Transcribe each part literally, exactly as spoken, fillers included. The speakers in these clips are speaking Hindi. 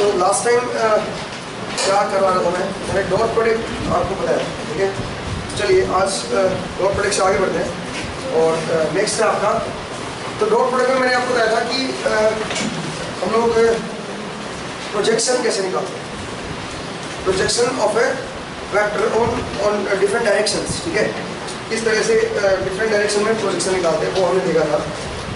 तो लास्ट टाइम क्या करवा रहा था मैं मैंने डॉट प्रोडक्ट आपको बताया, ठीक है। चलिए आज डॉट प्रोडक्ट से आगे बढ़ते हैं और नेक्स्ट है आपका, तो डॉट प्रोडक्ट में मैंने आपको बताया था कि uh, हम लोग प्रोजेक्शन कैसे निकालते हैं, projection of a vector on on different directions, ठीक है। किस तरह से डिफरेंट uh, डायरेक्शन में प्रोजेक्शन निकालते हैं वो हमने देखा था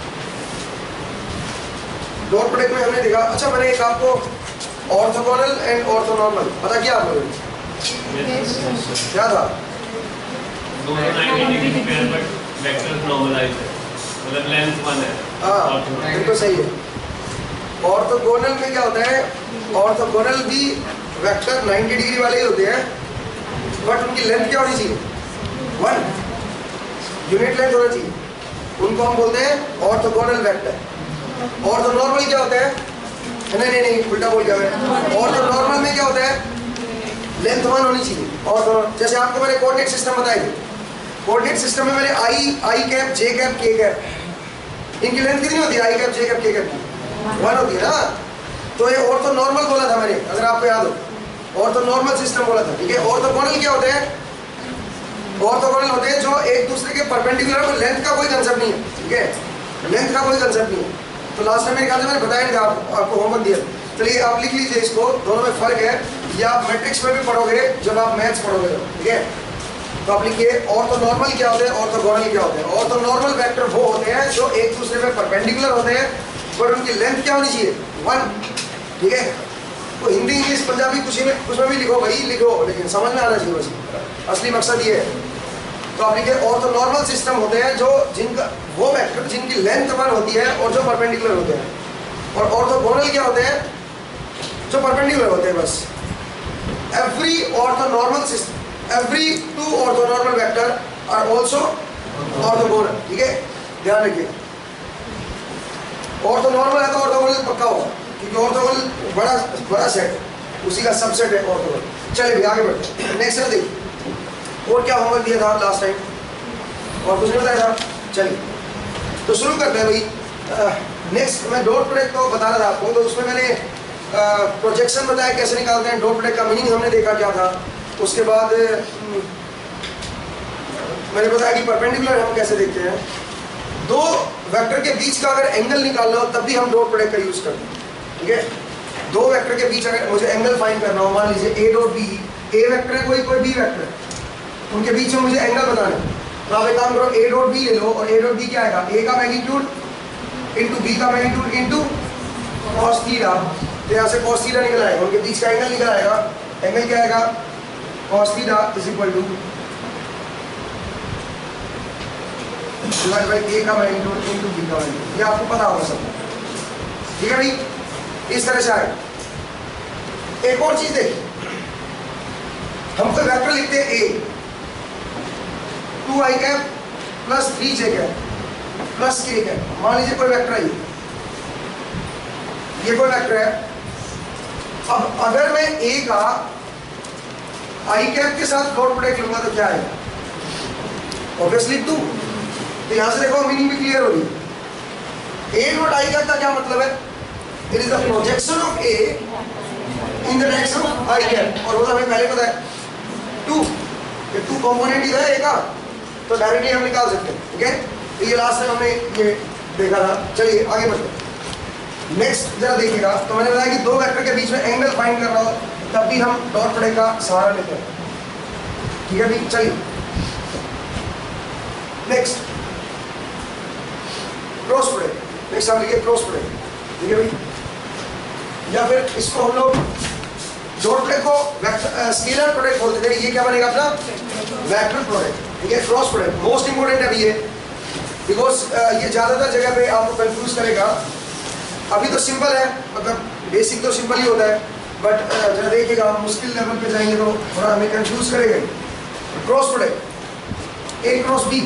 डॉट प्रोडक्ट में। हमने देखा, अच्छा मैंने एक आपको ऑर्थोगोनल एंड ऑर्थोनॉर्मल पता किया आप लोगों ने? क्या था? हाँ बिल्कुल सही है। ऑर्थोगोनल में क्या होता है, ऑर्थोगोनल भी वेक्टर नब्बे डिग्री वाले ही होते हैं, बट उनकी लेंथ क्या होनी चाहिए? वन यूनिट लेंथ होना चाहिए, उनको हम बोलते हैं ऑर्थोगोनल वेक्टर। ऑर्थोनॉर्मल क्या होता है? नहीं नहीं नहीं उल्टा बोल गया मैं। ऑर्थोनॉर्मल में क्या होता है? लेंथ वन होनी चाहिए। और जैसे आपको मैंने कोऑर्डिनेट सिस्टम बताई थी, कोऑर्डिनेट सिस्टम में मैंने I I cap J cap के कैप, इनकी लेंथ कितनी होती है? आई कैप जे कैप के कैप की वन होती है ना। तो ये ऑर्थोनॉर्मल बोला था मैंने, अगर आपको याद हो, ऑर्थोनॉर्मल सिस्टम बोला था, ठीक है। ऑर्थोगोनल क्या होते हैं? ऑर्थोगोनल होते हैं जो एक दूसरे के परपेंडिकुलर, को लेंथ का कोई कंसेप्ट नहीं है, ठीक है, लेंथ का कोई कंसेप्ट नहीं है। तो लास्ट टाइम मेरे ख्याल से मैंने बताया नहीं था, आप, आपको होमवर्क दिया। चलिए आप लिख लीजिए इसको, दोनों में फर्क है, ये आप मैट्रिक्स में भी पढ़ोगे जब आप मैथ्स पढ़ोगे, ठीक है। तो आप लिखिए ऑर्थोनॉर्मल क्या होते हैं, ऑर्थोगोनल क्या होते हैं। ऑर्थोनॉर्मल वेक्टर वो होते हैं जो एक दूसरे में परपेंडिकुलर होते हैं, बट उनकी लेंथ क्या होनी चाहिए? वन, ठीक है। तो हिंदी इंग्लिश पंजाबी कुछ में कुछ में भी लिखो भाई, लिखो, लेकिन समझ में आना चाहिए, बस असली मकसद ये है। तो आप लिखिए ऑर्थोनॉर्मल सिस्टम होते हैं जो जिनका वो वेक्टर जिनकी लेंथ वन होती है और जो परपेंडिकुलर होते हैं। और ऑर्थोगोनल क्या होते हैं? जो परपेंडिकुलर होते हैं बस। Every orthonormal system, every two orthonormal vector are also orthogonal, ठीक है, ध्यान रखिए। ऑर्थोनॉर्मल है तो ऑर्थोगोनल पक्का होगा, क्योंकि ऑर्थोगोनल बड़ा बड़ा सेट, उसी का सबसेट है ऑर्थोगोनल। चलिए भी आगे बढ़ते हैं, नेक्स्ट है देखिए और क्या होमवर्क दिया था लास्ट टाइम, और कुछ नहीं बताया था। चलिए तो शुरू करते हैं भाई। नेक्स्ट मैं डॉट प्रोडक्ट को बता रहा था आपको, तो उसमें मैंने प्रोजेक्शन बताया कैसे निकालते हैं, डॉट प्रोडक्ट का मीनिंग हमने देखा क्या था। उसके बाद मैंने बताया कि परपेंडिकुलर हम कैसे देखते हैं। दो वेक्टर के बीच का अगर एंगल निकालना हो तब भी हम डॉट प्रोडक्ट का यूज करते हैं, ठीक है। दो वेक्टर के बीच अगर मुझे एंगल फाइंड करना हो, मान लीजिए A dot B, A vector है कोई, कोई बी वेक्टर है, उनके बीच में मुझे एंगल बताना है। तो आप एक काम करो, ए डॉट बी ले लो, और ए डॉट बी क्या आएगा? ए का मैग्नीट्यूड इंटू बी का मैग्नीट्यूड इंटू कॉस थीटा। तो यहाँ से कॉस थीटा निकल आएगा, उनके बीच का एंगल निकल आएगा। एंगल क्या आएगा? Cos theta is equal to divide by A का मैग्नीट्यूड इंटू बी का मैग्नीट्यूड। ये आपको पता होगा सब, ठीक है भाई, इस तरह से आएगा। एक और चीज देखिए, हम कोई वेक्टर लिखते हैं A, two I cap plus three J cap plus K cap, मान लीजिए कोई वेक्टर है, ये कोई वेक्टर है। अब अगर मैं ए का आई कैप के साथ डॉट प्रोडक्ट लूंगा तो क्या आएगा? Obviously two. तो यहां से देखो मीनिंग भी क्लियर हो रही है। ए डॉट आई कैप का क्या मतलब है? It is the projection of A in the direction of I cap, और वो हमें पहले पता है टू, ये टू कंपोनेंट इधर है ए का, तो डायरेक्टली हम निकाल सकते हैं, ठीक है। तो ये लास्ट टाइम हमने ये देखा था। चलिए आगे बढ़ते हैं। नेक्स्ट जरा देखिएगा, तो मैंने बताया कि दो वेक्टर के बीच में एंगल फाइंड करना हो तब भी हम डॉट प्रोडक्ट का सहारा लेते हैं, ठीक है भाई। चलिए नेक्स्ट क्रॉस प्रोडक्ट, नेक्स्ट हम लिखिए क्रॉस प्रोडक्ट, ठीक है भाई। या फिर इसको हम लोग डॉट प्रोडक्ट को स्केलर प्रोडक्ट बोलते थे, ये क्या बनेगा अपना? वेक्टर प्रोडक्ट, ठीक है। क्रॉस प्रोडक्ट मोस्ट इंपोर्टेंट है अभी ये, बिकॉज ये ज्यादातर जगह पे आपको कंफ्यूज करेगा। अभी तो सिंपल है, मतलब बेसिक तो सिंपल ही होता है, बट जरा देखिएगा मुश्किल लेवल पे जाएंगे तो थोड़ा हमें कंफ्यूज करेगा। Cross product A cross B,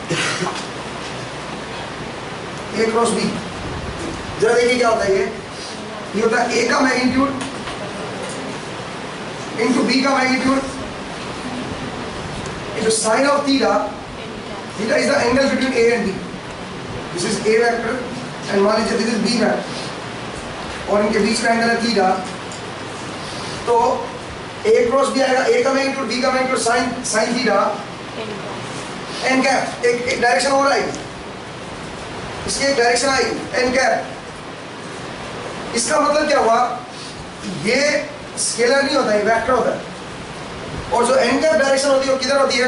A cross B, जरा देखिए क्या होता है। ये ये होता है ए का मैग्नीट्यूड इंटू बी का magnitude into sine of theta. Theta is the angle between A and B. This is a vector and मान लीजिए दिस इज बी वेक्टर, और इनके बीच का एंगल है थीटा। तो ए क्रॉस बी आएगा, ए का मैग्नीट्यूड बी का magnitude sine sine theta N cap, एक एक डायरेक्शन और आएगी, इसकी एक डायरेक्शन आएगी एन कैप। इसका मतलब क्या हुआ, ये स्केलर नहीं होता, ये वेक्टर होता है। और जो एन कैप डायरेक्शन होती है वो किधर होती है,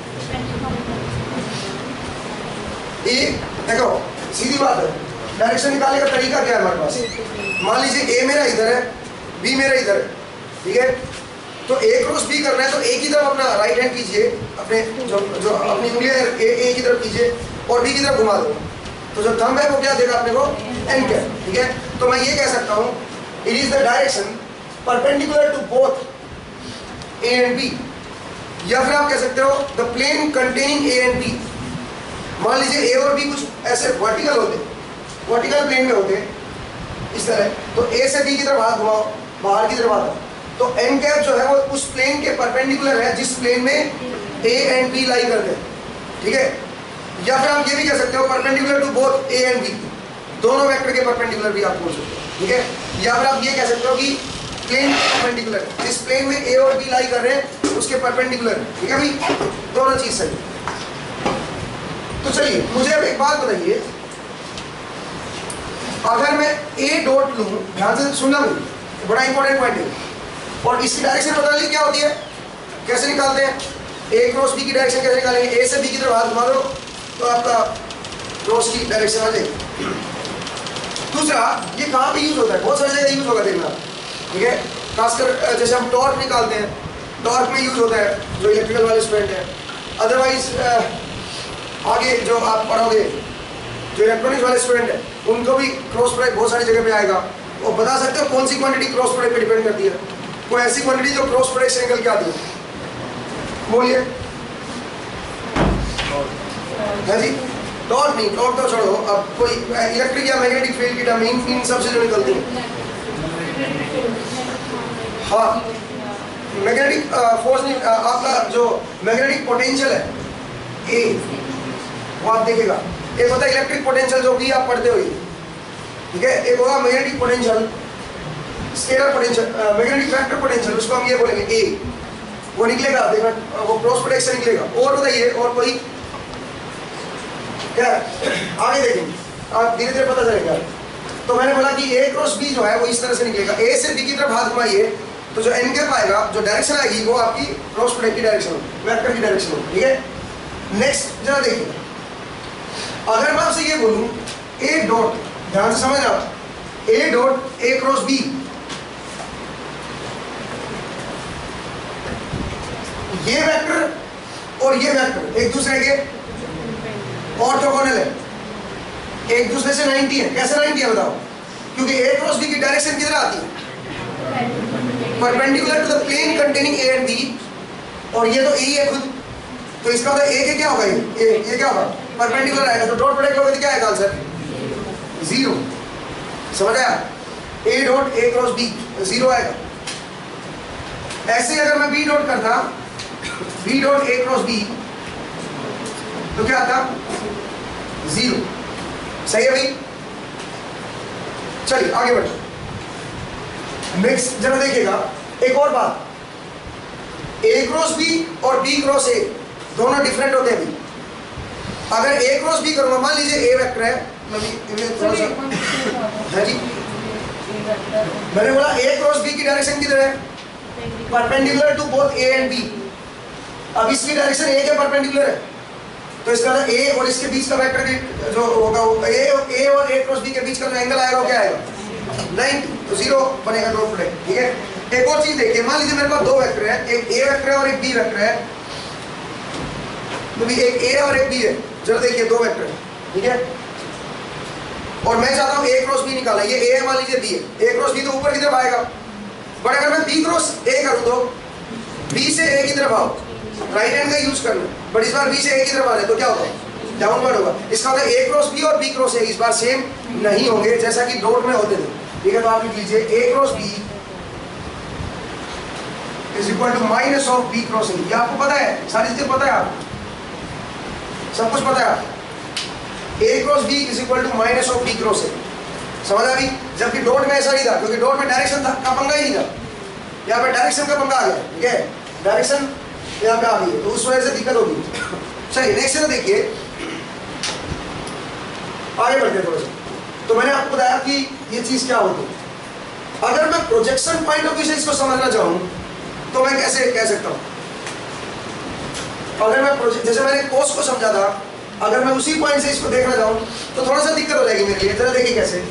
ये देखो सीधी बात है, डायरेक्शन निकालने का तरीका क्या है हमारे पास। मान लीजिए ए मेरा इधर है, बी मेरा इधर है, ठीक है, तो ए क्रॉस बी करना है तो ए की तरफ अपना राइट हैंड कीजिए, अपने जो जो अपनी उंगलियां ए ए की तरफ कीजिए और बी की तरफ घुमा दो, तो जो थंब है वो क्या देगा अपने को, एन कैप, ठीक है। तो मैं ये कह सकता हूँ it is the direction perpendicular to both A and B, या फिर आप कह सकते हो the plane containing A and B. मान लीजिए ए और बी कुछ ऐसे वर्टिकल होते, वर्टिकल प्लेन में होते इस तरह, तो ए से बी की तरफ हाथ घुमाओ, बाहर की तरफ आता, तो एन कैप जो है वो उस प्लेन के परपेंडिकुलर है जिस प्लेन में ए एंड बी लाई करते हैं, ठीक है। या फिर आप ये भी कह सकते हो perpendicular to both A and B, दोनों वेक्टर के परपेंडिकुलर भी आप बोल सकते हो, ठीक है। या फिर आप ये कह सकते हो कि प्लेन परपेंडिकुलर, जिस प्लेन में ए और बी लाई कर रहे हैं उसके परपेंडिकुलर, ठीक है भाई, दोनों चीज सही। तो चलिए मुझे अब एक बात बताइए, अगर मैं ए डॉट लूं, ध्यान से सुनना मुझे, बड़ा इंपॉर्टेंट पॉइंट है, और इसकी डायरेक्शन पता नहीं क्या होती है, कैसे निकालते हैं, ए क्रॉस बी की डायरेक्शन कैसे निकालेंगे, ए से बी की तरफ हाथ घुमा दो तो आपका क्रॉस की डायरेक्शन आ जाएगी। दूसरा, ये कहाँ पे यूज होता है, बहुत सारी जगह यूज होगा देखना, ठीक है। खासकर जैसे हम टॉर्क निकालते हैं, टॉर्क में यूज होता है जो इलेक्ट्रिकल वाले स्टूडेंट है। अदरवाइज आगे जो आप पढ़ोगे, जो इलेक्ट्रॉनिक्स वाले स्टूडेंट है, उनको भी क्रॉस प्रोडक्ट बहुत सारी जगह पे आएगा। वो बता सकते हो कौन सी क्वांटिटी क्रॉस प्रोडक्ट पे डिपेंड करती है, कोई ऐसी क्वांटिटी जो क्रॉस प्रोडक्ट से निकल के आती है, बोलिए। है जी, टॉर्क नहीं, टॉर्क तो छोड़ो, अब कोई इलेक्ट्रिक या मैग्नेटिक फील्ड की टर्म, इन इन सबसे जो निकलती है, हाँ मैग्नेटिक फोर्स नहीं, आपका जो मैग्नेटिक पोटेंशियल है ए, वो आप देखेगा। एक होता है इलेक्ट्रिक पोटेंशियल जो भी आप पढ़ते हो, ठीक है। एक होगा magnetic potential, scalar potential, magnetic vector potential, उसको हम ये बोलेंगे ए, वो निकलेगा, देखना वो क्रॉस प्रोडक्ट से निकलेगा। और बताइए और कोई क्या आगे देखेंगे, आप धीरे धीरे पता चलेगा। तो मैंने बोला कि ए क्रॉस बी जो है वो इस तरह से निकलेगा, ए से बी की तरफ हाथ घुमाइए तो जो एन कैप आएगा, जो डायरेक्शन आएगी वो आपकी क्रॉस प्रोडक्ट की डायरेक्शन होगी, वेक्टर की डायरेक्शन होगी, ठीक है। नेक्स्ट जरा देखिए, अगर मैं आपसे ये बोलूं ए डॉट, ध्यान से समझ आप, A dot A cross B, ये वेक्टर और ये वेक्टर एक दूसरे के ऑर्थोगोनल है, एक दूसरे से नाइंटी है। कैसे नाइंटी है बताओ, क्योंकि ए क्रॉस बी की डायरेक्शन किधर आती है, perpendicular to the plane containing A and B, और ये तो ए ही है खुद, तो इसका मतलब ए के क्या होगा, ये ये क्या होगा, परपेंडिकुलर आएगा, तो डॉट प्रोडक्ट होगा तो क्या आएगा आंसर, जीरो। समझ आया, A dot A cross B zero आएगा। ऐसे अगर मैं बी डॉट करता, B dot A cross B, तो क्या आता, जीरो। सही है भाई, चलिए आगे बढ़ते। नेक्स्ट जरा देखिएगा एक और बात, ए क्रॉस बी और बी क्रॉस ए दोनों डिफरेंट होते हैं भाई। अगर ए क्रॉस बी करूंगा, मान लीजिए ए वेक्टर है, थोड़ा सा है जी, मैंने बोला ए क्रॉस बी की डायरेक्शन किधर है, perpendicular to both A and B. अब इसकी डायरेक्शन ए के परपेंडिकुलर है, तो इसका ए और इसके बीच का वेक्टर जो होगा, ए ए और ए क्रॉस बी के बीच का जो एंगल आएगा वो क्या आएगा, नाइंटी, तो जीरो बनेगा डॉट प्रोडक्ट, ठीक है। एक और चीज देखिए, मान लीजिए मेरे पास दो वेक्टर है, एक ए वेक्टर है और एक बी वेक्टर है, तो भी एक ए और एक बी है, जरा देखिए दो वेक्टर है, ठीक है। और मैं चाहता हूँ ए क्रॉस बी निकाला, ये ए है, मान लीजिए बी है, ए क्रॉस बी तो ऊपर की तरफ आएगा, बट अगर मैं बी क्रॉस ए करूँ तो बी से ए की तरफ आओ, राइट हैंड का यूज करना, बट इस बार बी से ए की तरफ आ जाए तो क्या होगा, डाउनवर्ड होगा। इसका मतलब ए क्रॉस बी और बी क्रॉस ए इस बार सेम नहीं होंगे जैसा कि डॉट में होते थे, ठीक है। तो आप लिख लीजिए A cross B is equal to minus of B cross A. ये आपको पता है, सारी चीजें पता है, आपको सब कुछ पता है। A cross B is equal to minus of B cross A, समझ आ गई। जबकि डॉट में ऐसा नहीं था, क्योंकि डॉट में डायरेक्शन था का पंगा ही नहीं था, यहाँ पे डायरेक्शन का पंगा आ गया, ठीक है, डायरेक्शन यहाँ पे आ गई है, तो उस वजह से दिक्कत होगी। चलिए नेक्स्ट है, देखिए आगे बढ़ते हैं थोड़ा सा। तो मैंने आपको बताया कि ये चीज क्या होती है। अगर मैं प्रोजेक्शन पॉइंट ऑफ व्यू से इसको समझना चाहूँ तो मैं कैसे कह सकता हूँ, अगर मैं प्रोजेक्ट, जैसे मैंने कोर्स को समझा था, अगर मैं उसी पॉइंट से इसको देखना चाहूँ तो थोड़ा सा दिक्कत हो जाएगी मेरे लिए। जरा देखिए कैसे,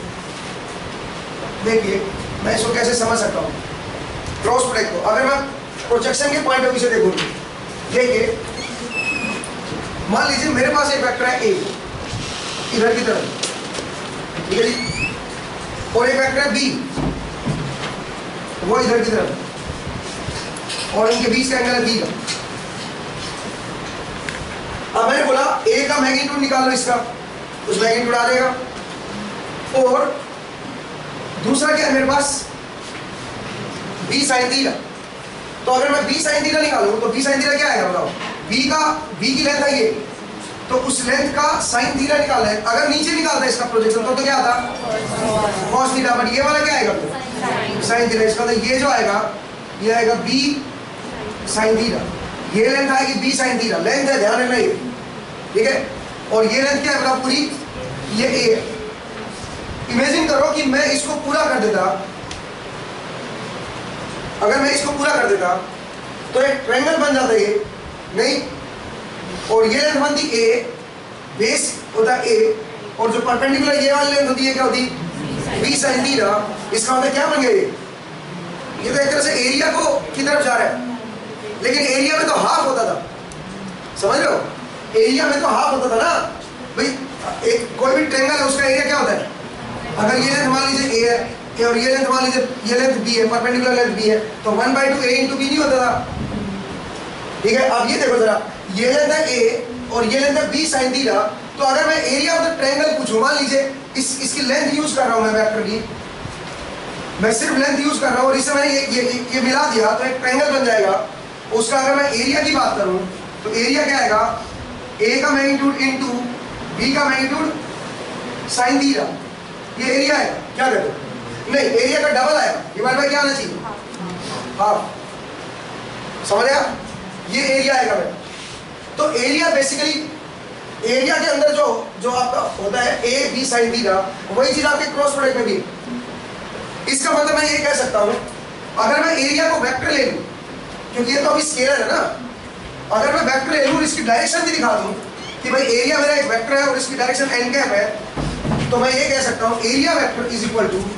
देखिए मैं इसको कैसे समझ सकता हूँ क्रॉस प्रोडक्ट को। अगर मैं प्रोजेक्शन के पॉइंट ऑफ व्यू से देखूँ, देखिए मान लीजिए मेरे पास एक वेक्टर है ए इधर की तरफ, ठीक है जी, और एक वेक्टर है बी वो इधर की तरफ, और इनके बीच का एंगल है बी का। अब मैंने बोला ए का मैग्नीट्यूड निकालो, इसका कुछ मैग्नीट्यूड आ जाएगा, और दूसरा क्या है मेरे पास बी साइन थीटा। तो अगर मैं बी साइन थीटा निकालूं तो बी साइन थीटा क्या आएगा बताओ, बी का बी की लेंथ है ये, तो उस लेंथ का साइन थीटा निकालना है। अगर नीचे निकालता है इसका प्रोजेक्शन तो, तो क्या आता कॉस थीटा, बट ये वाला क्या आएगा साइन थीटा। इसका तो ये जो आएगा ये आएगा बी साइन थीटा, ये लेंथ आएगी बी साइन थीटा, लेंथ है ध्यान रखना ये, ठीक है, और ये लेंथ क्या है बताओ पूरी, ये ए है। इमेजिन करो कि मैं इसको पूरा कर देता, अगर मैं इसको पूरा कर देता तो एक ट्रायंगल बन जाता है ये, नहीं, और ये लेंथ बनती ए, बेस होता है ए, और जो परपेंडिकुलर ये वाली लेंथ होती है क्या होती बी साइन थीटा। इसका मतलब क्या बन गया ये ये तो एक तरह से एरिया को की तरफ जा रहा है, लेकिन एरिया में तो हाफ होता था, समझ रहे हो, एरिया में तो हाफ होता था ना भाई। एक कोई भी ट्रायंगल है उसका एरिया क्या होता है, अगर ये लेंथ मान लीजिए ए है और ये लेंथ मान लीजिए ये लेंथ बी है, परपेंडिकुलर लेंथ बी है, तो one by two A into B नहीं होता था, ठीक है। अब ये देखो जरा, ये लेंथ है ए और ये लेंथ है बी साइन थीटा, तो अगर मैं एरिया ऑफ द ट्रायंगल पूछूं, मान लीजिए इस इसकी लेंथ यूज कर रहा हूं मैं वेक्टर की, मैं सिर्फ लेंथ यूज कर रहा हूं और इससे मैंने ये, ये, ये मिला दिया तो एक ट्रायंगल बन जाएगा। उसका अगर मैं एरिया की बात करूं तो एरिया क्या आएगा, ए का मैग्नीट्यूड इनटू बी का मैग्नीट्यूड साइन थीटा, ये एरिया है, क्या कहते हो, नहीं एरिया का डबल आएगा, डिवाइड बाय क्या आना चाहिए हाफ, समझ आया, ये एरिया आएगा मेरा। तो एरिया बेसिकली, एरिया के अंदर जो जो आपका होता है ए बी साइन थीटा, वही चीज आपके क्रॉस प्रोडक्ट में भी। इसका मतलब मैं ये कह सकता हूं, अगर मैं एरिया को वेक्टर ले लूं, क्योंकि ये तो अभी स्केलर है ना, अगर मैं वेक्टर ले लूं इसकी डायरेक्शन भी दिखा दूं कि भाई एरिया मेरा एक वेक्टर है और इसकी डायरेक्शन एन कैप है, तो मैं ये कह सकता हूं area vector is equal to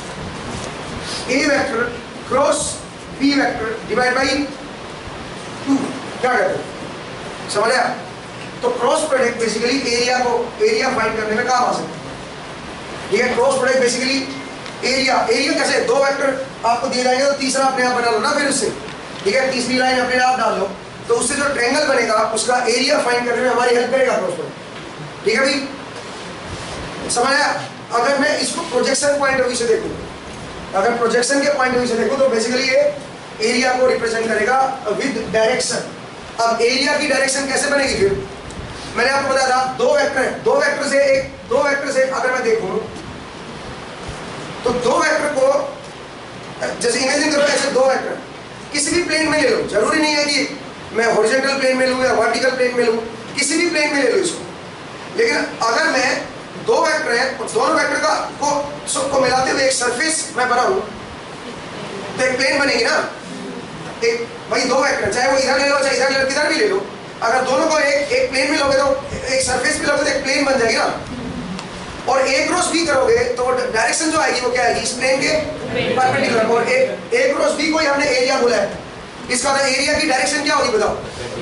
A vector cross B vector divide by two. क्या कहते हो, समझ आया। तो क्रॉस प्रोडक्ट बेसिकली एरिया को एरिया फाइंड करने में काम आ सकता है, ठीक है। Cross product basically area, area कैसे, दो वेक्टर आपको दिए जाएंगे तो तीसरा अपने आप बना लो ना फिर उससे, ठीक है, तीसरी लाइन अपने आप डाल लो, तो उससे जो ट्रायंगल बनेगा उसका एरिया फाइंड करने में हमारी हेल्प करेगा क्रॉस प्रोडक्ट, ठीक है भाई, समझ आया। अगर मैं इसको प्रोजेक्शन पॉइंट ऑफ व्यू से देखूं, अगर प्रोजेक्शन के पॉइंट ऑफ व्यू से देखूं तो बेसिकली ये एरिया को रिप्रेजेंट करेगा विद डायरेक्शन। अब एरिया की डायरेक्शन कैसे बनेगी, फिर मैंने आपको बताया था दो वेक्टर है, दो वेक्टर से एक दो वेक्टर से अगर मैं देखूं तो दो वेक्टर को, जैसे इमेजिन करो ऐसे दो वेक्टर किसी भी प्लेन में ले लो, जरूरी नहीं है कि मैं हॉरिजॉन्टल प्लेन में लूं या वर्टिकल प्लेन में लूं, किसी भी प्लेन में ले लो इसको, लेकिन अगर मैं दो वेक्टर है और दोनों वेक्टर का को सबको मिलाते हुए एक सरफेस मैं बनाऊं तो एक प्लेन बनेगी ना, एक भाई दो वेक्टर चाहे वो इधर ले लो चाहे इधर ले लो, किधर भी ले लो, अगर दोनों को एक एक प्लेन में लोगे तो एक सरफेस पे लोगे तो एक प्लेन बन जाएगी ना, और ए क्रॉस बी करोगे तो डायरेक्शन जो आएगी वो क्या आएगी, इस प्लेन के परपेंडिकुलर, और ए ए क्रॉस बी को ही हमने एरिया बोला है, इसका मतलब एरिया की डायरेक्शन क्या होगी बताओ,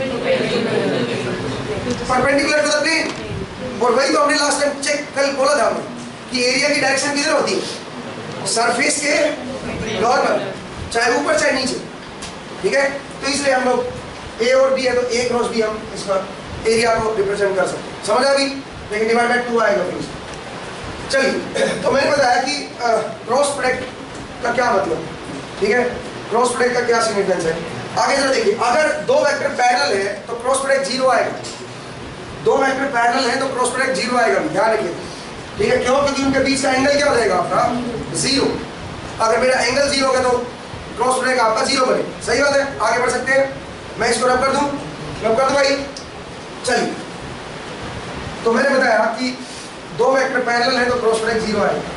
परपेंडिकुलर टू द प्लेन। और वही तो हमने लास्ट टाइम चेक कल बोला था हमने कि एरिया की डायरेक्शन किधर होती है, सरफेस के नॉर्मल, चाहे ऊपर चाहे नीचे, ठीक है। तो इसलिए हम लोग ए और बी है तो ए क्रॉस बी हम इसका एरिया को रिप्रेजेंट कर सकते हैं, समझ आ गई, लेकिन डिवाइड बाय टू आएगा फिर। चलिए, तो मैंने बताया कि क्रॉस प्रोडक्ट का क्या मतलब, ठीक है, क्रॉस प्रोडक्ट का क्या सिग्निफिकेंस है। आगे जरा देखिए, अगर दो वेक्टर पैरेलल है तो क्रॉस प्रोडक्ट जीरो आएगा, दो वेक्टर पैरेलल है तो क्रॉस प्रोडक्ट जीरो आएगा, ध्यान रखिए, ठीक है, क्यों, क्योंकि उनके बीच का एंगल क्या हो जाएगा आपका जीरो। अगर मेरा एंगल जीरो होगा तो क्रॉस प्रोडक्ट आपका जीरो बने। सही बात है, आगे बढ़ सकते हैं। मैं इसको रब कर दूं, रब कर दूं भाई। चलिए, तो मैंने बताया कि दो वेक्टर पैरेलल है तो क्रॉस प्रोडक्ट जीरो आएगा।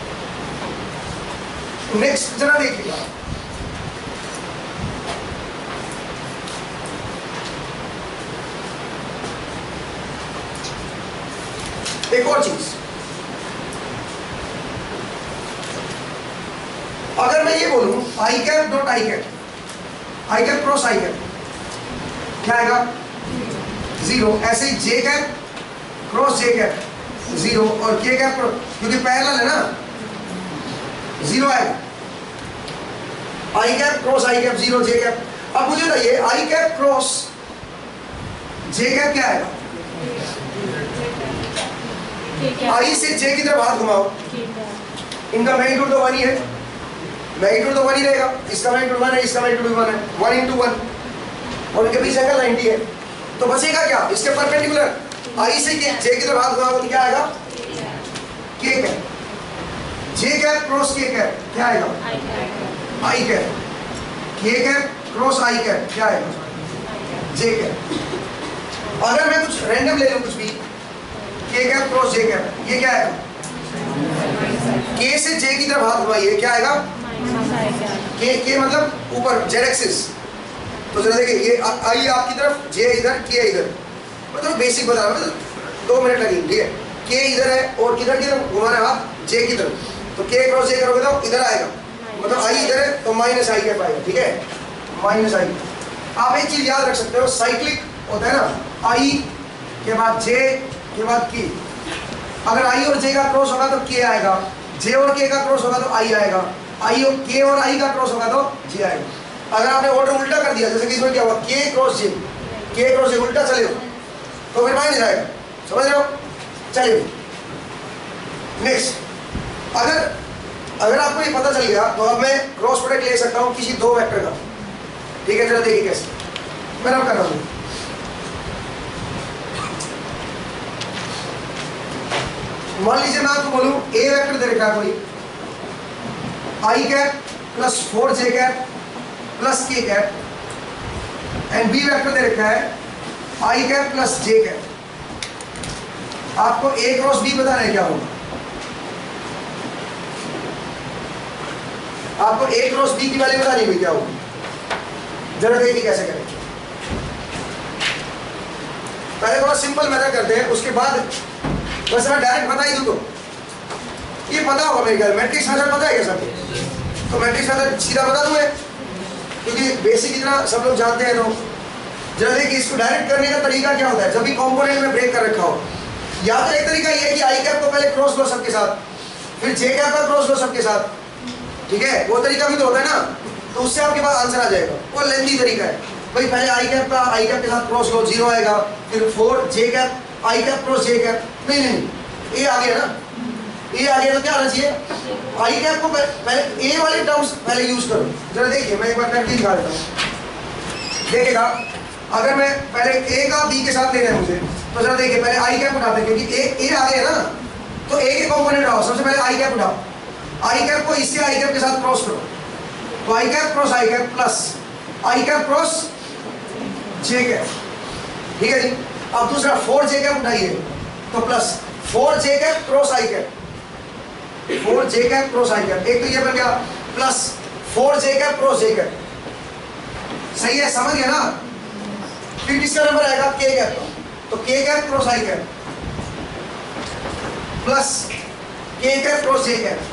नेक्स्ट जरा देखिएगा, एक और चीज, अगर मैं ये बोलूं I cap dot I cap, I cap cross I cap, क्या आएगा? जीरो। ऐसे ही J cap cross J cap zero, और के कैप क्योंकि पैरेलल है ना, जीरो आएगा। I cap cross I cap zero, J cap. अब मुझे बताइए I cap cross J cap क्या आएगा? आई से जे की तरफ हाथ घुमाओ, इनका मैग्नीट्यूड तो वन ही है, मैग्नीट्यूड तो वन ही रहेगा, इसका मैग्नीट्यूड वन है, इसका मैग्नीट्यूड वन है, वन इंटू वन, और इनके बीच एंगल नाइंटी है। तो बचेगा क्या? इसके परपेंडिकुलर आई से जे की तरफ हाथ घुमाओ तो क्या आएगा? K cap. जे कैप क्रॉस के कैप क्या आएगा? I cap. के कैप क्रॉस आई कैप क्या आएगा? J cap. अगर मैं कुछ रैंडम ले लूं, कुछ भी, के कैप क्रॉस जे कैप, ये क्या आएगा? के से जे की तरफ हाथ घुमाइए, क्या आएगा? के के मतलब ऊपर, जेड एक्सिस। तो जरा देखिए, ये आई आपकी तरफ, जे इधर, के इधर, मतलब बेसिक बता रहा हूं, दो मिनट लगेंगे, ठीक है? के इधर है और किधर की तरफ घुमाना हाथ? जे की तरफ। तो के क्रॉस जे करोगे तो इधर आएगा, मतलब आई इधर है तो माइनस आई कैप आएगा, ठीक है? Minus I. आप एक चीज याद रख सकते हो, साइक्लिक होता है ना, आई के बाद जे के बाद के। अगर आई और जे का क्रॉस होगा तो के आएगा, जे और के का क्रॉस होगा तो आई आएगा, आई और के और आई का क्रॉस होगा तो जे आएगा। अगर आपने ऑर्डर उल्टा कर दिया, जैसे कि इसमें क्या हुआ, के क्रॉस जे, के क्रॉस जे उल्टा चले हो तो फिर माइनस आएगा। समझ रहे हो? चलिए नेक्स्ट, अगर अगर आपको ये पता चल गया तो अब मैं क्रॉस प्रोडक्ट ले सकता हूँ किसी दो वेक्टर का, ठीक है? जरा देखिए कैसे मैं अब कर रहा हूँ। मान लीजिए मैं आपको बोलूं ए वेक्टर दे रखा है कोई, I cap plus four J cap plus K cap, and B vector दे रखा है I cap plus J cap. आपको ए क्रॉस बी बताना है क्या होगा? आपको ए क्रॉस बी की वैल्यू बतानी है क्या होगी? जरा देखिए कैसे करें। पहले थोड़ा सिंपल मेथड करते हैं, उसके बाद बस मैं डायरेक्ट बता ही दूं। तो ये पता होगा मेरे ख्याल, मैट्रिक्स मेथड पता है क्या सबको? तो मैट्रिक्स मेथड सीधा बता दूं मैं, क्योंकि बेसिक इतना सब लोग जानते हैं। तो जरा देखिए इसको डायरेक्ट करने का तरीका क्या होता है। जब भी कंपोनेंट में ब्रेक कर रखा हो, या तो एक तरीका ये है कि आई कैप को पहले क्रॉस लो सबके साथ, फिर जे कैप का क्रॉस लो सबके साथ, ठीक है? वो तरीका भी तो होता है ना, तो उससे आपके पास आंसर आ जाएगा। वो लेंथी तरीका है भाई, पहले आई कैप का आई कैप के साथ क्रॉस लो, जीरो आएगा, फिर four J cap I cap cross J cap. नहीं नहीं, ए आ गया ना, ए आ गया तो क्या आना चाहिए? आई कैप को पहले ए वाले टर्म्स पहले यूज करो। जरा देखिए मैं एक बार करके दिखा देता हूँ, देखिएगा। अगर मैं पहले ए का बी के साथ लेना है मुझे, तो जरा देखिए पहले आई कैप उठाते हैं, क्योंकि ए ए आ गया ना, तो ए के कॉम्पोनेंट आओ। सबसे पहले आई कैप उठाओ, आई कैप को इससे आई कैप के साथ क्रॉस करो, तो I cap cross I cap plus I cap cross J cap, ठीक है जी? अब दूसरा फोर जे कैप उठाइए, तो plus four J cap cross I cap, four J cap cross I cap. एक तो ये बन गया, plus four J cap cross J cap. सही है, समझ गया ना? फिर किसका नंबर आएगा? के कैप का, तो K cap cross I cap plus K cap cross J cap,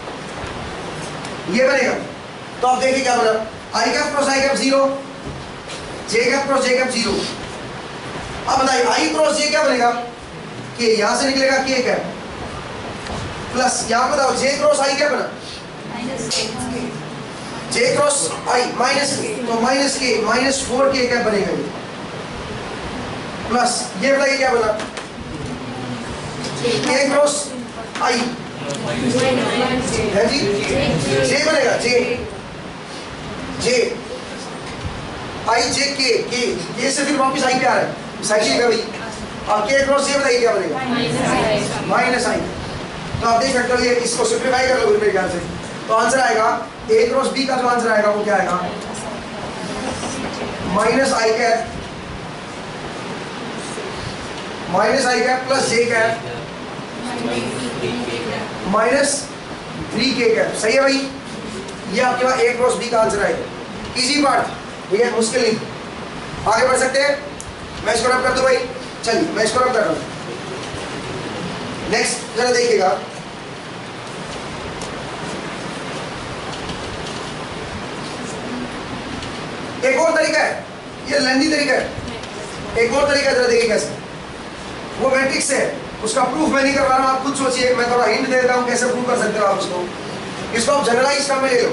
ये बनेगा। तो आप देखिए क्या बना, I cap cross I cap zero, J cap cross J cap zero. अब बताइए आई क्रॉस जे क्या बनेगा? के, यहां से निकलेगा के कैप प्लस यहां बताओ जे क्रॉस आई क्या बना? जे क्रॉस आई माइनस के, तो माइनस के माइनस फोर के कैप बनेगा ये, प्लस ये बताइए क्या बना? के क्रॉस आई है जी, जे बनेगा, जे जे आई जे के, के के से फिर वापस आई पे आ रहा है, साइकिल का भाई। और के क्रॉस जे बताइए क्या बनेगा? Minus I. तो आप देख सकते हो ये, इसको सिंप्लीफाई कर लो मेरे ख्याल से, तो तो आंसर आएगा ए क्रॉस बी का जो आंसर आएगा वो क्या आएगा, minus I cap minus I cap plus J cap minus three के कैप। सही है भाई, ये आपके पास ए क्रॉस बी का आंसर आएगा। इजी पार्ट, ठीक है, मुश्किल नहीं। आगे बढ़ सकते हैं, मैं इसको रब कर दूं भाई। चलिए मैं इसको रब कर रहा हूं। नेक्स्ट जरा देखिएगा, एक और तरीका है, ये लेंदी तरीका है। एक और तरीका जरा देखिए कैसे, वो मैट्रिक्स है, उसका प्रूफ मैं नहीं कर पा रहा हूं, आप खुद सोचिए, मैं थोड़ा हिंट दे देता हूं कैसे प्रूफ कर सकते हो आप उसको। इसको आप जनरलाइज फॉर्म में ले लो,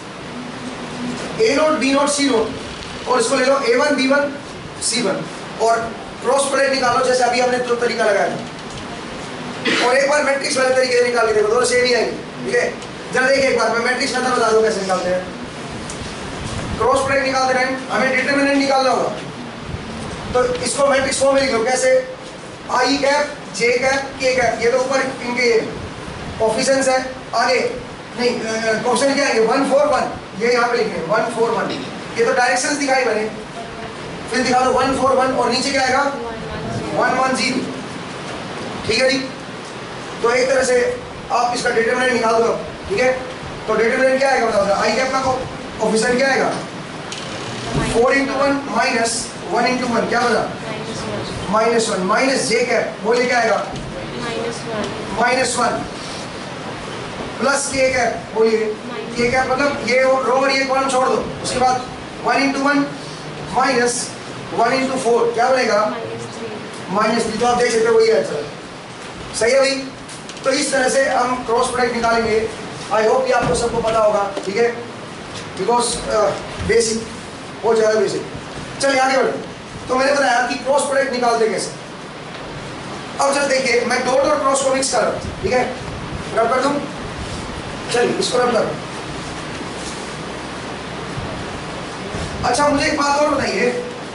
A nought B nought C nought, और इसको ले लो A one B one C one, और क्रॉस प्रोडक्ट निकालो जैसे अभी हमने जो तरीका लगाया था, और एक बार मैट्रिक्स वाले तरीके से निकाल के देखो, दोनों सेम ही आएंगे। ठीक है, जरा देखिए एक बार, मैं मैट्रिक्स मेथड बता दूं कैसे निकालते हैं। क्रॉस प्रोडक्ट निकालते टाइम हमें डिटरमिनेंट निकालना होगा, तो इसको मैट्रिक्स फॉर्म में लिखो कैसे, आई कैप जे कैप के कैप, ये तो ऊपर इनके कोफिशिएंट्स है, आगे नहीं कोफिशिएंट क्या है, वन फोर वन, ये यहाँ पे लिखे वन फोर वन, ये तो डायरेक्शंस दिखाई मैंने, फिर दिखा दो वन फोर वन, और नीचे क्या आएगा वन वन जीरो। ठीक है जी, तो एक तरह से आप इसका डिटरमिनेंट निकाल दो। ठीक है, तो डिटरमिनेंट क्या आएगा बताओ, आई कैप का कोफिशिएंट क्या आएगा, four into one minus one into one, क्या बना माइनस वन, माइनस जे कैप बोलिए क्या आएगा minus one, plus K cap बोलिए के कैप, मतलब ये रो और ये कॉलम छोड़ दो, उसके बाद one into one minus one into four, क्या बनेगा माइनस थ्री। तो आप देख सकते हो वही आंसर। सही है भाई, तो इस तरह से हम क्रॉस प्रोडक्ट निकालेंगे। आई होप कि आपको सबको पता होगा। ठीक है, बिकॉज बेसिक बहुत ज़्यादा बेसिक। चलिए आगे बढ़े, तो मैंने बताया कि क्रॉस प्रोडक्ट निकालते कैसे। अब जरा देखिए, मैं डॉट और क्रॉस को मिक्स कर रहा हूँ। ठीक है, रब कर दूँ, चलिए इसको रब कर। अच्छा मुझे एक बात और बताइए,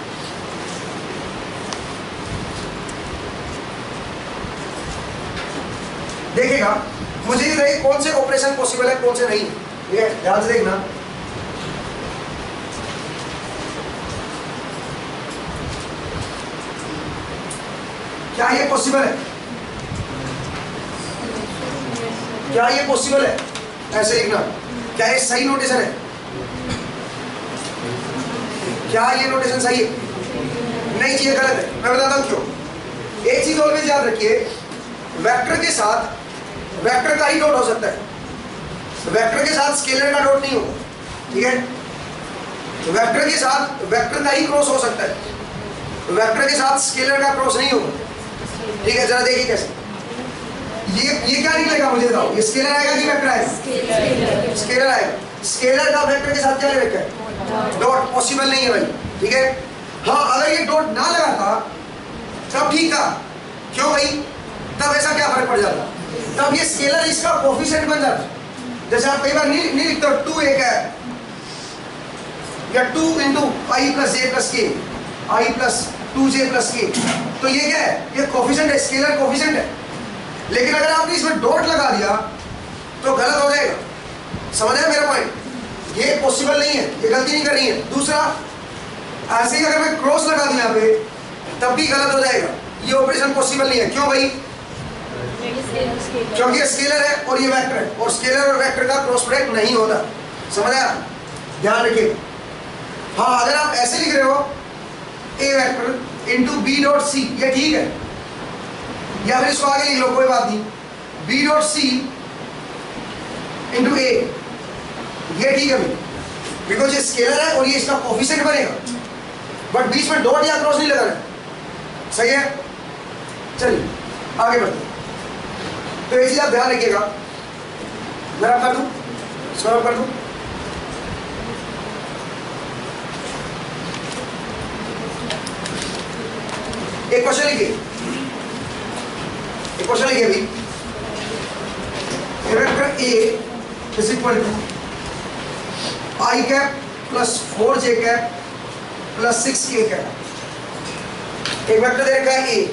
देखिएगा मुझे ये बताइए कौन से ऑपरेशन पॉसिबल है कौन से नहीं। ठीक है, ध्यान से देखना। क्या ये पॉसिबल है, क्या ये पॉसिबल है, ऐसे लिखना। क्या ये सही नोटेशन है, क्या ये नोटेशन सही है, नहीं चाहिए, गलत है। मैं बताता हूं क्यों। एक चीज ऑलवेज याद रखिए, वेक्टर के साथ वेक्टर का ही डॉट हो सकता है, वेक्टर के साथ स्केलर का डॉट नहीं होगा। ठीक है, वेक्टर के साथ वेक्टर का ही क्रॉस हो सकता है, वेक्टर के साथ स्केलर का क्रॉस नहीं होगा। ठीक है, जरा देखिए कैसे, ये ये क्या निकलेगा मुझे बताओ, ये स्केलर आएगा कि वेक्टर आएगा, स्केलर आएगा। स्केलर का वेक्टर के साथ क्या ले रखा है, डॉट, पॉसिबल नहीं है भाई। ठीक है, हाँ अगर ये डॉट ना लगाता तब ठीक था, क्यों भाई, तब ऐसा क्या फर्क पड़ जाता, तब ये स्केलर इसका कोफिशिएंट बन जाता। जैसे आप कई बार नहीं नहीं लिखते टू एक है, या two into I plus J plus K, I plus two J plus K, तो ये क्या है, ये कोफिशिएंट है, स्केलर कोफिशिएंट है। लेकिन अगर आपने इसमें डॉट लगा दिया तो गलत हो जाएगा। समझ आया मेरा पॉइंट, ये पॉसिबल नहीं है, ये गलती नहीं करनी है। दूसरा, ऐसे ही अगर मैं क्रॉस लगा दूं यहाँ पे तब भी गलत हो जाएगा, ये ऑपरेशन पॉसिबल नहीं है। क्यों भाई, क्योंकि ये स्केलर है और ये वेक्टर है, और स्केलर और वेक्टर का क्रॉस प्रोडक्ट नहीं होता। समझ आया, ध्यान रखिए। हाँ अगर आप ऐसे लिख रहे हो A vector into B dot C, ये ठीक है, या फिर इसको आगे लिख लो, कोई बात नहीं, B dot C into A, ये ठीक है भाई, बिकॉज ये स्केलर है और ये इसका कोफिशिएंट बनेगा, बट बीच में डॉट या क्रॉस नहीं लगाना। सही है, चलिए आगे बढ़ते। तो ये चीज आप ध्यान रखिएगा। मैं रब कर दूं, इसको रब कर दूं। एक क्वेश्चन लिखिए, एक क्वेश्चन लिखिए अभी, vector A is equal to I cap plus four J cap plus six K cap. एक वेक्टर दे रखा है ए,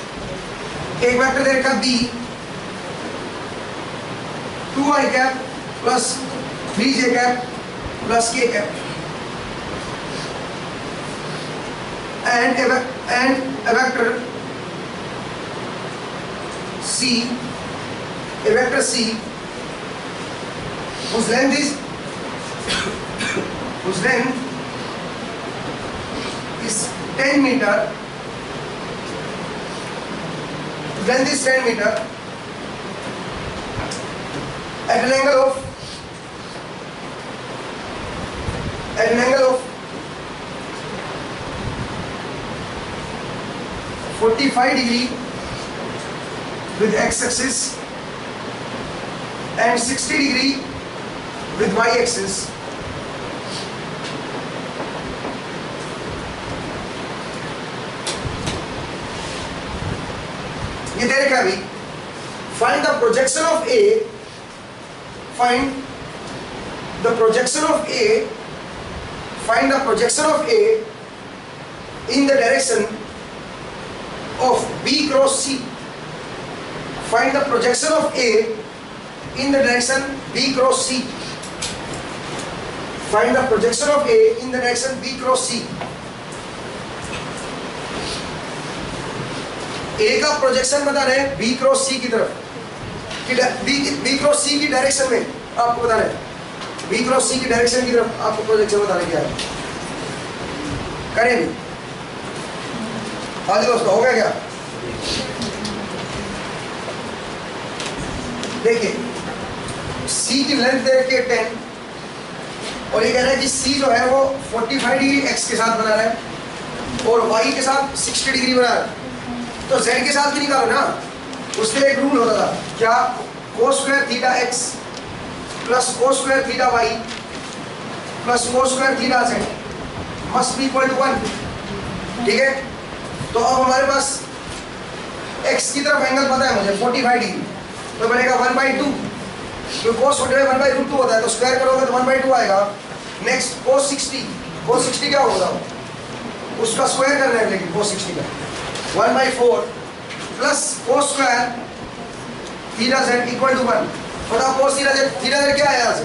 एक वेक्टर दे रखा है B, two I cap plus three J cap plus K cap and and a vector C, a vector C whose length is whose length is ten meter, length is ten meter at an angle of at an angle of forty-five degree with x axis and sixty degree with y axis. ये दे रखा अभी. Find the projection of A. Find the projection of A. Find the projection of A in the direction of B cross C. Find the projection of A in the direction B cross C. Find the projection of A in the direction B cross C. A का प्रोजेक्शन बता रहे हैं B क्रॉस C की तरफ, कि B, B क्रॉस C की डायरेक्शन में आपको बता रहे हैं B क्रॉस C की डायरेक्शन की तरफ आपको प्रोजेक्शन बताने क्या है. करें हाँ जी दोस्तों, हो गया क्या? देखिए C की लेंथ दे रखी है टेन और ये कह रहा है कि C जो है वो पैंतालीस डिग्री x के साथ बना रहा है और y के साथ साठ डिग्री बना रहा है. तो z के साथ भी निकालो ना. उसके लिए एक रूल होता था क्या, cos square theta x plus cos square theta y plus cos square theta z must be equal to one. ठीक है, तो अब हमारे पास x की तरफ एंगल पता है मुझे पैंतालीस डिग्री, तो बनेगा वन बाई टू, तो cos forty five one by root two होता है, तो स्क्वायर करोगे तो वन बाई टू आएगा. Next cos sixty, cos sixty क्या होगा उसका स्क्वायर करना है, लेकिन cos सिक्सटी का one by four plus cos square theta z equal to one. बताओ cos theta z, theta z क्या है यहाँ से,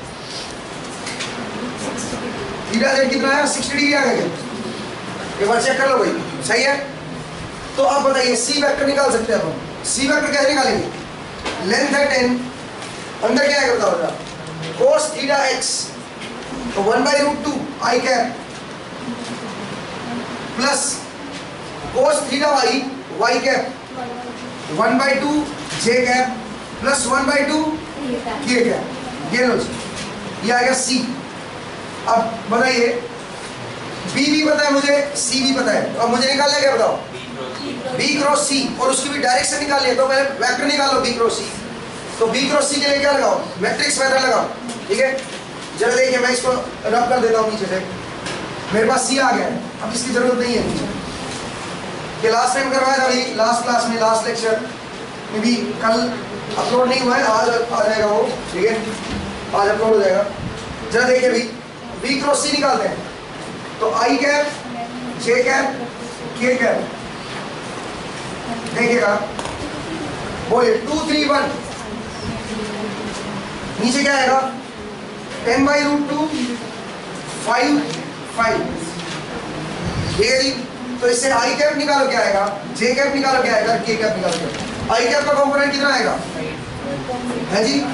थीटा z कितना है, साठ डिग्री आ गया. एक बार चेक कर लो भाई, सही है. तो अब बताइए C वेक्टर निकाल सकते हैं हम. C वेक्टर कैसे निकालेंगे, लेंथ है टेन, अंदर क्या है बताओ जरा, cos थीटा x तो one by root two I cap plus cos theta y y cap one by two J cap plus one by two K cap. ये लो जी, ये आ गया C. अब बताइए B भी पता है मुझे, C भी पता है, अब मुझे निकालना क्या बताओ, B क्रॉस C और उसकी भी डायरेक्शन निकालनी है. तो पहले वेक्टर निकालो B क्रॉस C. तो B क्रॉस C के लिए क्या लगाओ, मैट्रिक्स मेथड लगाओ. ठीक है, जरा देखिए मैं इसको रब कर देता हूँ नीचे से. मेरे पास C आ गया है, अब इसकी जरूरत नहीं है नीचे. ये लास्ट टाइम करवाया था भाई, लास्ट क्लास में, लास्ट लेक्चर में भी, कल अपलोड नहीं हुआ है, आज आ जाएगा वो. ठीक है, आज अपलोड हो जाएगा. जरा देखिए भाई, B क्रॉस C निकालते हैं. तो I cap J cap K cap, देखिएगा बोलिए टू थ्री वन, नीचे क्या आएगा, ten by root two five five. ठीक है जी, तो इससे आई कैप निकालो क्या आएगा, जे कैप निकालो क्या आएगा, के कैप निकालो क्या. आई कैप का कंपोनेंट कितना आएगा है जी,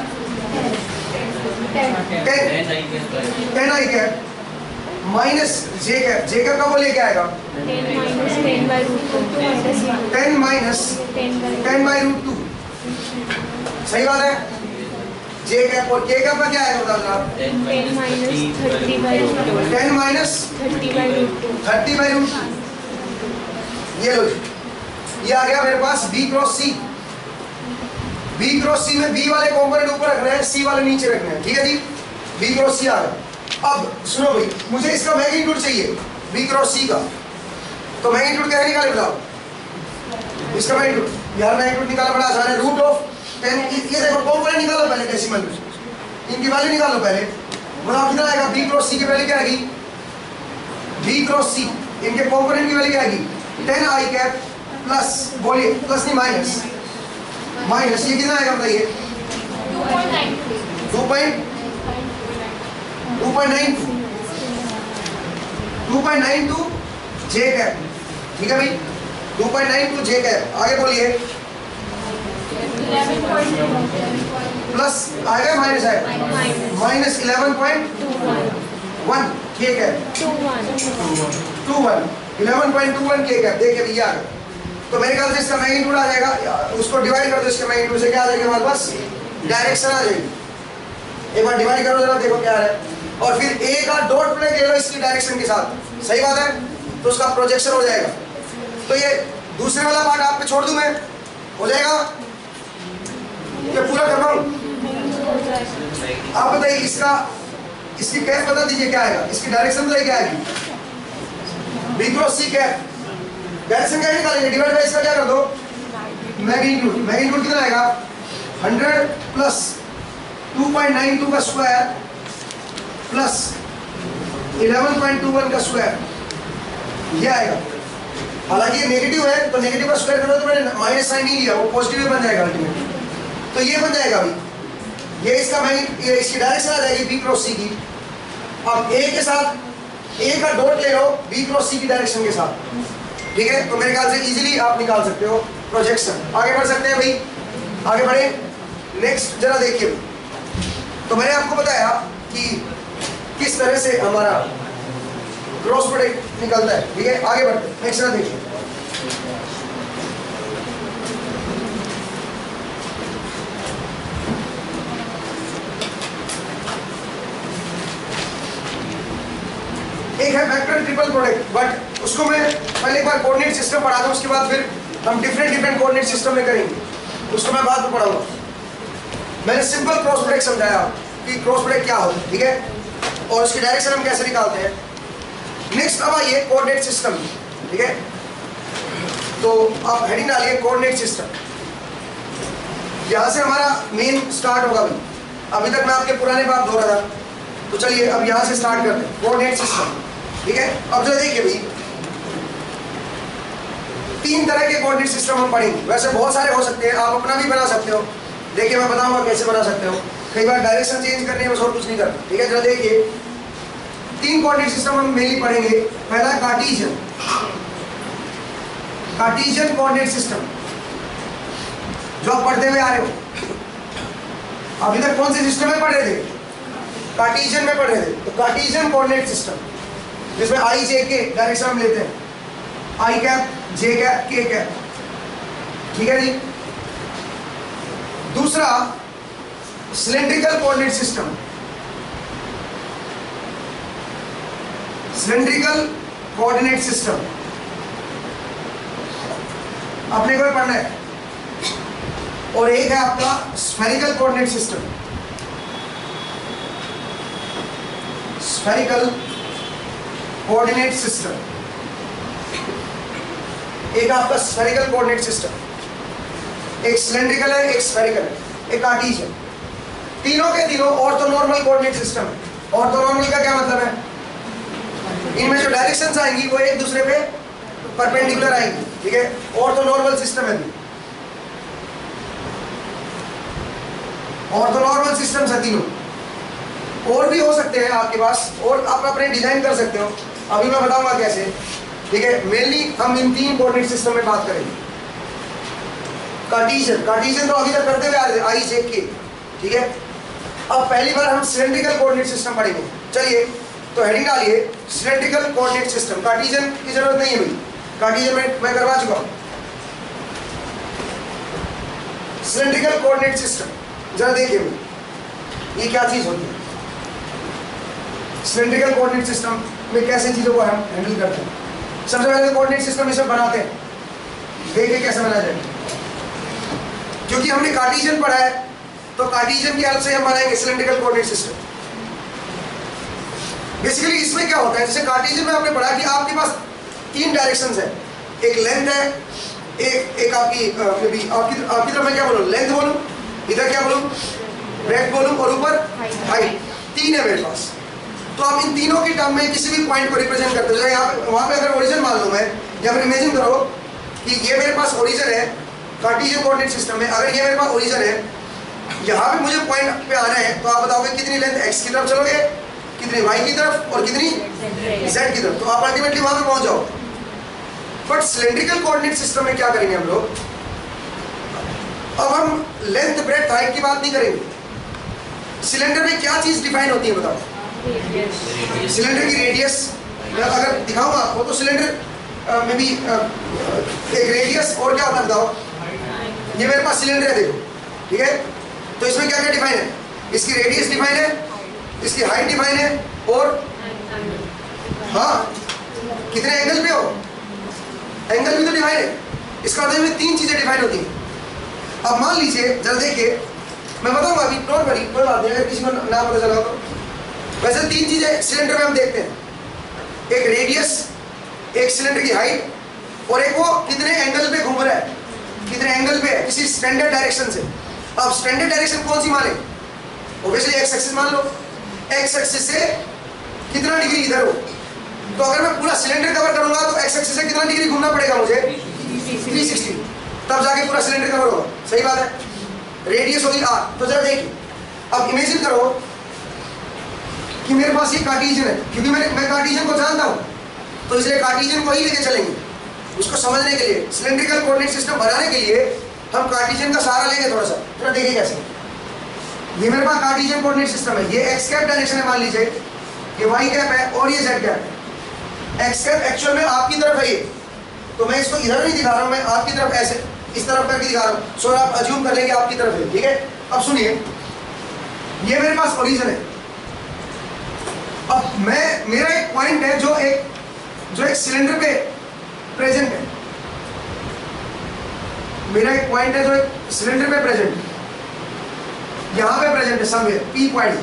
ten ten I cap minus J cap, J cap का बोलिए क्या आएगा, ten minus ten by root two. सही बात है. जे कैप और के कैप का क्या आएगा बताओ आप, ten minus thirty by root two. ये लो, ये आ गया मेरे पास B cross C. B cross C में B वाले कंपोनेंट ऊपर रखना है, C वाले नीचे रखना है. ठीक है जी, B क्रॉस C आ गया. अब सुनो भाई, मुझे इसका मैग्नीट्यूड चाहिए B क्रॉस C का. तो मैग्नीट्यूड क्या निकाले बताओ, इसका मैग्नीट्यूड यार, मैग्नीट्यूड निकालना बड़ा आसान है. रूट ऑफ टेन, ये देखो कंपोनेंट निकालो पहले, डेसिमल इनकी वैल्यू निकालो पहले. बताओ कितना आएगा, B क्रॉस C की वैल्यू क्या आएगी, B क्रॉस C इनके कंपोनेंट की वैल्यू क्या आएगी, टेन आई कैप प्लस, बोलिए प्लस नहीं माइनस, माइनस ये कितना आएगा बताइए, two point point nine two two point nine two जे कैप, ठीक है भाई, टू पॉइंट नाइन टू जे कैप। आगे बोलिए, प्लस आएगा माइनस आएगा, माइनस इलेवन पॉइंट वन के cap, two one eleven point two one के कैप। देखिए भैया, तो मेरे ख्याल से इसका मैग्नीट्यूड आ जाएगा, उसको डिवाइड कर दो, इसके मैग्नीट्यूड से क्या आ जाएगा हमारे पास, डायरेक्शन आ जाएगी। एक बार डिवाइड करो जरा, देखो क्या आ रहा है, और फिर ए का डॉट प्रोडक्ट ले लो इसकी डायरेक्शन के साथ, सही बात है, तो उसका प्रोजेक्शन हो जाएगा। तो ये दूसरे वाला पार्ट आप पे छोड़ दूं मैं, हो जाएगा, ये पूरा करवाऊं? आप बताइए इसका, इसकी कैप बता दीजिए क्या आएगा, इसकी डायरेक्शन बताइए क्या आएगी, B cross C cap. Direction क्या निकालेंगे, डिवाइड बाय इसका क्या कर दो, मैग्नीट्यूड। मैग्नीट्यूड कितना आएगा, hundred plus two point nine two का square plus eleven point two one का स्क्वायर, ये आएगा। हालांकि ये नेगेटिव है, तो नेगेटिव का स्क्वायर करो तो मैंने माइनस साइन नहीं लिया, वो पॉजिटिव बन जाएगा अल्टीमेटली, तो ये बन जाएगा अभी, ये इसका मैं ये इसकी डायरेक्शन आ जाएगी बी क्रॉस सी की। अब ए के साथ ए का डॉट ले लो बी क्रॉस सी की डायरेक्शन के साथ, ठीक है, तो मेरे ख्याल से इजीली आप निकाल सकते हो प्रोजेक्शन। आगे बढ़ सकते हैं भाई, आगे बढ़े, नेक्स्ट जरा देखिए। तो मैंने आपको बताया कि किस तरह से हमारा क्रॉस प्रोडक्ट निकलता है, ठीक है, आगे बढ़ते हैं, नेक्स्ट जरा देखिए। एक है वेक्टर ट्रिपल प्रोडक्ट, बट उसको मैं पहले एक बार कोऑर्डिनेट सिस्टम पढ़ा दूं, उसके बाद फिर हम डिफरेंट डिफरेंट कोऑर्डिनेट सिस्टम में करेंगे, उसको मैं बाद में पढ़ाऊंगा। मैंने सिंपल क्रॉस प्रोडक्ट समझाया कि क्रॉस प्रोडक्ट क्या होता है, ठीक है, और उसकी डायरेक्शन हम कैसे निकालते हैं। नेक्स्ट अब आइए कोऑर्डिनेट सिस्टम, ठीक है, तो आप हेडिंग डालिए कोऑर्डिनेट सिस्टम। यहां से हमारा मेन स्टार्ट होगा भाई, अभी तक मैं आपके पुराने बात धो रहा था, तो चलिए अब यहां से स्टार्ट करते हैं कोऑर्डिनेट सिस्टम, ठीक है। अब जो देखिए भाई, तीन तरह के कोऑर्डिनेट सिस्टम हम पढ़ेंगे, वैसे बहुत सारे हो सकते हैं, आप अपना भी बना सकते हो। देखिए मैं बताऊंगा कैसे बना सकते हो, कई बार डायरेक्शन चेंज करने में और कुछ नहीं करना, ठीक है। जरा देखिए, तीन कोऑर्डिनेट सिस्टम हम मेनली पढ़ेंगे। पहला कार्टेशियन, कार्टेशियन कोऑर्डिनेट सिस्टम जो आप पढ़ते हुए आ रहे हो। अभी तक कौन से सिस्टम में पढ़ रहे थे, कार्टेशियन में पढ़ रहे थे, तो कार्टेशियन कोऑर्डिनेट सिस्टम जिसमें आई जे के डायरेक्शन हम लेते हैं, आई कैप जे कैप के कैप, ठीक है जी। दूसरा cylindrical coordinate system, cylindrical coordinate system अपने को पढ़ना है। और एक है आपका spherical coordinate system, spherical coordinate system, एक आपका स्फेरिकल कोऑर्डिनेट सिस्टम, एक सिलेंड्रिकल है, एक स्फेरिकल है, एक कार्टेशियन। तीनों के तीनों ऑर्थोनॉर्मल कोऑर्डिनेट सिस्टम है। ऑर्थोनॉर्मल का क्या मतलब है, इनमें जो डायरेक्शंस आएंगी वो एक दूसरे पे परपेंडिकुलर आएंगी, ठीक है, ऑर्थोनॉर्मल सिस्टम है। ऑर्थोनॉर्मल सिस्टम्स है तीनों, और भी हो सकते हैं आपके पास, और आप अपने डिजाइन कर सकते हो, अभी मैं बताऊंगा कैसे, ठीक है। मेनली हम इन तीन कोऑर्डिनेट सिस्टम में बात करेंगे। कार्टेशियन, कार्टेशियन तो अभी तक करते हुए आ रहे थे, आई जे के, ठीक है। अब पहली बार हम सिलेंड्रिकल कोऑर्डिनेट सिस्टम पढ़ेंगे। चलिए तो हेडिंग डालिए सिलेंड्रिकल कोऑर्डिनेट सिस्टम। कार्टेशियन की जरूरत नहीं है भाई, कार्टेशियन में मैं करवा चुका हूं। सिलेंड्रिकल कोऑर्डिनेट सिस्टम जरा देखिए ये क्या चीज होती है। सिलेंड्रिकल कोऑर्डिनेट सिस्टम में कैसे चीजों को हम हैंडल करते हैं। सबसे पहले कोऑर्डिनेट सिस्टम इसे बनाते हैं, देखिए कैसे बनाया जाए। क्योंकि हमने कार्टेशियन पढ़ा है तो कार्टेशियन की हेल्प से हम बनाएंगे सिलेंड्रिकल कोऑर्डिनेट सिस्टम। बेसिकली इसमें क्या होता है, जैसे कार्टेशियन में आपने पढ़ा कि आपके पास तीन डायरेक्शंस है, एक लेंथ है, एक एक आपकी आपकी आपकी तरफ मैं क्या बोलूं, लेंथ बोलूं, इधर क्या बोलूं, ब्रेड्थ बोलूं, और ऊपर हाइट, तीन है मेरे पास। तो आप इन तीनों की टर्म में किसी भी पॉइंट को रिप्रेजेंट करते हो। यहाँ पे वहाँ पे अगर ओरिजिन मान लूँ मैं, या फिर इमेजिन करो कि ये मेरे पास ओरिजिन है कार्टेशियन कोऑर्डिनेट सिस्टम में, अगर ये मेरे पास ओरिजिन है, यहाँ पे मुझे पॉइंट पे आना है, तो आप बताओगे कितनी लेंथ, एक्स की तरफ चलोगे कितनी वाई की तरफ और कितनी जेड की तरफ, तो आप अल्टीमेटली वहां पे पहुंच जाओ। बट सिलेंड्रिकल कोऑर्डिनेट सिस्टम में क्या करेंगे हम लोग, अब हम लेंथ ब्रेड्थ हाइट की बात नहीं करेंगे। सिलेंडर में क्या चीज डिफाइन होती है बताओ? सिलेंडर की रेडियस मैं अगर दिखाऊंगा आपको तो सिलेंडर में भी एक रेडियस और क्या होता है बताओ? ये मेरे पास सिलेंडर है देखो, ठीक है, तो इसमें क्या क्या डिफाइन है? इसकी रेडियस डिफाइन है, इसकी हाइट डिफाइन है, और हाँ कितने एंगल पे हो, एंगल भी तो डिफाइन है। इसका मतलब में तीन चीजें डिफाइन होती हैं। अब मान लीजिए जरा देखिए, मैं बताऊंगा अभी, डोंट वरी, कोई बात नहीं, अगर किसी को ना पता चला तो। वैसे तीन चीजें सिलेंडर में हम देखते हैं, एक रेडियस, एक सिलेंडर की हाइट, और एक वो कितने एंगल पे घूम रहा है, कितने एंगल पे है किसी स्टैंडर्ड डायरेक्शन से। अब स्टैंडर्ड डायरेक्शन कौन सी माने? ऑब्वियसली एक्स एक्सिस मान लो, एक्स एक्सिस से कितना डिग्री इधर हो, तो अगर मैं पूरा सिलेंडर कवर करूंगा तो एक्स एक्सिस से कितना डिग्री घूमना पड़ेगा मुझे? थ्री सिक्सटी, तब जाके पूरा सिलेंडर कवर होगा। सही बात है, रेडियस होगी आर। तो जरा देखिए, अब इमेजिन करो कि मेरे पास ये कार्टेशियन है, क्योंकि मैं मैं कार्टेशियन को जानता हूं, तो इसलिए कार्टेशियन को ही लेके चलेंगे उसको समझने के लिए। सिलेंड्रिकल कोऑर्डिनेट सिस्टम बनाने के लिए हम कार्टेशियन का सहारा लेंगे थोड़ा सा। जरा देखिए कैसे, ये मेरे पास कार्टेशियन कोऑर्डिनेट सिस्टम है, ये एक्स कैप डायरेक्शन है मान लीजिए, ये वाई कैप है और ये जेड कैप है। एक्स कैप एक्चुअल में आपकी तरफ है ये, तो मैं इसको इधर नहीं दिखा रहा हूं, मैं आपकी तरफ ऐसे इस तरफ करके दिखा रहा हूं, सो आप अज्यूम कर लेंगे आपकी तरफ है, ठीक है। अब सुनिए, ये मेरे पास ओरिजिन है। अब मैं, मेरा एक पॉइंट है जो एक जो एक सिलेंडर पे प्रेजेंट है, मेरा एक पॉइंट है जो एक सिलेंडर पे प्रेजेंट है, यहां पे प्रेजेंट है समवेयर, पी पॉइंट।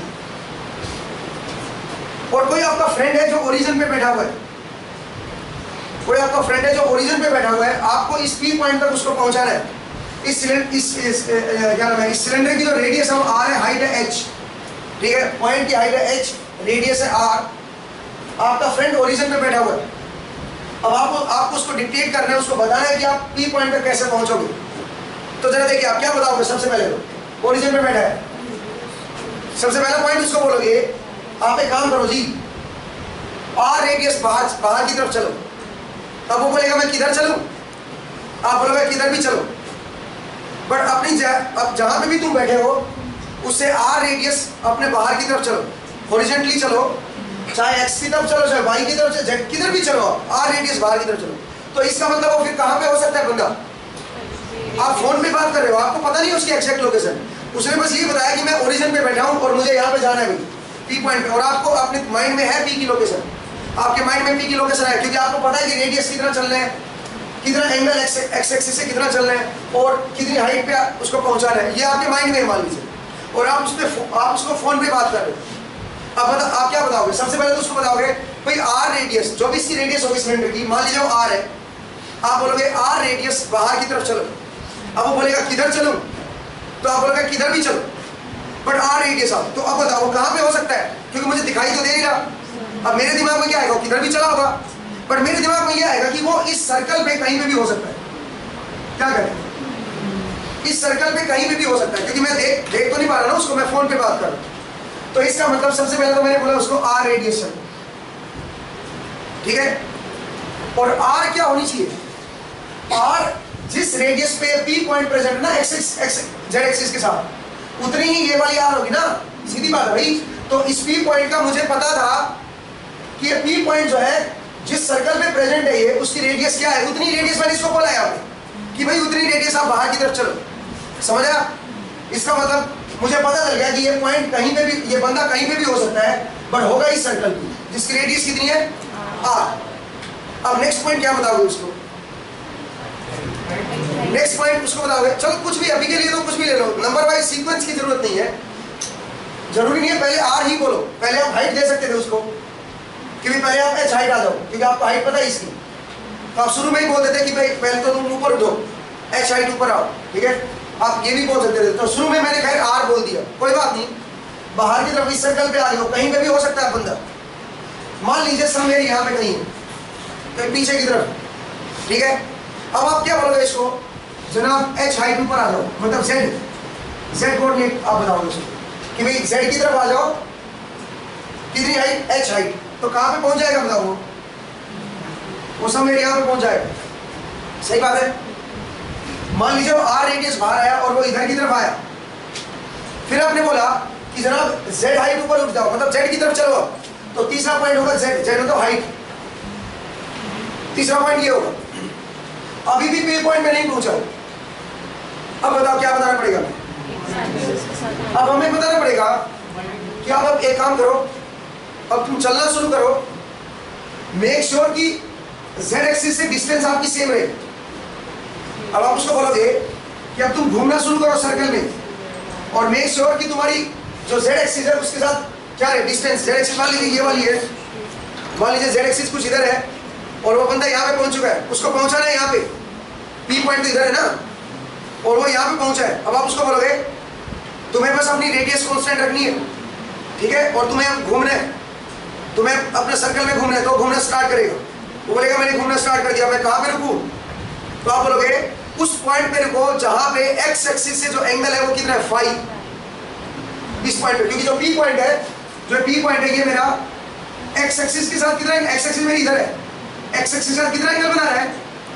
और कोई आपका फ्रेंड है जो ओरिजिन पे बैठा हुआ है, कोई आपका फ्रेंड है जो ओरिजिन पे बैठा हुआ है, आपको इस पी पॉइंट तक उसको पहुंचाना है। इस सिलेंडर इस, इस क्या नाम है, इस सिलेंडर की जो रेडियस है वो आर है, हाइट है एच, ठीक है, पॉइंट की हाइट है एच, रेडियस है आर, आपका फ्रेंड ओरिजिन पे बैठा हुआ है। अब आपको आपको उसको डिक्टेट करना है, उसको बताना है कि आप पी पॉइंट तक कैसे पहुंचोगे। तो जरा देखिए आप क्या बताओगे? सबसे पहले तो ओरिजिन पे बैठा है, सबसे पहला पॉइंट उसको बोलोगे, आप एक काम करो जी, आर रेडियस बाहर बाहर की तरफ चलो। अब वो बोलेगा मैं किधर चलूं, आप बोलोगे किधर भी चलो, बट अपनी अब जहां पे भी तुम बैठे हो उससे आर रेडियस अपने बाहर की तरफ चलो, हॉरिजॉन्टली चलो, चाहे एक्स की तरफ चलो, चाहे वाई की तरफ, चाहे जेड किधर भी चलो, आर रेडियस बाहर की तरफ चलो। तो इसका मतलब वो फिर कहां पे हो सकता है बंदा? आप फोन पे बात कर रहे हो, आपको पता नहीं उसकी एग्जैक्ट लोकेशन, उसने बस ये बताया कि मैं ओरिजिन पे बैठा हूं और मुझे यहाँ पे जाना है भाई पी पॉइंट पे, और आपको अपने माइंड में है पी की लोकेशन, आपके माइंड में पी की लोकेशन है, क्योंकि आपको पता है कि रेडियस कितना चलना है, कितना एंगल एक्स एक्सिस से कितना चलना है और कितनी हाइट पे उसको पहुंचाना है, ये आपके माइंड में मान लीजिए, और आप उस पर आप उसको फोन पे बात कर रहे हो। अब बता, आप क्या बताओगे? सबसे पहले तो उसको बताओगे भाई आर रेडियस, जो भी इसकी रेडियस होगी सिलेंडर की, मान लीजिए वो आर है, आप बोलोगे आर रेडियस बाहर की तरफ चलो। अब वो बोलेगा किधर चलूं, तो आप बोलोगे किधर भी चलो, बट आर रेडियस आप, तो अब बताओ कहां पे हो सकता है, क्योंकि मुझे दिखाई तो दे नहीं रहा। अब मेरे दिमाग में क्या आएगा? किधर भी चला होगा, बट मेरे दिमाग में यह आएगा कि वो इस सर्कल पे कहीं पे भी हो सकता है। क्या करें? इस सर्कल पे कहीं पे भी हो सकता है, क्योंकि मैं देख देख तो नहीं पा रहा ना उसको, मैं फोन पे बात कर रहा हूं। तो इसका मतलब सबसे पहले तो मैंने बोला उसको आर रेडियस, ठीक है, और आर क्या होनी चाहिए? आर जिस रेडियस पे पी पॉइंट प्रेजेंट ना एक्स एक्स जेड एक्सिस के साथ, उतनी ही ये वाली आर होगी ना, सीधी बात है भाई। तो इस पी पॉइंट का मुझे पता था कि ये पी पॉइंट जो है जिस सर्कल पे प्रेजेंट है ये, उसकी रेडियस क्या है, उतनी रेडियस मैंने इसको बोला है कि भाई उतनी रेडियस आप बाहर की तरफ चलो। समझा? इसका मतलब मुझे पता चल गया कि ये पॉइंट कहीं पे भी, ये बंदा कहीं पे भी हो सकता है, बट होगा इस सर्कल की जिसकी रेडियस कितनी है? आर। अब नेक्स्ट पॉइंट क्या बताओगे उसको? नेक्स्ट पॉइंट उसको बताओगे, चलो कुछ भी अभी के लिए तो कुछ भी ले लो, नंबर वाइज सीक्वेंस की जरूरत नहीं है, जरूरी नहीं है पहले आर ही बोलो, पहले आप हाइट दे सकते थे उसको कि भाई पहले आप एच हाइट आ जाओ, क्योंकि आपको हाइट पता है इसकी, तो आप शुरू में ही बोल देते कि भाई पहले तो तुम ऊपर उठो, एच हाइट ऊपर आओ, ठीक है, आप ये भी बोल सकते थे। तो शुरू में मैंने खैर आर बोल दिया, कोई बात नहीं, बाहर की तरफ इस सर्कल पे आ रही हो, कहीं पे भी हो सकता है बंदा, मान लीजिए समवेयर यहाँ पे कहीं तो पीछे की तरफ, ठीक है। अब आप क्या बोलोगे इसको? जनाब एच हाइट ऊपर आ जाओ, मतलब जेड जेड कोऑर्डिनेट आप बताओगे उसको कि भाई जेड की तरफ आ जाओ, कितनी हाइट, h हाइट, तो कहाँ पे पहुंच जाएगा बताओ? वो वो सब मेरे यहाँ पे पहुंच जाएगा। सही बात है। मान लीजिए वो r रेडियस बाहर आया और वो इधर की तरफ आया, फिर आपने बोला कि जनाब z हाइट ऊपर उठ जाओ, मतलब z की तरफ चलो, तो तीसरा पॉइंट होगा z, z मतलब हाइट, तीसरा पॉइंट ये होगा। अभी भी पी पॉइंट में नहीं पहुंचा, अब बताओ क्या बताना पड़ेगा? अब हमें बताना पड़ेगा कि आप अब एक काम करो, अब तुम चलना शुरू करो, मेक श्योर कि z एक्सिस से डिस्टेंस आपकी सेम रहे। अब आप उसको बोलोगे कि अब तुम घूमना शुरू करो सर्कल में, और मेक श्योर कि तुम्हारी जो z एक्सिस है उसके साथ क्या है डिस्टेंस। z एक्सिस मान लीजिए ये वाली है, मान लीजिए z एक्सिस कुछ इधर है और वो बंदा यहाँ पे पहुंच चुका है, उसको पहुंचाना है यहाँ पे, p पॉइंट तो इधर है ना, और वो यहाँ पे पहुंचा है। अब आप उसको बोलोगे तुम्हें बस अपनी रेडियस कांस्टेंट रखनी है, ठीक है, और तुम्हें अब घूमना है, तुम्हें अपने सर्कल में घूमना है, तो घूमना स्टार्ट करेगा। वो बोलेगा मैंने घूमना स्टार्ट कर दिया, मैं कहाँ पे रुकूं? तो आप बोलोगे उस पॉइंट पे रुको जहां पे x एक्सिस से जो एंगल है वो कितना है, फाइव। इस पॉइंट पे, क्योंकि जो p पॉइंट है, जो p पॉइंट है ये मेरा x एक्सिस के साथ कितना है, x एक्सिस मेरी इधर है, x एक्सिस के साथ कितना एंगल बना रहा है,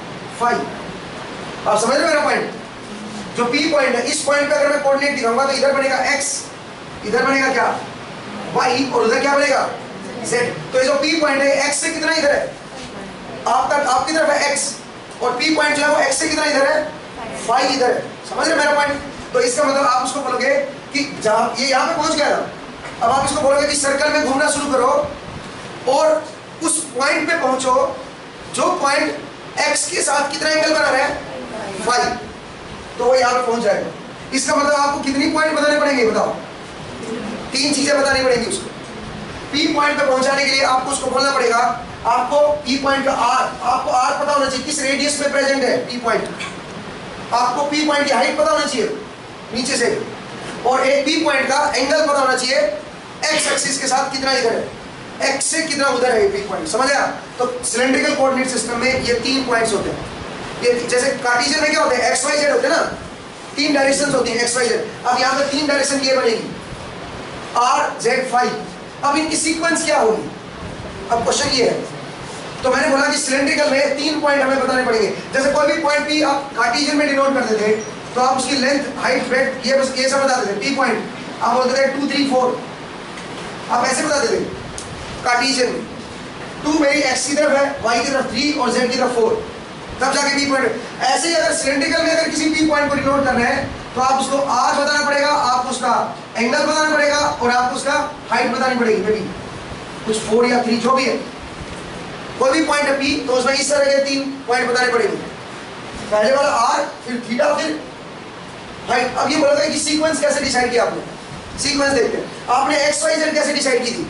फाइव। आप समझ रहे हो मेरा पॉइंट? जो p पॉइंट है, इस पॉइंट पे अगर मैं कोऑर्डिनेट दिखाऊंगा तो इधर बनेगा x, इधर बनेगा क्या, y, और उधर क्या बनेगा, z। तो ये जो p पॉइंट है x से कितना इधर है, आपका आपकी तरफ है x, और p पॉइंट जो है वो x से कितना इधर है, फाइव इधर है। समझ रहे मेरा पॉइंट? तो इसका मतलब आप उसको बोलोगे कि जहां ये यहाँ पे पहुंच गया ना, अब आप इसको बोलोगे कि सर्कल में घूमना शुरू करो और उस पॉइंट पे पहुंचो जो पॉइंट x के साथ कितना एंगल बना रहा है, फाइव, तो वो यहाँ पे पहुंच जाएगा। इसका मतलब आपको कितनी पॉइंट बताने पड़ेंगे बताओ? तीन चीजें बतानी पड़ेंगी उसको। p पॉइंट पे पहुंचाने के लिए आपको उसको बोलना पड़ेगा, आपको p पॉइंट का r, आपको r पता होना चाहिए किस रेडियस में प्रेजेंट है p पॉइंट, आपको p पॉइंट की हाइट पता होना चाहिए नीचे से, और एक p पॉइंट का एंगल पता होना चाहिए x एक्सिस के साथ कितना इधर है, x से कितना उधर है p पॉइंट। समझ आया? तो सिलेंड्रिकल कोऑर्डिनेट सिस्टम में ये तीन पॉइंट्स होते हैं। ये जैसे कार्टेशियन में क्या होते हैं, x y z होते हैं ना, तीन डायरेक्शंस होती हैं x y z। अब यहाँ पे तीन डायरेक्शन ये बनेगी r z फाइव। अब इनकी सीक्वेंस क्या होगी? अब क्वेश्चन ये है, तो मैंने बोला कि सिलेंड्रिकल में तीन पॉइंट हमें बताने पड़ेंगे। जैसे कोई भी पॉइंट p आप कार्टेशियन में डिनोट करते थे तो आप उसकी लेंथ, हाइट, ब्रेड्थ ये बस ये सब बताते थे। p पॉइंट आप बोलते थे टू थ्री फोर, आप ऐसे बताते थे कार्टेशियन में। टू मेरी x की तरफ है, y की तरफ थ्री और z की तरफ फोर, तब जाके p पॉइंट। ऐसे ही अगर सिलेंड्रिकल में अगर किसी p पॉइंट को डिनोट करना है तो आप उसको r बताना पड़ेगा, आपको उसका एंगल बताना पड़ेगा, और आपको उसका हाइट बतानी पड़ेगी, मे बी कुछ फोर या थ्री जो भी है। कोई भी पॉइंट है p तो उसमें इस तरह के तीन पॉइंट बताने पड़ेंगे, पहले वाला r, फिर थीटा, फिर हाइट। अब ये बोला कि सीक्वेंस कैसे डिसाइड किया आपने? सीक्वेंस देखते हैं। आपने x y z कैसे डिसाइड की थी?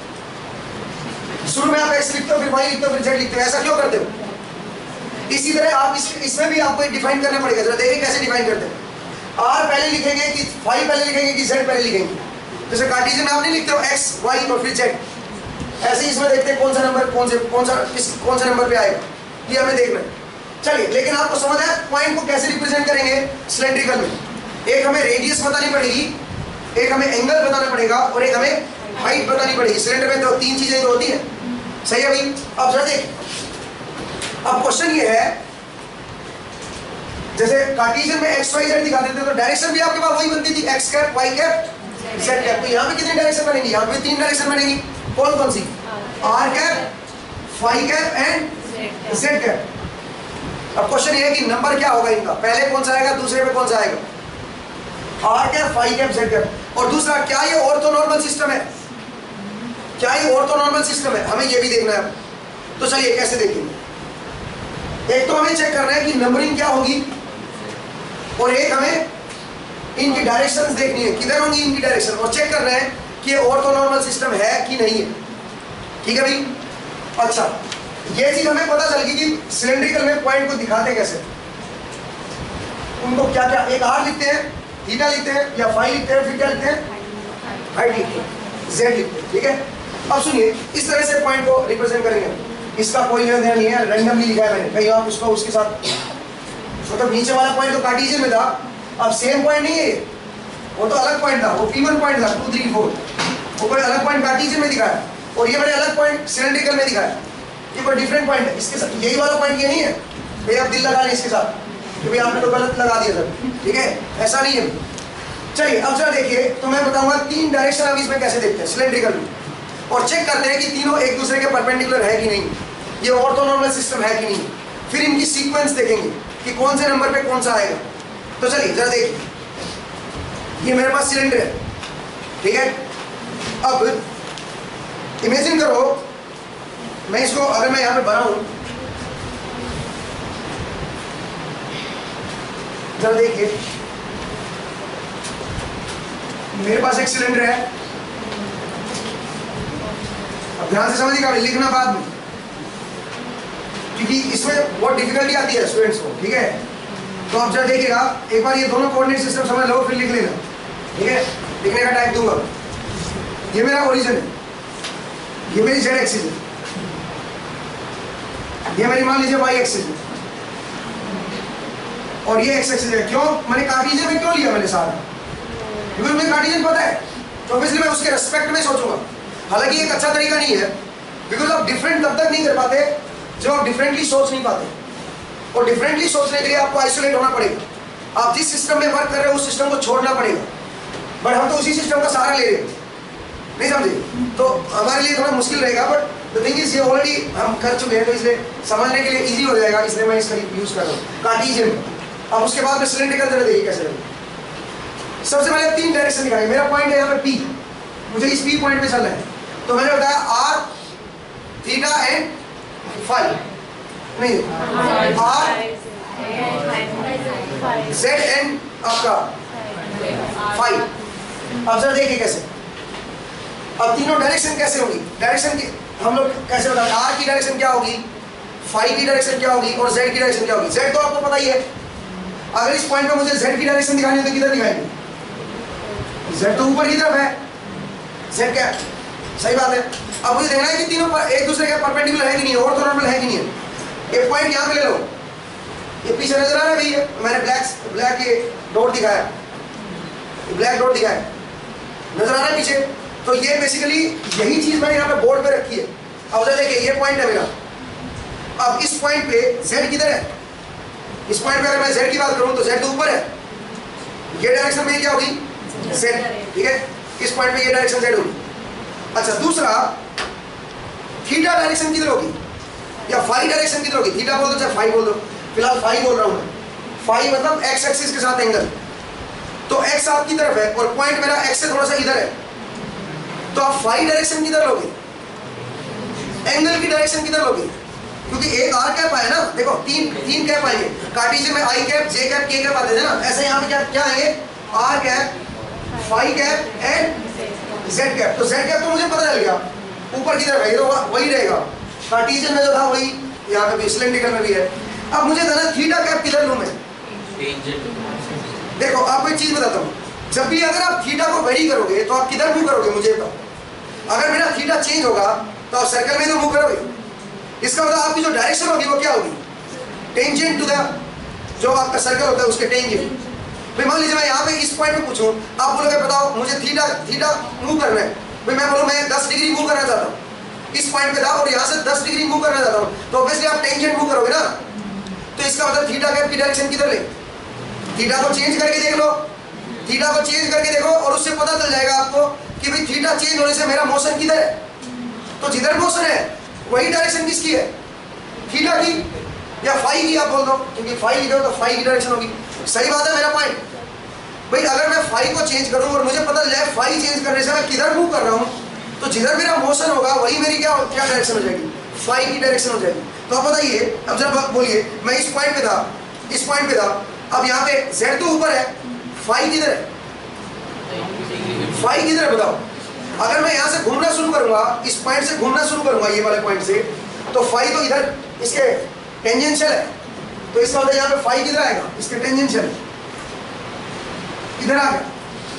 शुरू में आप x लिखते हो, फिर y लिखते हो, फिर z लिखते हो, ऐसा क्यों करते हो? इसी तरह आप इस, इसमें भी आपको डिफाइन करना पड़ेगा। जरा देखिए कैसे डिफाइन करते हैं। r पहले लिखेंगे कि फाइव पहले लिखेंगे कि z पहले लिखेंगे? जैसे कार्टेशियन में आप नहीं लिखते हो x y और फिर z, ऐसे ही इसमें देखते हैं कौन सा नंबर कौन से कौन सा किस कौन सा नंबर पे आएगा, ये हमें देखना है। चलिए, लेकिन आपको समझ आया पॉइंट को कैसे रिप्रेजेंट करेंगे सिलेंड्रिकल में? एक हमें रेडियस बतानी पड़ेगी, एक हमें एंगल बताना पड़ेगा, और एक हमें हाइट बतानी पड़ेगी। सिलेंडर में तो तीन चीजें तो होती हैं, सही है भाई? अब जरा देख, अब क्वेश्चन ये है, जैसे कार्टेशियन में एक्स वाई जेड दिखाते थे तो डायरेक्शन भी आपके पास वही बनती थी, x cap, Y cap, Z cap. तो यहाँ पे कितनी डायरेक्शन बनेगी? यहाँ पे तीन डायरेक्शन बनेगी। कौन कौन सी? R cap, phi cap and z cap. अब क्वेश्चन ये है कि नंबर क्या होगा इनका, पहले कौन सा आएगा, दूसरे पे कौन सा आएगा? R cap, phi cap, Z cap. और दूसरा, क्या ये ऑर्थोनॉर्मल सिस्टम है? क्या ये ऑर्थोनॉर्मल सिस्टम है? हमें ये भी देखना है। तो चलिए कैसे देखेंगे। एक तो हमें चेक करना है कि नंबरिंग क्या होगी, और एक हमें इनकी डायरेक्शंस देखनी है, किधर होंगी इनकी डायरेक्शन, और चेक करना है कि ऑर्थोनॉर्मल सिस्टम है कि नहीं है। ठीक है भाई? अच्छा, ये चीज हमें पता चल गई कि सिलेंड्रिकल में पॉइंट को दिखाते कैसे। उनको क्या क्या, एक आर लिखते हैं, थीटा लिखते हैं, या फाई लिखते हैं, फिर क्या लिखते हैं, हाइट लिखते हैं, जेड लिखते हैं। ठीक है, अब सुनिए, इस तरह से पॉइंट को रिप्रेजेंट करेंगे। इसका कोई लेना देना नहीं है, रैंडमली लिखा है मैंने, कहीं आप उसको उसके साथ, मतलब नीचे वाला पॉइंट तो कार्टेशियन में था, अब सेम पॉइंट नहीं है, वो तो अलग पॉइंट था, वो पी वन पॉइंट था, टू थ्री फोर। वो कोई अलग पॉइंट कार्टेशियन में दिखाया और ये मैंने अलग पॉइंट सिलेंड्रिकल में दिखाया। ये कोई डिफरेंट पॉइंट है। इसके साथ यही वाला पॉइंट ये नहीं है भाई आप दिल लगा लें इसके साथ कि भाई आपने तो गलत लगा दिया सर, ठीक है, ऐसा नहीं है। चलिए अब जरा देखिए, तो मैं बताऊंगा तीन डायरेक्शन अब इसमें कैसे देखते हैं सिलेंड्रिकल में, और चेक करते हैं कि तीनों एक दूसरे के परपेंडिकुलर है कि नहीं, ये ऑर्थोनॉर्मल सिस्टम है कि नहीं। फिर इनकी सीक्वेंस देखेंगे कि कौन से नंबर पे कौन सा आएगा। तो चलिए जरा देखिए, ये मेरे पास सिलेंडर है, ठीक है। अब इमेजिन करो मैं इसको अगर मैं यहाँ पे भरा हूं, जरा देखिए मेरे पास एक सिलेंडर है। अब ध्यान से समझिएगा, लिखना बाद में, क्योंकि इसमें बहुत डिफिकल्टी आती है स्टूडेंट्स को, ठीक है। तो आप जरा देखिएगा, एक बार ये दोनों कोऑर्डिनेट सिस्टम समझ लो, फिर लिख लेना, ठीक है। लिखने का टाइप दूंगा। ये मेरा ओरिजिन है, ये मेरी जेड एक्सिस है, ये मेरी मान लीजिए वाई एक्सिस है, और ये एक्स एक्सिस है। क्यों मैंने कार्टेशियन में क्यों लिया मैंने सारा, क्योंकि मुझे कार्टेशियन पता है, तो ऑब्वियसली मैं उसके रेस्पेक्ट में सोचूंगा। हालांकि एक अच्छा तरीका नहीं है, बिकॉज आप डिफरेंट तब तक नहीं कर पाते जब आप डिफरेंटली सोच नहीं पाते, और डिफरेंटली सोचने के लिए आपको आइसोलेट होना पड़ेगा। आप जिस सिस्टम में वर्क कर रहे हो उस सिस्टम को छोड़ना पड़ेगा, बट हम तो उसी सिस्टम का सहारा ले रहे हैं, नहीं समझे, तो हमारे लिए थोड़ा मुश्किल रहेगा। बट द थिंग इज ये ऑलरेडी हम कर चुके हैं, तो इसलिए समझने के लिए इजी हो जाएगा, इसलिए मैं इसका यूज कर रहा हूँ कार्टेशियन। अब उसके बाद में सिलेंड्रिकल जरा देखिए कैसे लगेगा। सबसे पहले तीन डायरेक्शन दिखाएंगे। मेरा पॉइंट है यहाँ पे पी, मुझे इस पी पॉइंट पे चलना है, तो मैंने बताया आर थीटा एंड फाइव, नहीं आर जेड एंड आपका फाइव। अब जरा देखिए कैसे, अब तीनों डायरेक्शन कैसे होगी, डायरेक्शन की हम लोग कैसे बताएं। आर की डायरेक्शन क्या होगी, फाइव की डायरेक्शन क्या होगी, और जेड की डायरेक्शन क्या होगी। जेड तो आपको पता ही है, अगर इस पॉइंट पे मुझे जेड की डायरेक्शन दिखानी है तो किधर दिखाएंगे, जेड तो ऊपर की तरफ है, जेड क्या, सही बात है। अब मुझे देखना है कि तीनों पर एक दूसरे के परपेंडिकुलर है कि नहीं, ऑर्थोनॉर्मल है कि नहीं है। एक पॉइंट यहाँ पे ले लो, ये पीछे नजर आ रहा है भैया, मैंने ब्लैक ब्लैक ये डॉट दिखाया, ब्लैक डॉट दिखाया, नजर आ रहा है पीछे। तो ये बेसिकली यही चीज मैंने यहाँ पे बोर्ड पे रखी है। अब जरा देखिए, ये पॉइंट है मेरा। अब इस पॉइंट पे जेड किधर है, इस पॉइंट पे अगर मैं जेड की बात करूं तो जेड तो ऊपर है, ये डायरेक्शन में क्या होगी, जेड, ठीक है। इस पॉइंट पे ये डायरेक्शन जेड होगी। अच्छा, दूसरा थीटा डायरेक्शन किधर होगी, या फाई डायरेक्शन किधर होगी। थीटा बोल दो चाहे फाई बोल दो, फिलहाल फाई बोल रहा हूं मैं। फाई मतलब एक्स एक्सिस के साथ एंगल, तो एक्स आपकी तरफ है और पॉइंट मेरा एक्स से थोड़ा सा इधर है, तो आप फाई डायरेक्शन किधर लोगे, एंगल की डायरेक्शन किधर लोगे, क्योंकि एक आर कैप आया ना, देखो तीन तीन कैप आएंगे कार्टेशियन में, आई कैप, जे कैप, के कैप आते थे ना, ऐसे यहाँ पे क्या क्या आएंगे, r cap, phi cap and z cap. तो जेड कैप तो मुझे पता चल गया ऊपर की तरफ है, ये तो वही रहेगा, कार्टेशियन में जो था वही यहाँ पे भी, सिलेंड्रिकल में भी है। अब मुझे कहना थीटा कैप किधर लूं मैं। देखो आपको एक चीज बताता हूँ, जब भी अगर आप थीटा को वेरी करोगे तो आप किधर मूव करोगे मुझे बताओ। अगर मेरा थीटा चेंज होगा तो आप सर्कल में तो मूव करोगे, इसका मतलब आपकी जो डायरेक्शन होगी वो क्या होगी, टेंजेंट टू द जो आपका सर्कल होता है उसके टेंजेंट। भाई मान लीजिए मैं यहाँ पे इस पॉइंट पे पूछूं, आप बोलोगे बताओ मुझे थीटा थीटा मूव करना है, भाई मैं बोलूँ मैं दस डिग्री मूव करना चाहता हूँ, इस पॉइंट पे था और यहाँ से दस डिग्री मूव करना चाहता हूँ, तो ऑब्वियसली आप टेंजेंट मूव करोगे ना। तो इसका मतलब थीटा कैप की डायरेक्शन किधर ले, थीटा को चेंज करके देख लो, थीटा को चेंज करके देखो और उससे पता चल जाएगा आपको कि भाई थीटा चेंज होने से मेरा मोशन किधर है। तो जिधर मोशन है वही डायरेक्शन किसकी है, थीटा की या फाई की आप बोल दो, क्योंकि फाई लिखो तो फाई की डायरेक्शन होगी। सही बात है मेरा पॉइंट। भाई अगर मैं फाई को चेंज करूं और मुझे पता चल जाए फाई चेंज करने से मैं किधर मूव कर रहा हूं, तो जिधर मेरा मोशन होगा वही मेरी क्या क्या डायरेक्शन हो जाएगी, फाई की डायरेक्शन हो जाएगी। तो आप बताइए, अब जरा बोलिए, मैं इस पॉइंट पे था, इस पॉइंट पे था, अब यहाँ पे जेड तो ऊपर है, फाई किधर है, फाई किधर है बताओ। अगर मैं यहाँ से घूमना शुरू करूंगा, इस पॉइंट से घूमना शुरू करूंगा ये वाले पॉइंट से, तो फाई तो इधर इसके टेंजेंशियल है, तो इसका मतलब यहाँ पे फाई किधर आएगा, इसके टेंजेंशियल इधर आ गया।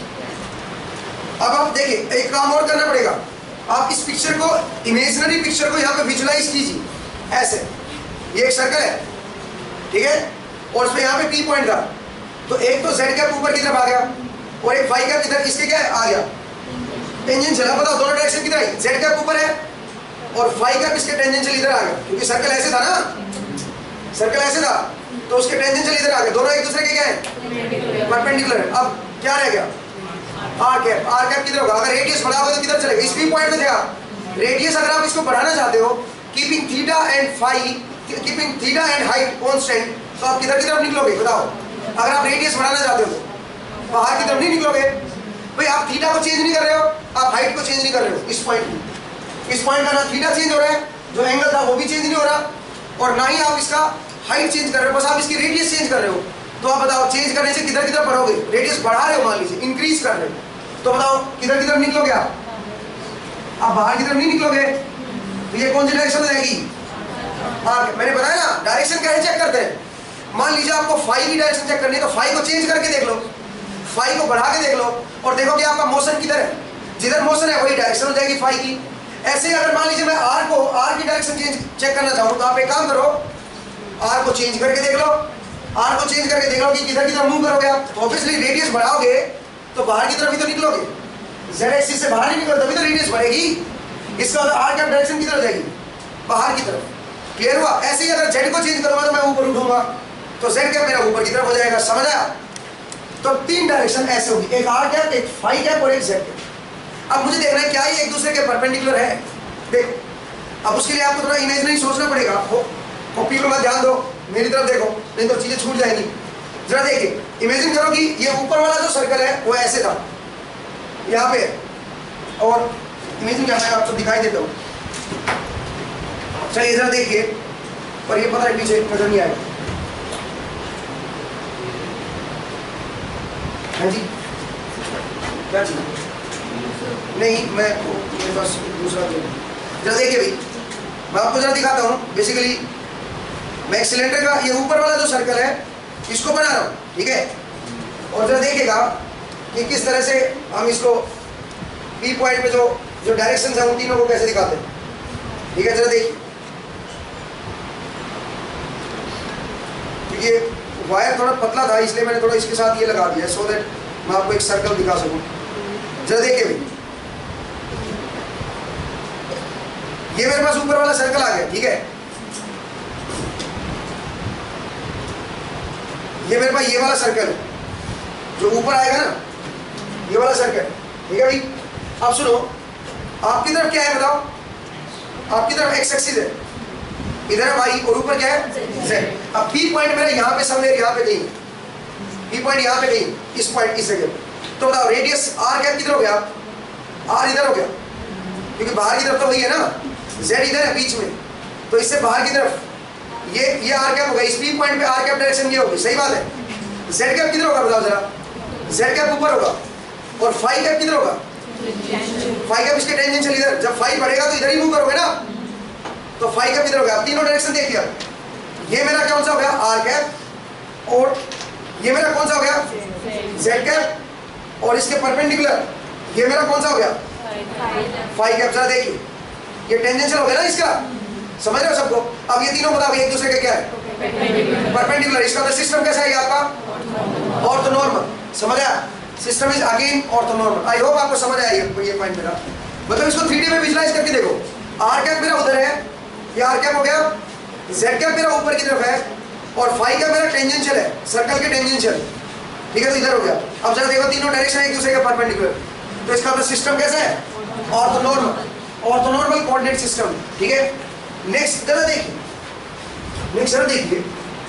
अब आप देखिए एक काम और करना पड़ेगा, आप इस पिक्चर को, इमेजिनरी पिक्चर को यहाँ पे विजुलाइज कीजिए ऐसे, ये एक सर्कल है, ठीक है, और उसमें यहाँ पे पी पॉइंट था, तो एक तो जेड कैप ऊपर की तरफ आ गया और एक फाई कैप इधर इसके क्या आ गया, टेंजेंशियल। अब बताओ दोनों डायरेक्शन किधर आई? जेड कैप ऊपर है और फाई कैप इसके टेंजेंशियल इधर आ गया, क्योंकि सर्कल ऐसे था ना, सर्कल ऐसे था तो उसके टेंजेंशियल इधर आ गए, दोनों एक दूसरे के क्या है? परपेंडिकुलर। अब क्या रह गया? Are cap. आर कैप किधर होगा? अगर रेडियस बढ़ाओगे तो किधर चलेगा? इस पी पॉइंट में थे आप। रेडियस अगर आप इसको बढ़ाना चाहते हो, keeping theta and phi, keeping theta and height constant, तो आप किधर की तरफ निकलोगे बताओ? अगर आप रेडियस बढ़ाना चाहते हो तो बाहर की तरफ नहीं निकलोगे भाई। आप थीटा को चेंज नहीं कर रहे हो, आप हाइट को चेंज नहीं कर रहे हो। इस पॉइंट में, इस पॉइंट का ना थीटा चेंज हो रहा है, जो एंगल था वो भी चेंज नहीं हो रहा, और ना ही आप इसका हाइट चेंज कर रहे हो, बस आप इसकी रेडियस चेंज कर रहे हो। तो आप बताओ चेंज करने से किधर किधर बढ़ोगे? रेडियस बढ़ा रहे हो, मान लीजिए इंक्रीज कर रहे हो, तो बताओ किधर किधर निकलोगे आप? आप बाहर की तरफ नहीं निकलोगे। तो ये कौन सी डायरेक्शन में जाएगी? हाँ, मैंने बताया ना डायरेक्शन कैसे चेक करते हैं। मान लीजिए आपको फाई की डायरेक्शन चेक करनी है, तो फाई को चेंज करके देख लो, फाई को बढ़ा के देख लो और देखो कि आपका मोशन किधर है। जिधर मोशन है वही डायरेक्शन हो जाएगी फाई की। ऐसे ही अगर मान लीजिए मैं आर को, आर की डायरेक्शन चेंज चेक करना चाहूँ, तो आप एक काम करो, आर को चेंज करके देख लो, आर को चेंज करके देख लो कि किधर किधर मूव करोगे आप। तो ऑब्वियसली रेडियस बढ़ाओगे तो बाहर की तरफ ही तो निकलोगे, जेड एक्सिस से बाहर नहीं निकलोगे, तभी तो रेडियस बढ़ेगी। इसका मतलब आर कैप डायरेक्शन किधर हो जाएगी? बाहर की तरफ। क्लियर हुआ? ऐसे ही अगर जेड को चेंज करूंगा तो मैं ऊपर उठूंगा, तो जेड कैप मेरा ऊपर की तरफ हो जाएगा। समझ आया? तो तीन डायरेक्शन ऐसे होगी, एक आर कैप, एक फाई कैप और एक जेड कैप। अब मुझे देखना है क्या ये एक दूसरे के परपेंडिकुलर है। देख, अब उसके लिए आपको थोड़ा इमेजिनरी सोचना पड़ेगा। कॉपी को मत ध्यान दो, मेरी तरफ देखो, नहीं तो चीजें छूट जाएंगी। जरा देखिए, इमेजिन करो कि ये ऊपर वाला जो सर्कल है वो ऐसे था, यहाँ पे, और इमेजिन क्या है आपको दिखाई देता हूँ। चलिए जरा देखिए, पर ये पता है पीछे नजर नहीं आएगा। हाँ जी, क्या चीज? नहीं, मैं मेरे पास दूसरा जो, जरा देखिए भाई, मैं आपको जरा दिखाता हूँ। बेसिकली मैं सिलेंडर का ये ऊपर वाला जो सर्कल है इसको बना रहा हूँ, ठीक है? और जरा देखिएगा कि किस तरह से हम इसको पी पॉइंट पे जो जो डायरेक्शन है उन तीनों को कैसे दिखाते हैं, ठीक है? जरा देखिए, ये वायर थोड़ा पतला था इसलिए मैंने थोड़ा इसके साथ ये लगा दिया सो दैट मैं आपको एक सर्कल दिखा सकूं। जरा देखिए भाई, ये मेरे पास ऊपर वाला सर्कल आ गया, ठीक है? ये मेरे पास ये वाला सर्कल है जो ऊपर आएगा ना, ये वाला सर्कल, ठीक है भाई? अब सुनो, आपकी तरफ क्या है बताओ? आपकी तरफ एक्स एक्सिस है, इधर है वाई, और ऊपर क्या है? जेड। अब पी पॉइंट मेरा यहाँ पे समवेयर यहाँ पे कहीं, पी पॉइंट यहाँ पे कहीं, इस पॉइंट इस जगह। तो बताओ रेडियस आर कैप किधर हो गया? आर इधर हो गया, क्योंकि बाहर की तरफ तो वही है ना, जेड इधर है बीच में, तो इससे बाहर की तरफ ये ये आर कैप होगा। इस पी पॉइंट पे आर कैप डायरेक्शन ये होगी, सही बात है? जेड कैप किधर होगा बताओ जरा? जेड कैप ऊपर होगा, और फाई कैप किधर होगा? फाई कैप इसके टेंजेंशियल इधर। जब फाई बढ़ेगा तो इधर ही मूव करोगे ना, तो फाई कैप इधर हो गया। अब तीनों डायरेक्शन देख लिया, ये मेरा कौन सा हो गया? आर कैप, और ये मेरा कौन सा हो गया? जेड कैप, और इसके परपेंडिकुलर ये मेरा कौन सा हो गया? Phi cap. जरा देखिए, ये टेंजेंशियल हो गया ना इसका, समझ रहे हो सबको? अब ये तीनों बताओ एक दूसरे के क्या है? परपेंडिकुलर। इसका तो सिस्टम कैसा है आपका? ऑर्थोनॉर्मल। समझ आया? System is again orthonormal. I hope आपको समझ आया ये ये पॉइंट मेरा। मतलब इसको थ्री डी में विजुलाइज करके देखो, आर कैप मेरा उधर है, ये आर कैप हो गया, जेड कैप मेरा ऊपर की तरफ है, और फाई कैप मेरा टेंजेंशियल है, सर्कल के टेंजेंशियल, ठीक है? तो इधर हो गया। अब जरा देखो, तीनों डायरेक्शन एक दूसरे के परपेंडिकुलर, तो इसका मतलब सिस्टम कैसा है? ऑर्थोनॉर्मल, ऑर्थोनॉर्मल कोऑर्डिनेट सिस्टम, ठीक है? नेक्स्ट जरा देखिए, नेक्स्ट जरा देखिए,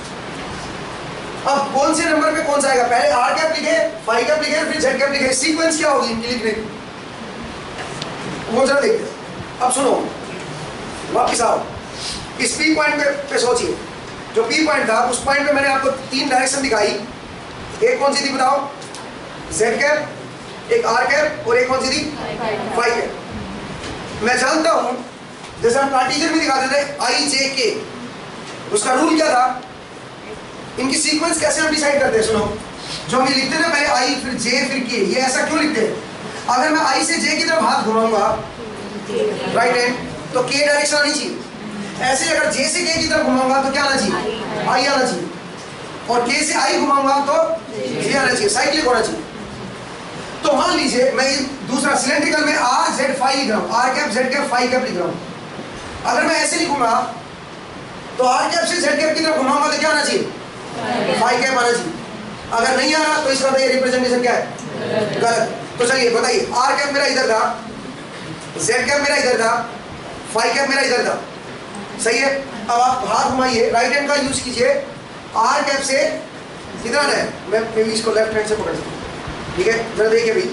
अब कौन से नंबर पे कौन सा आएगा? पहले आर कैप लिखे, फाई कैप लिखे, फिर जेड कैप लिखे, सीक्वेंस क्या होगी इनकी लिखने की, वो जरा देखिए। अब सुनो, वापिस आओ, इस पी पॉइंट पे, पे सोचिए, जो पी पॉइंट था उस पॉइंट पे मैंने आपको तीन डायरेक्शन दिखाई। एक कौन सी थी बताओ? जेड कैप, एक आर कैप, और एक कौन सी थी? Phi cap. मैं जानता हूं, जैसे हम कार्टेशियन में दिखाते थे आई जे के, उसका रूल क्या था? इनकी सीक्वेंस कैसे हम डिसाइड करते हैं? सुनो, जो हम ये लिखते हैं ना, पहले आई फिर जे फिर के, ये ऐसा क्यों लिखते हैं? अगर मैं आई से जे की तरफ हाथ घुमाऊंगा राइट हैंड, तो के डायरेक्शन आनी चाहिए। ऐसे अगर जे से के की तरफ घुमाऊंगा तो क्या आना चाहिए? आई आना चाहिए। और के से आई घुमाऊंगा तो जे आना चाहिए, साइक्लिक होना चाहिए। तो मान लीजिए मैं दूसरा सिलेंड्रिकल में आर जेड फाई लिख रहा हूँ, r cap Z cap phi cap लिख रहा हूँ। अगर मैं ऐसे लिखूंगा तो आर कैप से जेड कैप की तरफ घुमाऊंगा तो क्या आना चाहिए, फाई कैप आना चाहिए। अगर नहीं आ रहा तो इसका ये रिप्रेजेंटेशन क्या है, गलत। तो चलिए बताइए, आर कैप मेरा इधर था, जेड कैप मेरा इधर था, फाई कैप मेरा इधर था, सही है। अब आप हाथ घुमाइए, राइट हैंड का यूज कीजिए, आर कैप से किधर आना है, मैं मैं इसको लेफ्ट हैंड से पकड़ सकता हूँ, ठीक है। जरा देखिए भाई,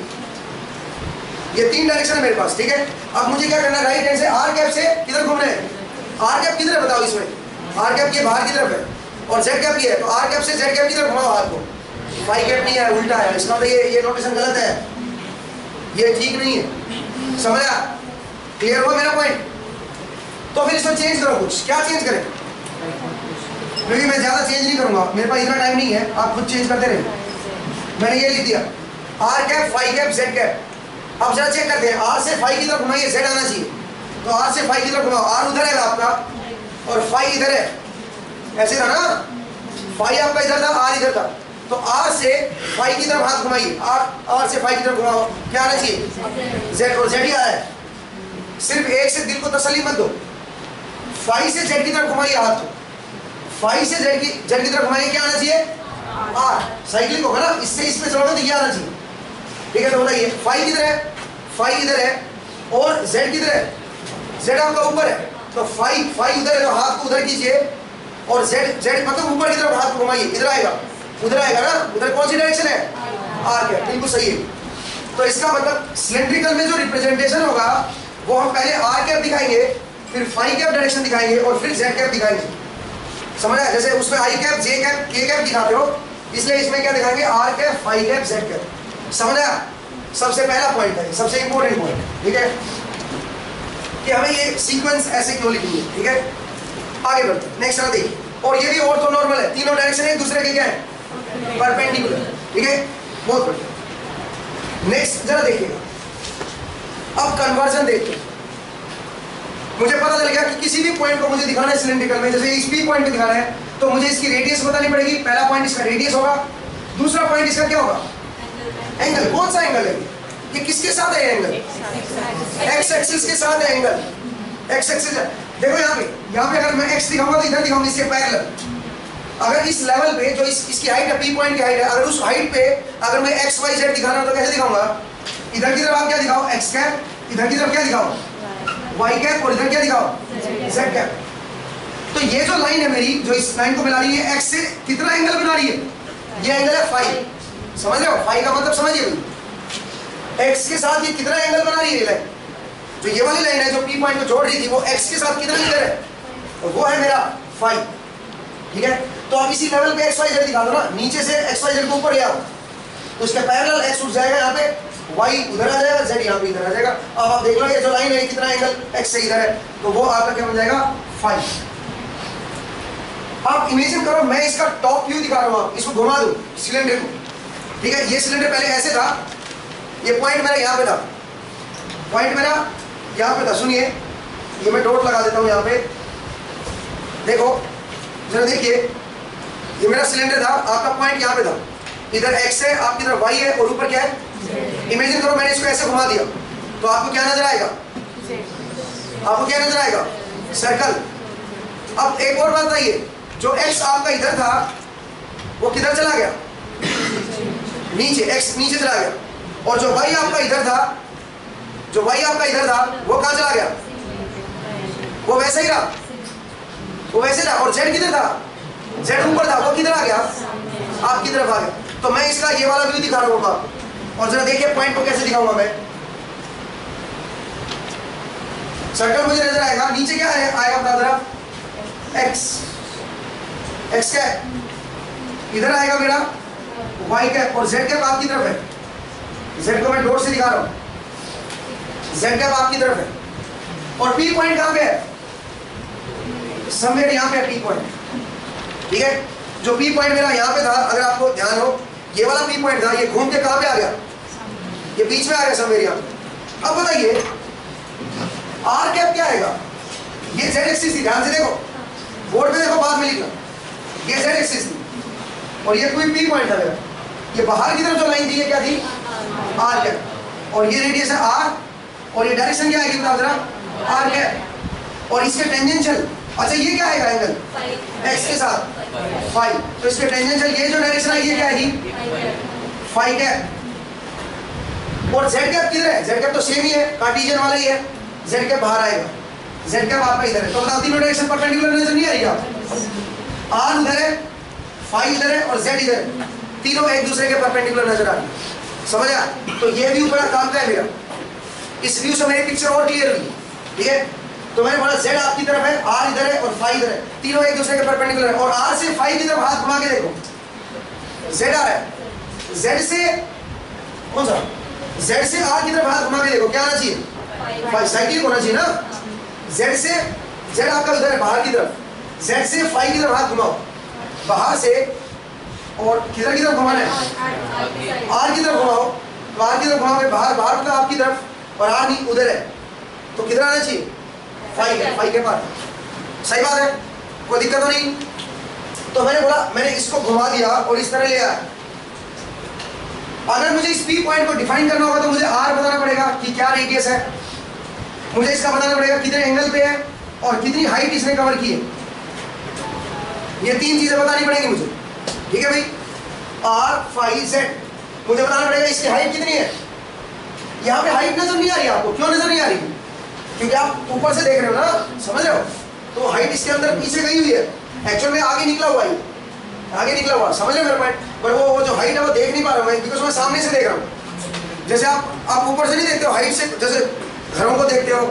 ये तीन डायरेक्शन है मेरे पास, ठीक है। अब मुझे क्या करना है, राइट हैंड से आर कैप से किधर घूमना है, आर कैप किधर है बताओ इसमें, आर कैप के बाहर की तरफ है और जेड कैप ये है, तो आर कैप से जेड कैप की तरफ घुमाओ हाथ को, फाई कैप नहीं है, उल्टा है। इसका मतलब ये ये नोटेशन गलत है, ये ठीक नहीं है, समझा, क्लियर हुआ मेरा पॉइंट। तो फिर इसको चेंज करो, कुछ क्या चेंज करें, क्योंकि मैं ज्यादा चेंज नहीं करूंगा, मेरे पास इतना टाइम नहीं है, आप खुद चेंज करते रहे। मैंने ये लिख दिया r cap phi cap Z cap. अब जरा चेक करते हैं, आर से फाई की तरफ घुमाइए, जेड आना चाहिए, तो आर से फाई की तरफ घुमाओ, आर उधर है आपका और फाई इधर है, ऐसे था ना, फाई आपका इधर था, आर इधर था, तो आर से फाई की तरफ हाथ घुमाइए, आर आर से फाई की तरफ घुमाओ, क्या आना चाहिए, जेड, और जेड ही आया है। सिर्फ एक से दिल को तसल्ली मत दो, फाई से जेड की तरफ घुमाइए हाथ को, फाई से जेड की जेड की तरफ घुमाइए, क्या आना चाहिए, आर। साइक्लिक होगा ना, इससे इसमें चलोगे तो ये आना चाहिए, ठीक है। तो बताइए फाई किधर है, फाई इधर है और जेड किधर है, जेड आपका ऊपर है, तो फाई फाई उधर है तो हाथ को उधर कीजिए और जेड जेड मतलब ऊपर की तरफ हाथ को घुमाइए, इधर आएगा, उधर आएगा ना, उधर कौन सी डायरेक्शन है, आर कैप, बिल्कुल सही है। तो इसका मतलब सिलेंड्रिकल में जो रिप्रेजेंटेशन होगा वो हम पहले आर कैप दिखाएंगे, फिर फाई कैप डायरेक्शन दिखाएंगे और फिर जेड कैप दिखाएंगे, समझ आया। जैसे उसमें आई कैप जे कैप के कैप दिखाते हो, इसलिए इसमें क्या दिखाएंगे, r cap phi cap Z cap, समझ आया। सबसे पहला पॉइंट है, सबसे इंपॉर्टेंट पॉइंट, ठीक है, कि हमें ये सीक्वेंस ऐसे क्यों लिखनी है, ठीक है। आगे बढ़ते हैं, नेक्स्ट देखिए, और ये भी ऑर्थो नॉर्मल है, तीनों डायरेक्शन एक दूसरे के क्या है, परपेंडिकुलर, ठीक है, बहुत बढ़िया। नेक्स्ट जरा देखिएगा, अब कन्वर्जन देखते हैं। मुझे पता चल गया कि किसी भी पॉइंट को मुझे दिखाना है सिलेंड्रिकल में, जैसे इस पी पॉइंट पे दिखाना है तो मुझे इसकी रेडियस बतानी पड़ेगी। पहला पॉइंट इसका रेडियस होगा, दूसरा पॉइंट इसका क्या होगा, एंगल। कौन सा एंगल है ये, किसके साथ है एंगल, एक्स एक्सिस के साथ है एंगल, एक्स एक्सिस। देखो यहाँ पे, यहाँ पे अगर मैं एक्स दिखाऊंगा तो इधर दिखाऊंगा इसके पैरेलल। अगर इस लेवल पे जो इस, इसकी हाइट है, पी पॉइंट की हाइट है, अगर उस हाइट पे अगर मैं एक्स वाई जेड दिखाना तो कैसे दिखाऊंगा, इधर की तरफ आप क्या दिखाओ, एक्स कैप, इधर की तरफ क्या दिखाओ, वाई कैप, और इधर क्या दिखाओ, जेड कैप। तो ये जो लाइन है मेरी, जो इस लाइन को मिला रही है, एक्स से कितना एंगल बना रही है, ये एंगल है फाई, समझ रहे हो, फाई का मतलब समझिए, एक्स के साथ ये कितना एंगल बना रही है लाइन, जो ये वाली लाइन है जो पी पॉइंट को जोड़ रही थी, वो एक्स के साथ कितना एंगल है, तो वो है मेरा फाई, ठीक है। तो अब इसी लेवल पे एक्स वाई जेड दिखा दो ना, नीचे से एक्स वाई जेड को ऊपर ले आओ, तो इसके पैरेलल एक्स उठ जाएगा यहाँ पे, वाई उधर आ जाएगा, जेड यहाँ पे इधर आ जाएगा। अब आप देख लो ये जो लाइन है कितना एंगल एक्स से इधर है, तो वो आपका क्या बन जाएगा, फाई। आप इमेजिन करो मैं इसका टॉप व्यू दिखा रहा हूँ, इसको घुमा दो सिलेंडर को, ठीक है। ये सिलेंडर पहले ऐसे था, ये पॉइंट मेरा यहाँ पे था, पॉइंट मेरा यहाँ पे था, सुनिए ये मैं डॉट लगा देता हूँ यहाँ पे, देखो जरा देखिए, ये मेरा सिलेंडर था, आपका पॉइंट यहाँ पे था, इधर एक्स है, आपकी तरफ वाई है और ऊपर क्या है, इमेजिन करो मैंने इसको ऐसे घुमा दिया तो आपको क्या नजर आएगा, आपको क्या नजर आएगा, सर्कल। अब एक और बात बताइए, जो एक्स आपका इधर था वो किधर चला गया, नीचे, एक्स नीचे चला गया, और जो वाई आपका इधर था, जो वाई आपका इधर था वो कहाँ चला गया, वो वैसे ही रहा, वो वैसे रहा। और जेड किधर था, जेड ऊपर था, वो किधर आ गया, आपकी तरफ आ गया। तो मैं इसका ये वाला व्यू दिखा रहा हूँ, और जरा देखिए पॉइंट को कैसे दिखाऊंगा मैं, सर्कल मुझे नजर आएगा, नीचे क्या है, आएगा बता जरा, एक्स, एक्स क्या है, इधर आएगा मेरा वाई कैप, और जेड कैप आपकी तरफ है, जेड को मैं डॉट से दिखा रहा हूँ, जेड कैप आपकी तरफ है, और पी पॉइंट कहाँ पे है, समवेयर यहाँ पे है पी पॉइंट, ठीक है। जो पी पॉइंट मेरा यहाँ पे था, अगर आपको ध्यान हो, ये वाला पी पॉइंट था, ये घूम के कहाँ पे आ गया, ये बीच में आ गया समवेयर यहाँ पे। अब बताइए आर कैप क्या आएगा, ये जेड एक्सिस थी, ध्यान से देखो, बोर्ड पे देखो, बाद में लिखना, ये जेड एक्सिस थी और ये कोई पी पॉइंट था मेरा, ये बाहर की तरफ जो लाइन थी ये क्या थी, आर कैप, और ये रेडियस है आर, और ये डायरेक्शन क्या आएगी बताओ जरा, आर कैप, और इसके टेंजेंशियल, अच्छा ये क्या आएगा एंगल एक्स के साथ फाई, तो इसके टेंजेंशियल ये जो डायरेक्शन आएगी ये क्या आएगी फाई कैप, और जेड कैप किधर है, जेड कैप तो सेम ही है, कार्टेशियन वाला ही है, जेड कैप बाहर आएगा, जेड कैप आपका इधर है, तो बताओ तीनों डायरेक्शन परपेंडिकुलर नजर नहीं आ रही आप, आर उधर है, फाई इधर है और जेड इधर है, तीनों एक दूसरे के परपेंडिकुलर नजर आ रही है, समझ आया? तो ये व्यू बड़ा काम का है मेरा, इस व्यू से मेरी पिक्चर और क्लियर हुई, ठीक है? तो मैंने बोला जेड आपकी तरफ है, आर इधर है और फाई इधर है, तीनों एक दूसरे के परपेंडिकुलर है, और आर से फाई की तरफ हाथ घुमा के देखो, जेड आ रहा है, जेड से कौन सा, जेड से आर की तरफ हाथ घुमा के देखो, क्या आना चाहिए, फाई, साइक्लिक होना चाहिए ना, जेड से, जेड आपका उधर है बाहर की तरफ, जेड से फाई की तरफ हाथ घुमाओ, बाहर से, और किधर की तरफ घुमाना है, आर की तरफ घुमाओ, तो आर की तरफ घुमाओ, बाहर, बाहर मतलब आपकी तरफ, और आर नहीं उधर है, तो किधर आना चाहिए, फाई है, फाई के पास, सही बात है, कोई दिक्कत तो नहीं? तो मैंने बोला, मैंने इसको घुमा दिया और इस तरह ले आया, अगर मुझे इस पी पॉइंट को डिफाइन करना होगा तो मुझे आर बताना पड़ेगा कि क्या रेडियस है, मुझे इसका बताना पड़ेगा कितने एंगल पे है और कितनी हाइट इसने कवर की है, ये तीन चीजें बतानी पड़ेगी मुझे, ठीक है भाई? आर फाई जेड, मुझे बताना पड़ेगा इसकी हाइट कितनी है, यहाँ पे हाइट नजर नहीं आ रही आपको, क्यों नजर नहीं आ रही, क्योंकि आप ऊपर से देख रहे हो ना, समझ रहे हो? तो हाइट इसके अंदर पीछे गई हुई है, एक्चुअल में आगे निकला हुआ है, आगे निकला हुआ, समझ रहे हो मेरा पॉइंट? पर वो वो जो हाइट है वो देख नहीं पा रहा हूँ मैं, बिकॉज मैं सामने से देख रहा हूँ, जैसे आप आप ऊपर से नहीं देखते हो, हाइट से, जैसे घरों को देखते हो,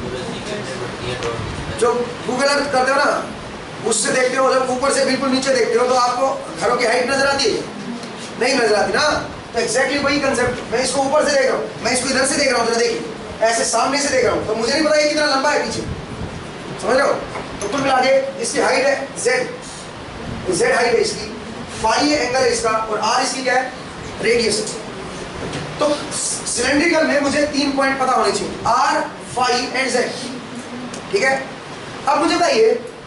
जो गूगल अर्थ करते हो ना, उससे देखते हो, जब ऊपर से बिल्कुल नीचे देखते हो तो आपको घरों की हाइट नजर आती है, नहीं नजर आती ना? तो एक्जैक्टली वही कंसेप्ट, मैं इसको ऊपर से देख रहा हूँ, मैं इसको इधर से देख रहा हूँ, देखिए ऐसे सामने से देख रहा हूँ, तो मुझे नहीं पता ये कितना लंबा है पीछे, समझ रहे हो? तो कुल मिला के इसकी हाइट है जेड, जेड हाइट है इसकी, फाई है एंगल है इसका, और आर इसकी क्या है, रेडियस। तो सिलेंड्रिकल में मुझे तीन पॉइंट पता होने चाहिए, आर फाई एंड जेड, ठीक है? अब मुझे बताइए,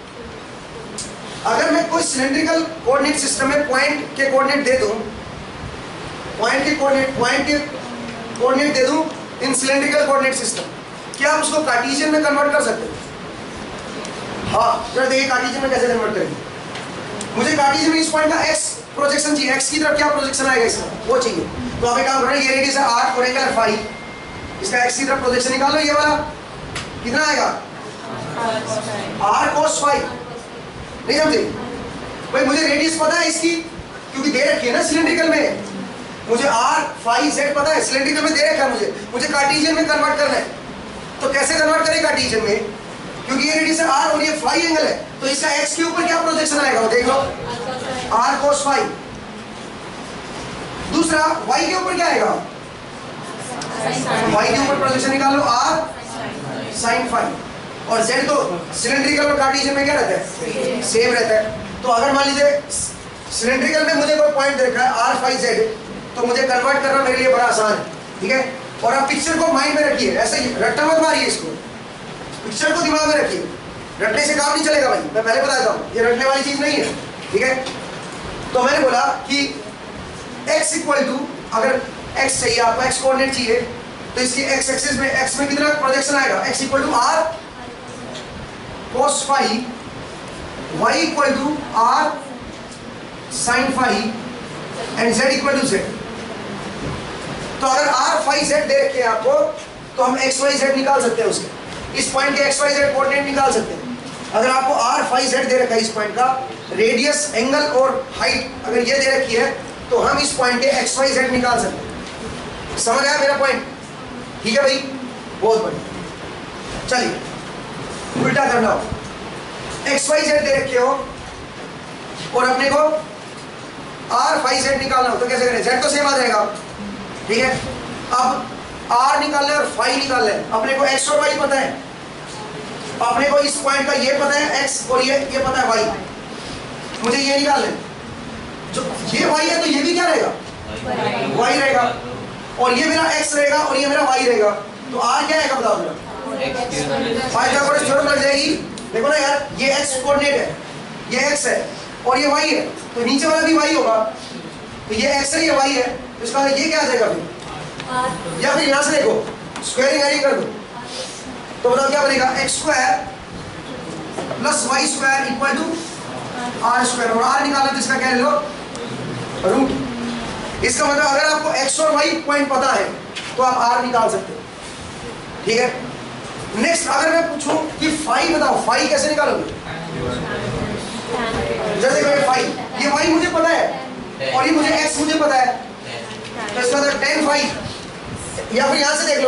अगर मैं कोई सिलेंड्रिकल कोऑर्डिनेट सिस्टम में पॉइंट के कोऑर्डिनेट दे दूं, पॉइंट के कोऑर्डिनेट पॉइंट के कोऑर्डिनेट दे दूं इन सिलेंड्रिकल कोऑर्डिनेट सिस्टम, क्या आप उसको कार्टेशियन में कन्वर्ट कर सकते हैं? हाँ, जरा देखिए कार्टेशियन में कैसे कन्वर्ट करेंगे। मुझे कार्टेशियन में इस पॉइंट का एक्स प्रोजेक्शन चाहिए, एक्स की तरफ क्या प्रोजेक्शन आएगा इसका, वो चाहिए। तो आप एक काम करें, ये रेडियस है आर और एंगल है फाई, इसका एक्स की तरफ प्रोजेक्शन निकालो, ये वाला कितना आएगा, आर कोस फाई, नहीं समझे भाई? मुझे रेडियस पता है इसकी, क्योंकि दे रखी है ना सिलेंड्रिकल में, मुझे आर फाई जेड पता है, सिलेंड्रिकल में दे रखा है, मुझे मुझे कार्टेशियन में कन्वर्ट करना है। तो कैसे कन्वर्ट करें कार्टेशियन में, क्योंकि ये रेडियस है आर और ये फाई एंगल है, तो इसका एक्स के ऊपर क्या प्रोजेक्शन आएगा वो देख लो, आर कोस फाई। दूसरा वाई के ऊपर क्या आएगा, वाई के ऊपर प्रोजेक्शन निकालो, आर साइन फाई। और जेड तो सिलेंड्रिकल और कार्टेशियन में क्या रहता है, सेम रहता है। तो अगर मान लीजिए सिलेंड्रिकल में मुझे कोई पॉइंट देखा है आर फाई जेड, तो मुझे कन्वर्ट करना मेरे लिए बड़ा आसान है, ठीक है? और आप पिक्चर को माइंड में रखिए, ऐसे ही रट्टा मत मारिए इसको, पिक्चर को दिमाग में रखिए, रटने से काम नहीं चलेगा भाई, मैं पहले बताता हूँ, ये रटने वाली चीज नहीं है, ठीक है? तो मैंने बोला कि x इक्वल टू, अगर x चाहिए आपको, x कोऑर्डिनेट चाहिए, तो इसकी x एक्सिस में x में कितना प्रोजेक्शन आएगा, x equal to r cos phi, y equal to r sine phi and z equal to z। तो अगर r फाई z दे रखे हैं आपको, तो हम x y z निकाल सकते हैं उसके, इस पॉइंट के x y z कोऑर्डिनेट निकाल सकते हैं। अगर आपको r फाई z दे रखा है इस पॉइंट का, रेडियस एंगल और हाइट अगर ये दे रखी है, तो हम इस पॉइंट के x y z निकाल सकते हैं। समझ आया मेरा पॉइंट? ठीक है भाई, बहुत बढ़िया। चलिए उल्टा करना हो, x y z दे रखे हो और अपने को r फाई z निकालना हो, तो कैसे करें? z तो सेम आ जाएगा, ठीक है? अब r निकालना है और फाई निकालना है, अपने को x और y पता है, अपने को इस पॉइंट का ये पता है x और ये ये पता है y, मुझे ये निकालना है। जो ये y है तो ये भी क्या रहेगा, y रहेगा, और ये मेरा x रहेगा और ये मेरा y रहेगा, तो r क्या आएगा बताओ जरा? पाइथागोरस थ्योरम लग जाएगी। देखो ना यार, ये x कोऑर्डिनेट है, ये x है और ये y है, तो नीचे वाला भी y होगा, तो ये x है ये y है, तो इसका ये क्या आ जाएगा फिर या फिर यहाँ से देखो स्क्वायरिंग एडिंग कर दो तो बताओ क्या बनेगा, x square plus Y square equal to r square, और आर निकालना तो इसका क्या ले लो रूट। इसका मतलब अगर आपको एक्स और वाई पॉइंट पता है तो आप आर निकाल सकते हो, ठीक है। नेक्स्ट अगर मैं पूछूं कि फाई बताओ, फाई कैसे निकालोगे, जैसे कि फाई, ये वाई मुझे पता है और ये मुझे एक्स मुझे पता है, तो इसका मतलब टेन फाई, या फिर यहां से देख लो,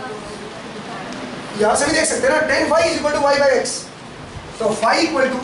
यहां से भी देख सकते हैं ना, tan phi is equal to y by x, तो phi equal to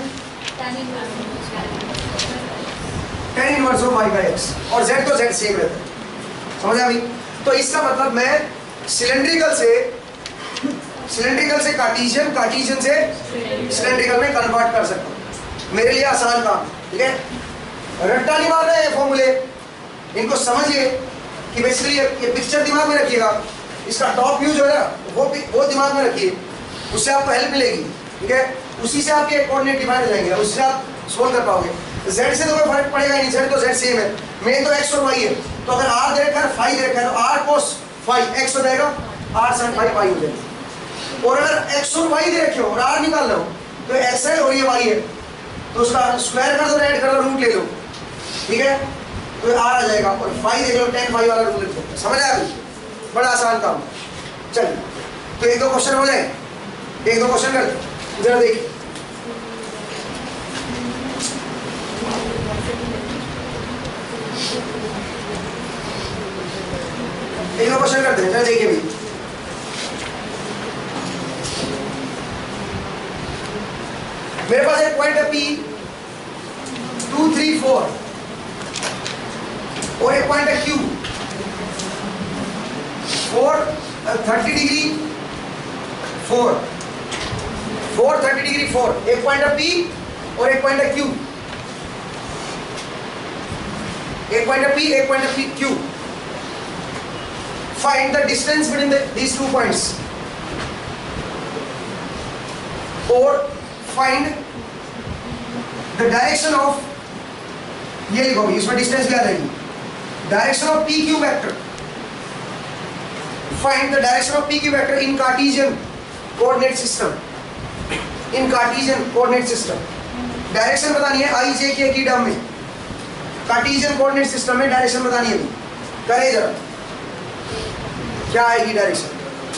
tan inverse of Y by x, और जेड तो जेड सेम रहता है, समझ आ गई। तो इसका मतलब मैं सिलेंड्रिकल से सिलेंड्रिकल से कार्टेशियन, कार्टेशियन से सिलेंड्रिकल में कन्वर्ट कर सकता हूं, मेरे लिए आसान काम, ठीक है। रट्टा नहीं मार रहे हैं फॉर्मूले, इनको समझिए कि बेसिकली ये पिक्चर दिमाग में रखिएगा, इसका टॉप व्यू जो है ना वो वो दिमाग में रखिए, उससे आपको हेल्प मिलेगी, ठीक है। उसी से आपके कोऑर्डिनेट डिफाइन हो जाएंगे, उससे आप सोल्व कर पाओगे। जेड से तो कोई फर्क पड़ेगा नहीं, जेड तो जेड सेम है, मेन तो एक्स और वाई है, तो अगर आर दे रखा है फाई दे रखा है तो आर कोस फाई एक्स हो जाएगा, आर साइन फाई वाई हो जाएगा। और अगर एक्स और वाई दे रखे हो और आर निकालना हो तो एक्स है और ये वाई है, तो उसका स्क्वायर कर दो, ऐड कर दो, रूट ले लो, ठीक है, तो आर आ जाएगा। और फाई देख लो, टेन फाई वाला रूल लिख दो, समझ आया, बड़ा आसान काम। चलिए तो एक दो क्वेश्चन हो जाए, एक दो क्वेश्चन कर जरा देखिए। एक दो क्वेश्चन करते हैं, जरा देखिए भी। मेरे पास एक पॉइंट है पी टू थ्री फोर और एक पॉइंट है q four thirty degree four four thirty degree four, एक पॉइंट है पी और एक पॉइंट है क्यू, एक पॉइंट है पी एक पॉइंट है p q. Find the distance between these two points, और फाइंड द डायरेक्शन ऑफ, ये लिखोगे इसमें डिस्टेंस क्या रहेगी, direction of p Q vector. Find the direction of p Q vector in Cartesian coordinate system, in Cartesian coordinate system. Direction बतानी है आई जे के की टर्म में, कार्टेशियन कोऑर्डिनेट सिस्टम में डायरेक्शन बतानी है। करे जरा, क्या आएगी डायरेक्शन,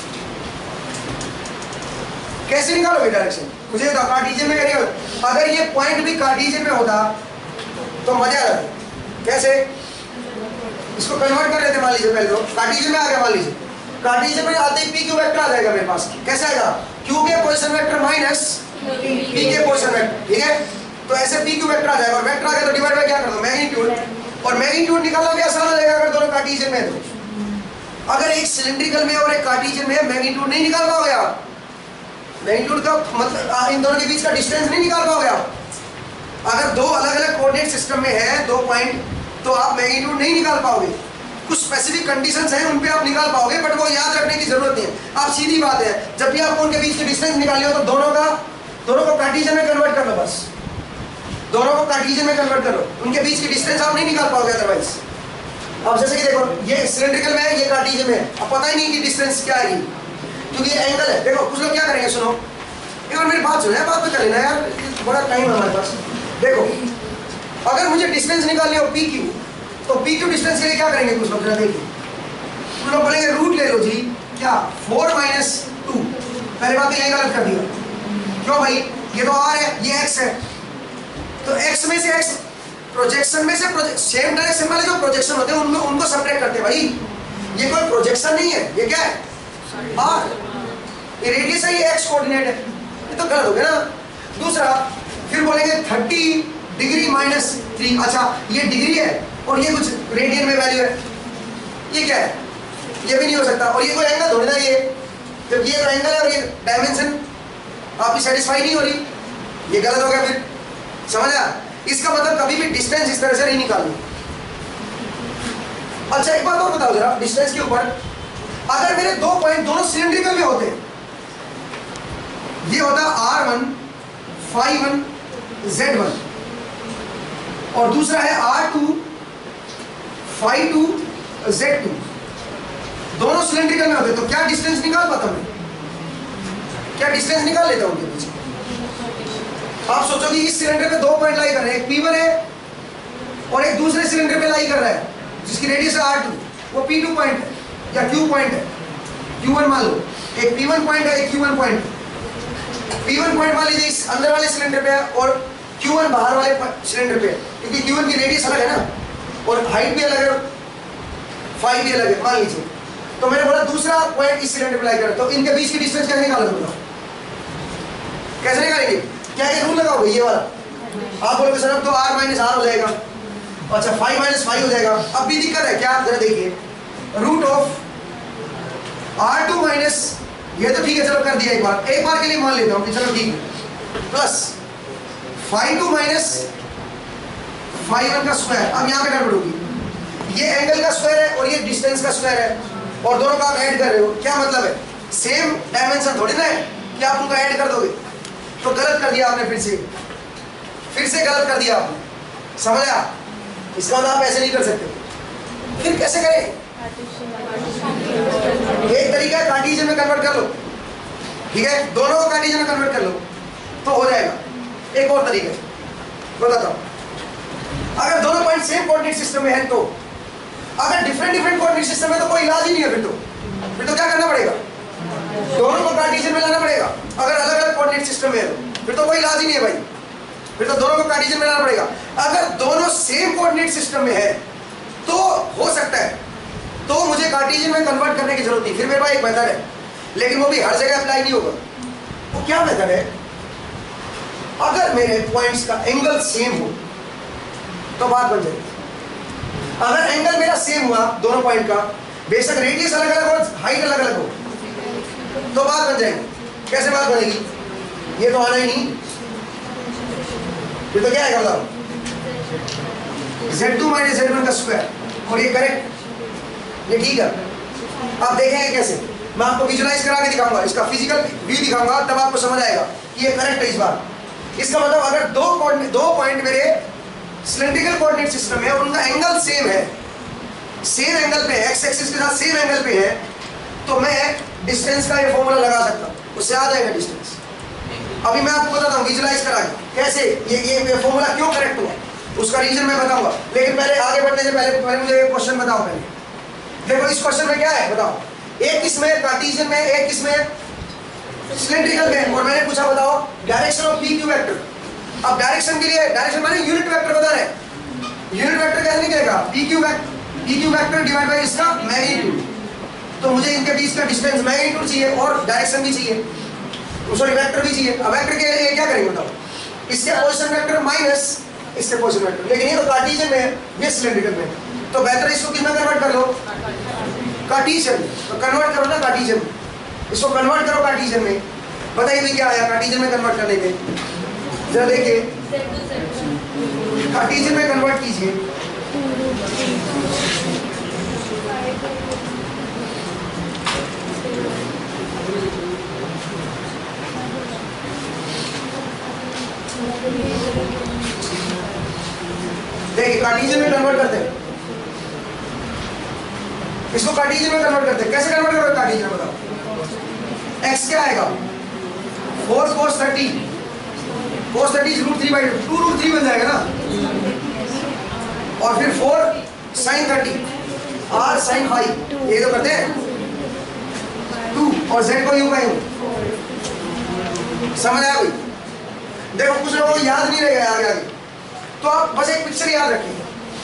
कैसे निकालोगे डायरेक्शन, मुझे बताओ। कार्टेशियन में करिए, अगर ये पॉइंट भी कार्टेशियन में होता तो मजा आता, कैसे, इसको कन्वर्ट कर लेते, मान लीजिए पहले तो कार्टेशियन में आ गया, मान लीजिए कार्टेशियन में आते ही पी क्यू वेक्टर आ जाएगा मेरे पास, कैसे आएगा, क्यू के पोजीशन वेक्टर माइनस पी के पोजीशन वेक्टर, ठीक है। तो ऐसे पी क्यू वेक्टर आ जाएगा, और वेक्टर आ गया तो डिवाइड बाय क्या कर दो, मैग्नीट्यूड, और मैग्नीट्यूड निकालना भी आसान हो जाएगा अगर दोनों कार्टेशियन में है तो। अगर एक सिलिंड्रिकल में और एक कार्टेशियन में मैग्नीट्यूड नहीं निकाल पाओगे आप, मैग्नीट्यूड का मतलब इन दोनों के बीच का डिस्टेंस नहीं निकाल पाओगे आप। अगर दो अलग अलग कोऑर्डिनेट सिस्टम में है दो पॉइंट, तो आप मैग्नीट्यूड नहीं निकाल पाओगे। कुछ स्पेसिफिक कंडीशंस हैं उन पे आप निकाल पाओगे, बट वो याद रखने की जरूरत नहीं है। आप सीधी बात है, जब भी आपको उनके बीच की डिस्टेंस निकालनी हो तो दोनों का दोनों को कार्टेशियन में कन्वर्ट कर लो, बस दोनों को कार्टेशियन में कन्वर्ट कर लो, उनके बीच की डिस्टेंस आप नहीं निकाल पाओगे अदरवाइज। अब जैसे कि देखो ये सिलिंड्रिकल में है, ये कार्टेशियन में है, अब पता ही नहीं कि डिस्टेंस क्या आएगी क्योंकि ये एंगल है। देखो कुछ लोग क्या करेंगे, सुनो एक बार मेरी बात सुनो, बात तो कर लेना यार, बड़ा टाइम है हमारे पास। देखो अगर मुझे डिस्टेंस निकालनी हो पी क्यू, तो पी क्यू डिस्टेंस के लिए क्या करेंगे कुछ लोग, जरा देखिए। कुछ लोग बोलेंगे रूट ले लो जी, क्या फोर माइनस टू, पहले बात तो यही गलत कर दिया, क्यों भाई, ये तो आर है ये एक्स है, तो एक्स में से एक्स प्रोजेक्शन में से सेम डायरेक्शन वाले जो प्रोजेक्शन होते हैं उनको उनको सेपरेट करते हैं भाई, ये कोई प्रोजेक्शन नहीं है, ये क्या है आर, ये रेडियस है, ये एक्स कोऑर्डिनेट है, ये तो गलत हो गया ना। दूसरा फिर बोलेंगे थर्टी डिग्री माइनस थ्री, अच्छा ये डिग्री है और ये कुछ रेडियन में वैल्यू है, ये क्या है, ये भी नहीं हो सकता। और ये कोई एंगल थोड़ी ना, ये जब ये तो एंगल है और ये डायमेंशन आपकी सेटिस्फाई नहीं हो रही, ये गलत हो गया फिर, समझा। इसका मतलब कभी भी डिस्टेंस इस तरह से नहीं निकालनी। अच्छा एक बात और बताओ जरा डिस्टेंस के ऊपर, अगर मेरे दो पॉइंट दोनों सिलिंड्रिकल में होते, ये होता r one phi one z one, और दूसरा है r two phi two z two, दोनों सिलेंड्रिकल में होते तो क्या डिस्टेंस निकाल पाता मैं, क्या डिस्टेंस निकाल लेता हूँ उनके बीच। आप सोचो कि इस सिलेंडर पे दो पॉइंट लाई कर रहे हैं, एक पी वन है और एक दूसरे सिलेंडर पे लाई कर रहा है जिसकी रेडियस है आर टू, वो पी टू पॉइंट है या क्यू पॉइंट है, क्यू वन मान लो, एक पी वन पॉइंट है एक q one point. P one point मान लीजिए इस अंदर वाले सिलेंडर पे है और क्यू वन बाहर वाले सिलेंडर पे है, क्योंकि क्यू वन की रेडियस अलग है ना और हाइट भी अलग है, फाइव भी अलग है मान लीजिए। तो मैंने बोला दूसरा पॉइंट इस सिलेंडर पे लाई कर, तो इनके बीच की डिस्टेंस कैसे निकालोगे, कैसे निकालेंगे, क्या क्या रूल लगाओगे, ये वाला आप बोलोगे सर अब तो आर माइनस आर हो जाएगा, अच्छा फाइव माइनस फाइव हो जाएगा। अब भी दिक्कत है क्या, जरा देखिए root of r two minus, ये तो ठीक है चलो कर दिया एक बार, एक बार के लिए मान लेता हूँ कि चलो ठीक है, plus five two minus phi one का स्क्वायर। अब यहाँ पे गड़बड़ होगी, ये एंगल का स्क्वायर है और ये डिस्टेंस का स्क्वायर है और दोनों का आप ऐड कर रहे हो, क्या मतलब है सेम डायमेंशन थोड़ी ना है कि आप उनको ऐड कर दोगे, तो गलत कर दिया आपने, फिर से फिर से गलत कर दिया आपने, समझा, इसका मतलब आप ऐसे नहीं कर सकते। फिर कैसे करें, एक तरीका है कार्टेशियन में कन्वर्ट कर लो, ठीक है दोनों को कार्टेशियन में कन्वर्ट कर लो तो हो जाएगा। एक और तरीका बताता हूं, अगर दोनों पॉइंट सेम कोऑर्डिनेट सिस्टम में है तो, अगर डिफरेंट डिफरेंट कोऑर्डिनेट सिस्टम है तो कोई इलाज ही नहीं है, फिर तो फिर तो क्या करना पड़ेगा, दोनों को कार्टेशियन में लाना पड़ेगा। अगर अलग अलग कोऑर्डिनेट सिस्टम में है फिर तो कोई इलाज ही नहीं है भाई, फिर तो दोनों को कार्टेशियन में लाना पड़ेगा। अगर दोनों सेम कोऑर्डिनेट सिस्टम में है तो हो सकता है तो मुझे कार्टेशियन में कन्वर्ट करने की जरूरत नहीं, फिर मेरे पास एक मेथड है, लेकिन वो भी हर जगह अप्लाई नहीं होगा। वो क्या मेथड है, अगर मेरे पॉइंट्स का एंगल सेम हो तो बात बन जाएगी। अगर एंगल मेरा सेम हुआ दोनों पॉइंट का, बेशक रेडियस अलग अलग हो हाइट अलग अलग हो, तो बात बन जाएगी। कैसे बात बनेगी, ये तो आना ही नहीं, फिर तो क्या है बताओ, z two minus z one का स्क्वायर, और ये करेक्ट, ये ठीक है। आप देखेंगे कैसे, मैं आपको विजुलाइज करा के दिखाऊंगा, इसका फिजिकल व्यू दिखाऊंगा, तब आपको समझ आएगा कि ये करेक्ट है इस बार। इसका मतलब अगर दो कोऑर्डिनेट दो पॉइंट मेरे सिलेंड्रिकल कोऑर्डिनेट सिस्टम है और उनका एंगल सेम है, सेम एंगल पे है, एक्स एक्सिस के साथ सेम एंगल पे है, तो मैं डिस्टेंस का ये फॉर्मूला लगा सकता हूँ, उससे आ जाएगा डिस्टेंस। अभी मैं आपको बताता हूँ विजुलाइज करा के कैसे ये ये फॉर्मूला क्यों करेक्ट हुआ, उसका रीजन मैं बताऊंगा। लेकिन पहले आगे बढ़ने से पहले पहले मुझे एक क्वेश्चन बताओ। पहले देखो इस क्वेश्चन में क्या है बताओ, एक किसमें कार्टेशियन में, एक किसमें सिलेंड्रिकल में, और मैंने पूछा बताओ direction of p Q vector. अब डायरेक्शन के लिए, डायरेक्शन माने यूनिट वेक्टर बता रहे, यूनिट वेक्टर कैसे निकलेगा, P Q vector p Q vector divide by इसका मैग्नीट्यूड। तो मुझे इनके बीच का डिस्टेंस मैग्नीट्यूड चाहिए और डायरेक्शन भी चाहिए, सॉरी वेक्टर भी चाहिए। अब वेक्टर के लिए क्या करेंगे बताओ, इससे पोजीशन वेक्टर माइनस इससे पोजीशन वेक्टर, लेकिन ये तो कार्टेशियन में है, ये सिलेंड्रिकल में, तो बेहतर इसको किसमें कन्वर्ट कर लो, कार्टेशियन। तो कन्वर्ट करो ना कार्टेशियन, इसको कन्वर्ट करो कार्टेशियन में। बताइए भी क्या आया कार्टेशियन में कन्वर्ट करने के, जरा देखिए कार्टेशियन में कन्वर्ट कीजिए। देखिए कार्टेशियन में कन्वर्ट करते हैं, इसको कार्टेशियन में कन्वर्ट करते हैं। कैसे कन्वर्ट करोगे कार्टेशियन में बताओ, x क्या आएगा, four cos thirty, cos thirty root three by two, root three बन जाएगा ना, और फिर four sin thirty, r sin five, ये तो करते हैं टू, और z को यूं का यूं। समझ आया कोई? देखो कुछ लोगों को याद नहीं रहेगा आगे आगे, तो आप बस एक पिक्चर याद रखिए,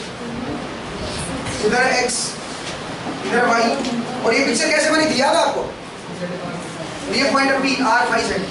इधर x इधर y, और ये पिक्चर कैसे बनी थी याद है आपको, ये point of P r five सेंट,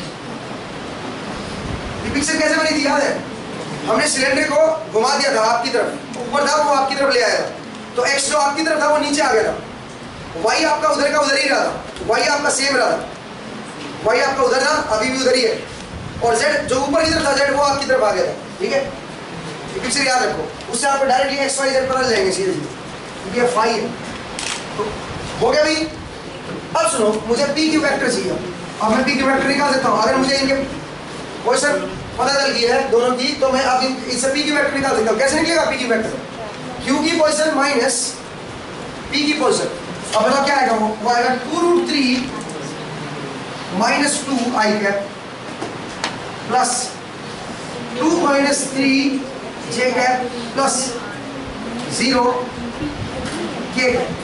ये पिक्चर कैसे बनी थी याद है, हमने सिलेंडर को घुमा दिया था आपकी तरफ, ऊपर था वो आपकी तरफ ले आया था, तो x जो आपकी तरफ था वो नीचे आ गया था, y आपका उधर का उधर ही रहा था, y आपका सेम रहा था, y आपका उधर था अभी भी उधर ही है, और z जो ऊपर की तरफ था z वो आपकी तरफ आ गया था, ठीक है। ये पिक्चर याद रखो, उससे आप डायरेक्टली एक्स वाई जेड पता जाएंगे सीधे सीधे, क्योंकि ये फाई है। तो हो गया भाई। अब सुनो, मुझे पी क्यू वेक्टर चाहिए, अब मैं पी क्यू वेक्टर निकाल सकता हूँ। अगर मुझे इनके पोजीशन पता चल गई है दोनों की, तो मैं अब इससे पी क्यू वेक्टर निकाल सकता हूँ। कैसे निकलेगा पी क्यू वेक्टर, क्यू की पोजीशन माइनस पी की पोजीशन, अब बताओ क्या आएगा, वो वो आएगा two root three minus two आई cap plus two minus three जे cap plus zero k cap.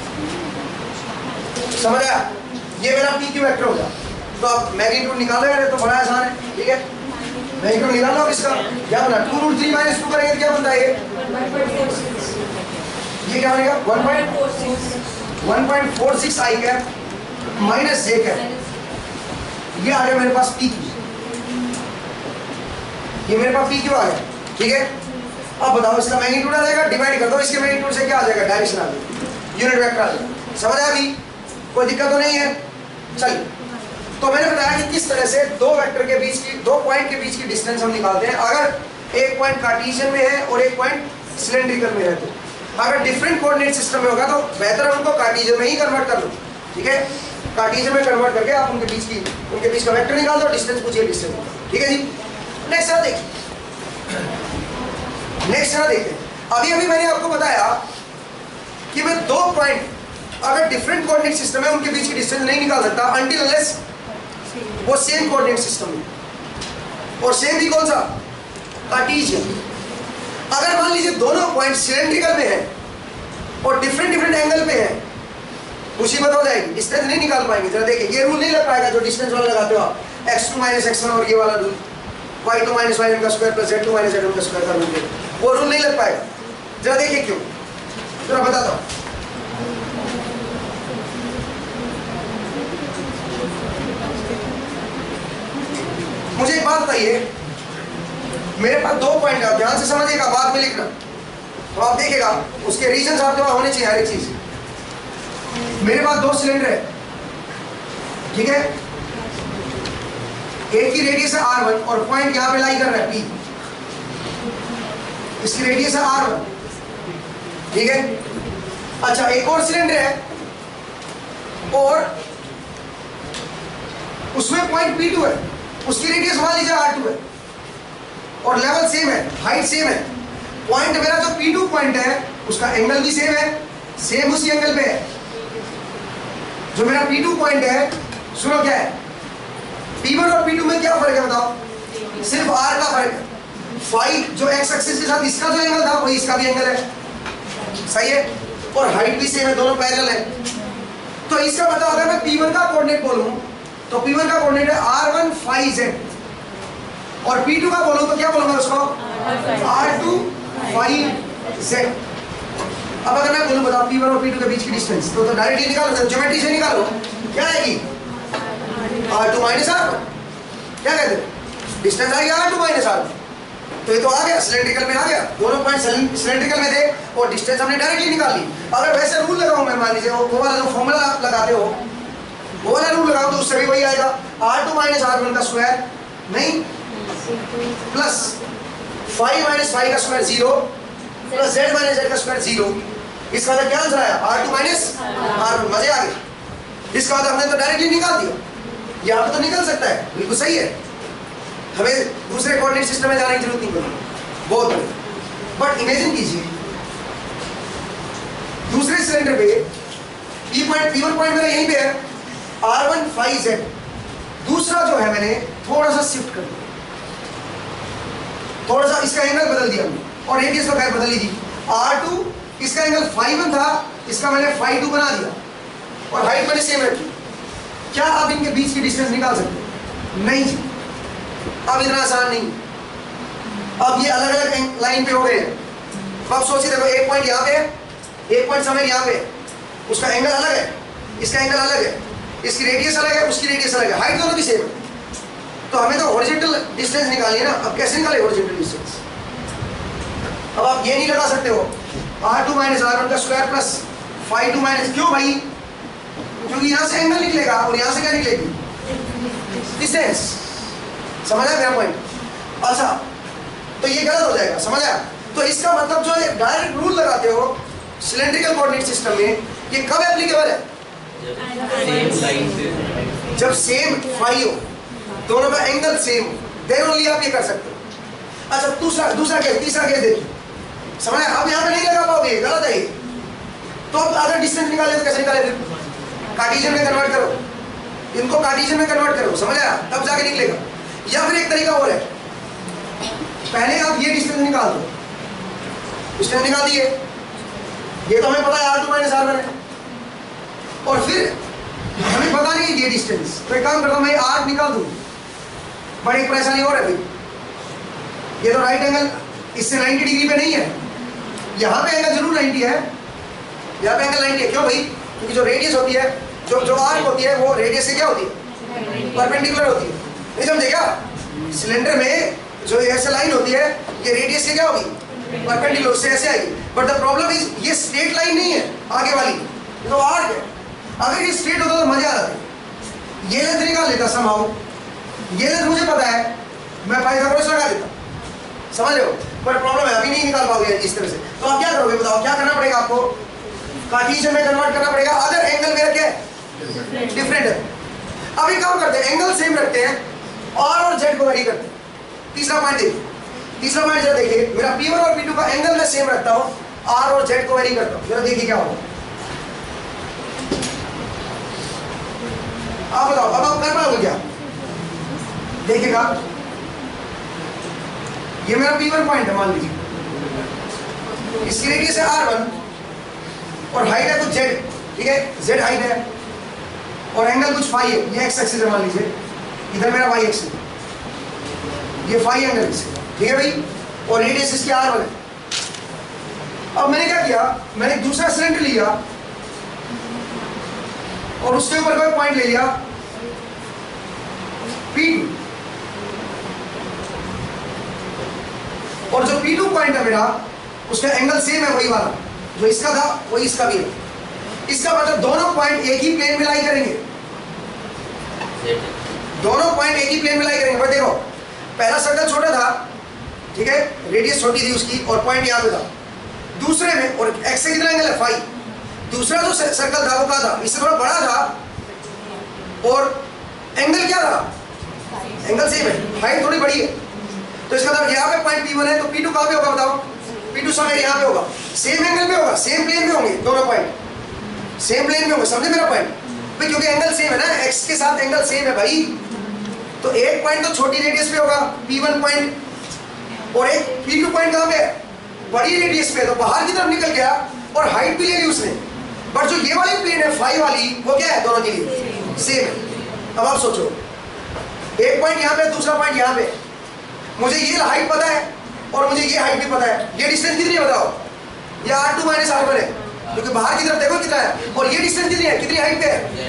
समझ आया? ये मेरा पी क्यू वेक्टर होगा। तो अब मैग्नीट्यूड निकाले तो बड़ा आसान है, ठीक है। मैग्नीट्यूड निकालो अब इसका क्या बना, two root three minus two करेंगे तो क्या बनता है ये ये क्या बनेगा one point four six i cap minus J cap. ये आ गया मेरे पास पी क्यू, ये मेरे पास पी क्यू आ गया, ठीक है। अब बताओ इसका मैग्नीट्यूड आ जाएगा, डिवाइड कर दो इसके मैग्नीट्यूड से, क्या आ जाएगा डायरेक्शन आ जाएगा, यूनिट वेक्टर आ जाएगा। समझ आया अभी? कोई दिक्कत तो नहीं है? चलिए, तो मैंने बताया कि किस तरह से दो वेक्टर के बीच की, दो पॉइंट के बीच की डिस्टेंस हम निकालते हैं। अगर एक पॉइंट कार्टेशियन में है और एक पॉइंट सिलेंड्रिकल में है, तो अगर डिफरेंट कोऑर्डिनेट सिस्टम में होगा तो बेहतर है उनको कार्टेशियन में ही कन्वर्ट कर लो, ठीक है। कार्टेशियन में कन्वर्ट करके आप उनके बीच की उनके बीच का वेक्टर निकाल दो, डिस्टेंस पूछिए डिस्टेंस, ठीक है जी। नेक्स्ट ना देखिए, नेक्स्ट ना देखिए, अभी अभी मैंने आपको बताया कि मैं दो पॉइंट अगर डिफरेंट कोऑर्डिनेट सिस्टम है उनके बीच की डिस्टेंस नहीं निकाल सकता अनटिल अनलेस वो सेम कोऑर्डिनेट सिस्टम है। और सेम भी कौन सा, कार्टेशियन। अगर मान लीजिए दोनों पॉइंट सिलेंड्रिकल में है और डिफरेंट डिफरेंट एंगल पे है, मुसीबत हो जाएगी, डिस्टेंस नहीं निकाल पाएंगे। जरा देखिए, ये रूल नहीं लग पाएगा जो डिस्टेंस वाला लगाते हो आप, x two minus x one और ये वाला rule, y two minus y one का square plus z two minus z one का स्क्वायर का रूल, वो रूल नहीं लग पाएगा। जरा देखिए क्यों, जरा बताता हूँ। मुझे एक बात बताइए, मेरे पास दो पॉइंट है, ध्यान से समझिएगा, बाद में लिखना तो आप देखिएगा उसके रीजन आपके पास होने चाहिए हर एक चीज। मेरे पास दो सिलेंडर है, ठीक है, एक की रेडियस है आर वन और पॉइंट यहां पे लाई कर रहा है पी, इसकी रेडियस है आर वन, ठीक है। अच्छा, एक और सिलेंडर है और उसमें पॉइंट पी टू है, उसकी रेडियस मान लीजिए आर टू है और लेवल सेम है, हाइट सेम है। पॉइंट मेरा जो पी टू पॉइंट है उसका एंगल भी सेम है, सेम उसी एंगल पे है। जो मेरा पी टू पॉइंट है, सुनो क्या है, पी वन और पी टू में क्या फर्क है बताओ, सिर्फ आर का फर्क है। फाइव जो एक्स एक्सिस के साथ इसका जो एंगल था वही इसका भी एंगल है, सही है, और हाइट भी सेम है, दोनों पैरेलल है। तो इसका मतलब अगर मैं पी वन का कोऑर्डिनेट बोलूं तो पी वन का कोऑर्डिनेट है आर वन फाइव जेड और पी टू का बोलूं तो क्या बोलूंगा उसको, आर टू फाइव जेड। अब अगर मैं बोलूं बताओ पी वन और पी टू के बीच की डिस्टेंस, तो, तो डायरेक्टली निकालो, ज्योमेट्री से निकालो, क्या आएगी r two minus r one, क्या कहते हैं, डिस्टेंस आएगी r two minus r one. तो ये तो आ गया, सिलेंड्रिकल में आ गया, दोनों पॉइंट सिलेंड्रिकल में थे और डिस्टेंस हमने डायरेक्टली निकाल ली। अगर वैसे रूल लगाऊं मैं, मान लीजिए वो वाला जो फॉर्मूला आप लगाते हो वो वाला रूल लगाओ तो उससे भी वही आएगा, r two minus r one का स्क्वायर नहीं प्लस फाइव माइनस फाइव का square zero plus z minus z का स्क्वायर जीरो। इसका मतलब क्या आंसर आया, r two minus r one. मजे आ गए। इसका मतलब हमने तो डायरेक्टली निकाल दिया, यहाँ पे तो निकल सकता है, बिल्कुल सही है, हमें दूसरे कोऑर्डिनेट सिस्टम में जाने की जरूरत नहीं पड़ती, बहुत बढ़िया। बट इमेजिन कीजिए दूसरे सिलेंडर पे P point P one point मेरा यहीं पे है आर वन फाइव जेड, दूसरा जो है मैंने थोड़ा सा शिफ्ट कर दिया, थोड़ा सा इसका एंगल बदल दिया हमने और रेडियस का खैर बदल ही दी। आर टू इसका एंगल फाइव वन था, इसका मैंने फाइव टू बना दिया और हाइट मैंने सेम रखी। क्या आप इनके बीच की डिस्टेंस निकाल सकते? नहीं जी, अब इतना आसान नहीं। अब ये अलग अलग लाइन पे हो गए। अब सोचिए, देखो एक पॉइंट यहाँ पे है, एक पॉइंट समय यहाँ पे, उसका एंगल अलग है, इसका एंगल अलग है, इसकी रेडियस अलग है, उसकी रेडियस अलग है, हाइट दोनों की सेम है। तो हमें तो हॉरिजॉन्टल डिस्टेंस निकालिए ना। अब कैसे निकाले हॉरिजॉन्टल डिस्टेंस? अब आप ये नहीं लगा सकते हो r two minus r one का square plus five two minus, क्यों भाई? क्योंकि यहाँ से एंगल निकलेगा और यहाँ से क्या निकलेगी, डिस्टेंस। समझ आया मेरा पॉइंट? अच्छा, तो ये गलत हो जाएगा, समझ आया? तो इसका मतलब जो डायरेक्ट रूल लगाते हो सिलेंड्रिकल कोऑर्डिनेट सिस्टम में, ये कब एप्लीकेबल है? सेम लाइन से, जब सेम फाइव हो, दोनों का एंगल सेम हो, देन ओनली आप ये कर सकते हो। अच्छा, दूसरा दूसरा केस, तीसरा केस देखिए, समझ आया? अब यहाँ पे नहीं लगा पाओगे, गलत है ये। तो अब अगर डिस्टेंस निकाले तो कैसे निकाले? कार्टेशियन में कन्वर्ट करो, इनको कार्टेशियन में कन्वर्ट करो, समझ आया? तब जाके निकलेगा। या फिर एक तरीका और है, पहले आप ये डिस्टेंस निकाल दो, डिस्टेंस निकाल दिए, ये तो हमें पता है r two minus r one है, और फिर हमें पता नहीं ये डिस्टेंस, तो एक काम करता हूं मैं आर निकाल दूं। बड़ी परेशानी और है भाई, ये तो राइट एंगल इससे नाइंटी डिग्री पे नहीं है, यहाँ पे एंगल जरूर नाइंटी है, यहाँ पे एंगल नाइंटी है। क्यों भाई? क्योंकि जो रेडियस होती है, जो जो आर्क होती है, वो रेडियस से क्या होती है? परपेंडिकुलर होती है। नहीं समझे क्या? सिलेंडर में जो ऐसे लाइन होती है, ये रेडियस से क्या होगी? परपेंडिकुलर, उससे ऐसे आएगी। बट द प्रॉब्लम इज ये स्ट्रेट लाइन नहीं है आगे वाली, ये तो आर्क है। अगर ये स्ट्रेट होता तो मजा आता है। ये लेंथ निकाल लेता समहाउ, ये लेंथ मुझे पता है, मैं पाइथागोरस लगा देता, समझ रहे हो? पर प्रॉब्लम है अभी नहीं निकाल पाओगे इस तरह से। तो आप क्या करोगे बताओ? क्या करना पड़ेगा आपको? कार्टेशियन में कन्वर्ट करना पड़ेगा। अदर एंगल मेरा क्या है? डिफरेंट है। अब एक काम करते हैं, एंगल सेम रखते हैं, आर और जेड को वैरी करते हैं। तीसरा पॉइंट देखिए, तीसरा पॉइंट जरा देखिए, मेरा पी वन और पी टू का एंगल मैं सेम रखता हूँ, आर और जेड को वैरी करता हूँ। जरा देखिए क्या होगा। आप बताओ, अब आप कर पाओगे क्या? देखिएगा, ये मेरा पी वन पॉइंट है मान लीजिए, इसकी रेडियस है आर वन और हाइट है कुछ जेड, ठीक है? जेड हाइट है और एंगल कुछ फाई है, ये एक्स एक्सिस है मान लीजिए, इधर मेरा वाई एक्सिस, ये फाई एंगल है, ठीक है भाई? और रेडियस इसकी आर वन है। अब मैंने क्या किया, मैंने दूसरा सिलेंडर लिया और उसके ऊपर कोई पॉइंट ले लिया पी टू, और जो पी टू पॉइंट है मेरा, उसका एंगल सेम है, वही वाला जो इसका था वही इसका भी है। इसका मतलब दोनों पॉइंट एक ही प्लेन में लाई करेंगे, दोनों पॉइंट एक ही प्लेन में लाई करेंगे। बट देखो, पहला सर्कल छोटा था, ठीक है, रेडियस छोटी थी उसकी और पॉइंट यहाँ पे था। दूसरे में, और एक्स से कितना एंगल है? फाइव। दूसरा जो सर्कल था वो क्या था? इससे थोड़ा बड़ा था और एंगल क्या था? एंगल सेम है, हाइट थोड़ी बड़ी है। तो इसका मतलब यहाँ पे पॉइंट पी वन है, तो पी टू कहाँ पे होगा बताओ? पी टू समवेयर यहाँ पे होगा, सेम एंगल पे होगा, सेम प्लेन में होंगे दोनों पॉइंट, सेम प्लेन में होंगे, समझे मेरा पॉइंट? भाई क्योंकि एंगल सेम है ना, एक्स के साथ एंगल सेम है भाई, तो एक पॉइंट तो छोटी रेडियस पे होगा पी वन पॉइंट, और एक पी टू पॉइंट कहाँ पे है? बड़ी रेडियस पे, तो बाहर की तरफ निकल गया और हाइट भी ले ली उसने। बट जो ये वाली प्लेन है फाइव वाली, वो क्या है? दोनों के लिए सेम है। अब आप सोचो, एक पॉइंट यहाँ पे, दूसरा पॉइंट यहाँ पे, मुझे ये हाइट पता है और मुझे ये हाइट भी पता है। ये डिस्टेंस कितनी है बताओ? ये r two minus r one है, क्योंकि बाहर की तरफ देखो कितना है, और ये डिस्टेंस कितनी है? कितनी हाइट पे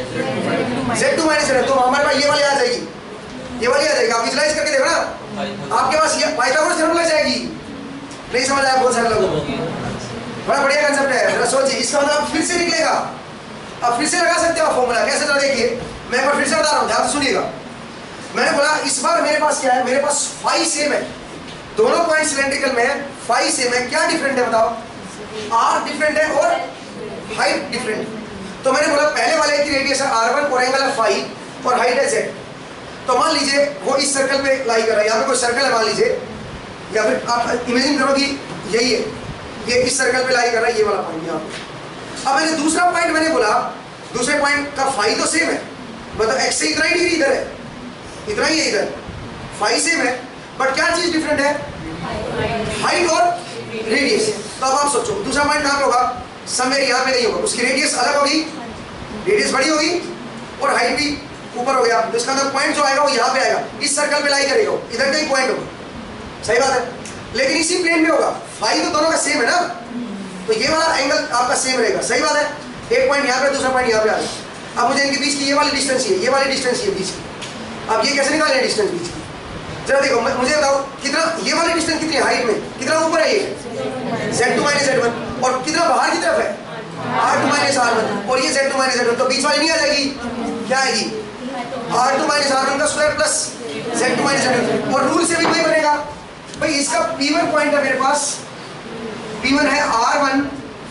है? जेड टू माइनस है। तो हमारे पास ये वाली आ जाएगी, ये वाली आ जाएगी। आप विजुलाइज करके देखो ना, आपके पास ये पाइथागोरस थ्योरम लग जाएगी। नहीं समझ आया बहुत सारे लोगों को? बड़ा बढ़िया कंसेप्ट है, जरा सोचिए। इसका मतलब फिर से निकलेगा, आप फिर से लगा सकते हो फॉर्मूला। कैसे? जरा देखिए, मैं एक बार फिर से बता रहा हूँ, ध्यान से सुनिएगा। मैंने बोला इस बार मेरे पास क्या है? मेरे पास फाई सेम है, दोनों पॉइंट सिलेंड्रिकल में है, फाई सेम है। क्या डिफरेंट है बताओ? आर डिफरेंट है और हाइट डिफरेंट। तो मैंने बोला पहले वाले की रेडियस है आर वन और एंगल है फाई और हाइट है जेड। तो मान लीजिए वो इस सर्कल पे लाई कर रहा है, यहाँ पे कोई सर्कल है मान लीजिए, या फिर आप इमेजिन करो कि यही है, ये इस सर्कल पे लाई कर रहा है, ये वाला पॉइंट यहाँ पे। अब मैंने दूसरा पॉइंट मैंने बोला, दूसरे पॉइंट का फाई तो सेम है, मतलब एक्स से इतना ही डिग्री इधर है, इतना ही है इधर, फाई सेम है, बट क्या चीज डिफरेंट है? हाइट और रेडियस। तो अब आप सोचो दूसरा पॉइंट कहाँ पे होगा? समवेयर यहाँ पे नहीं होगा, उसकी रेडियस अलग होगी, रेडियस बड़ी होगी और हाइट भी ऊपर हो गया। तो इसका मतलब पॉइंट जो आएगा वो यहाँ पे आएगा, इस सर्कल पे लाई करेगा, इधर कहीं पॉइंट होगा, सही बात है, लेकिन इसी प्लेन में होगा। फाई तो दोनों का सेम है ना, तो ये वाला एंगल आपका सेम रहेगा, सही बात है। एक पॉइंट यहाँ पे, दूसरा पॉइंट यहाँ पे आ गया। अब मुझे इनके बीच की ये वाली डिस्टेंस है, ये वाली डिस्टेंस है बीच की। अब ये कैसे निकालें डिस्टेंस बीच की? जरा देखो, मुझे बताओ कितना, ये वाली डिस्टेंस कितनी हाइट में, कितना ऊपर है ये? Z two minus z one, और कितना बाहर की तरफ है? R two minus r one, और ये z two minus z one, तो बीच वाली नहीं आ जाएगी, क्या आएगी? R two minus r one का square plus z two minus z one, और रूल से भी वही बनेगा भाई। इसका पी वन पॉइंट है मेरे पास, पी वन है r one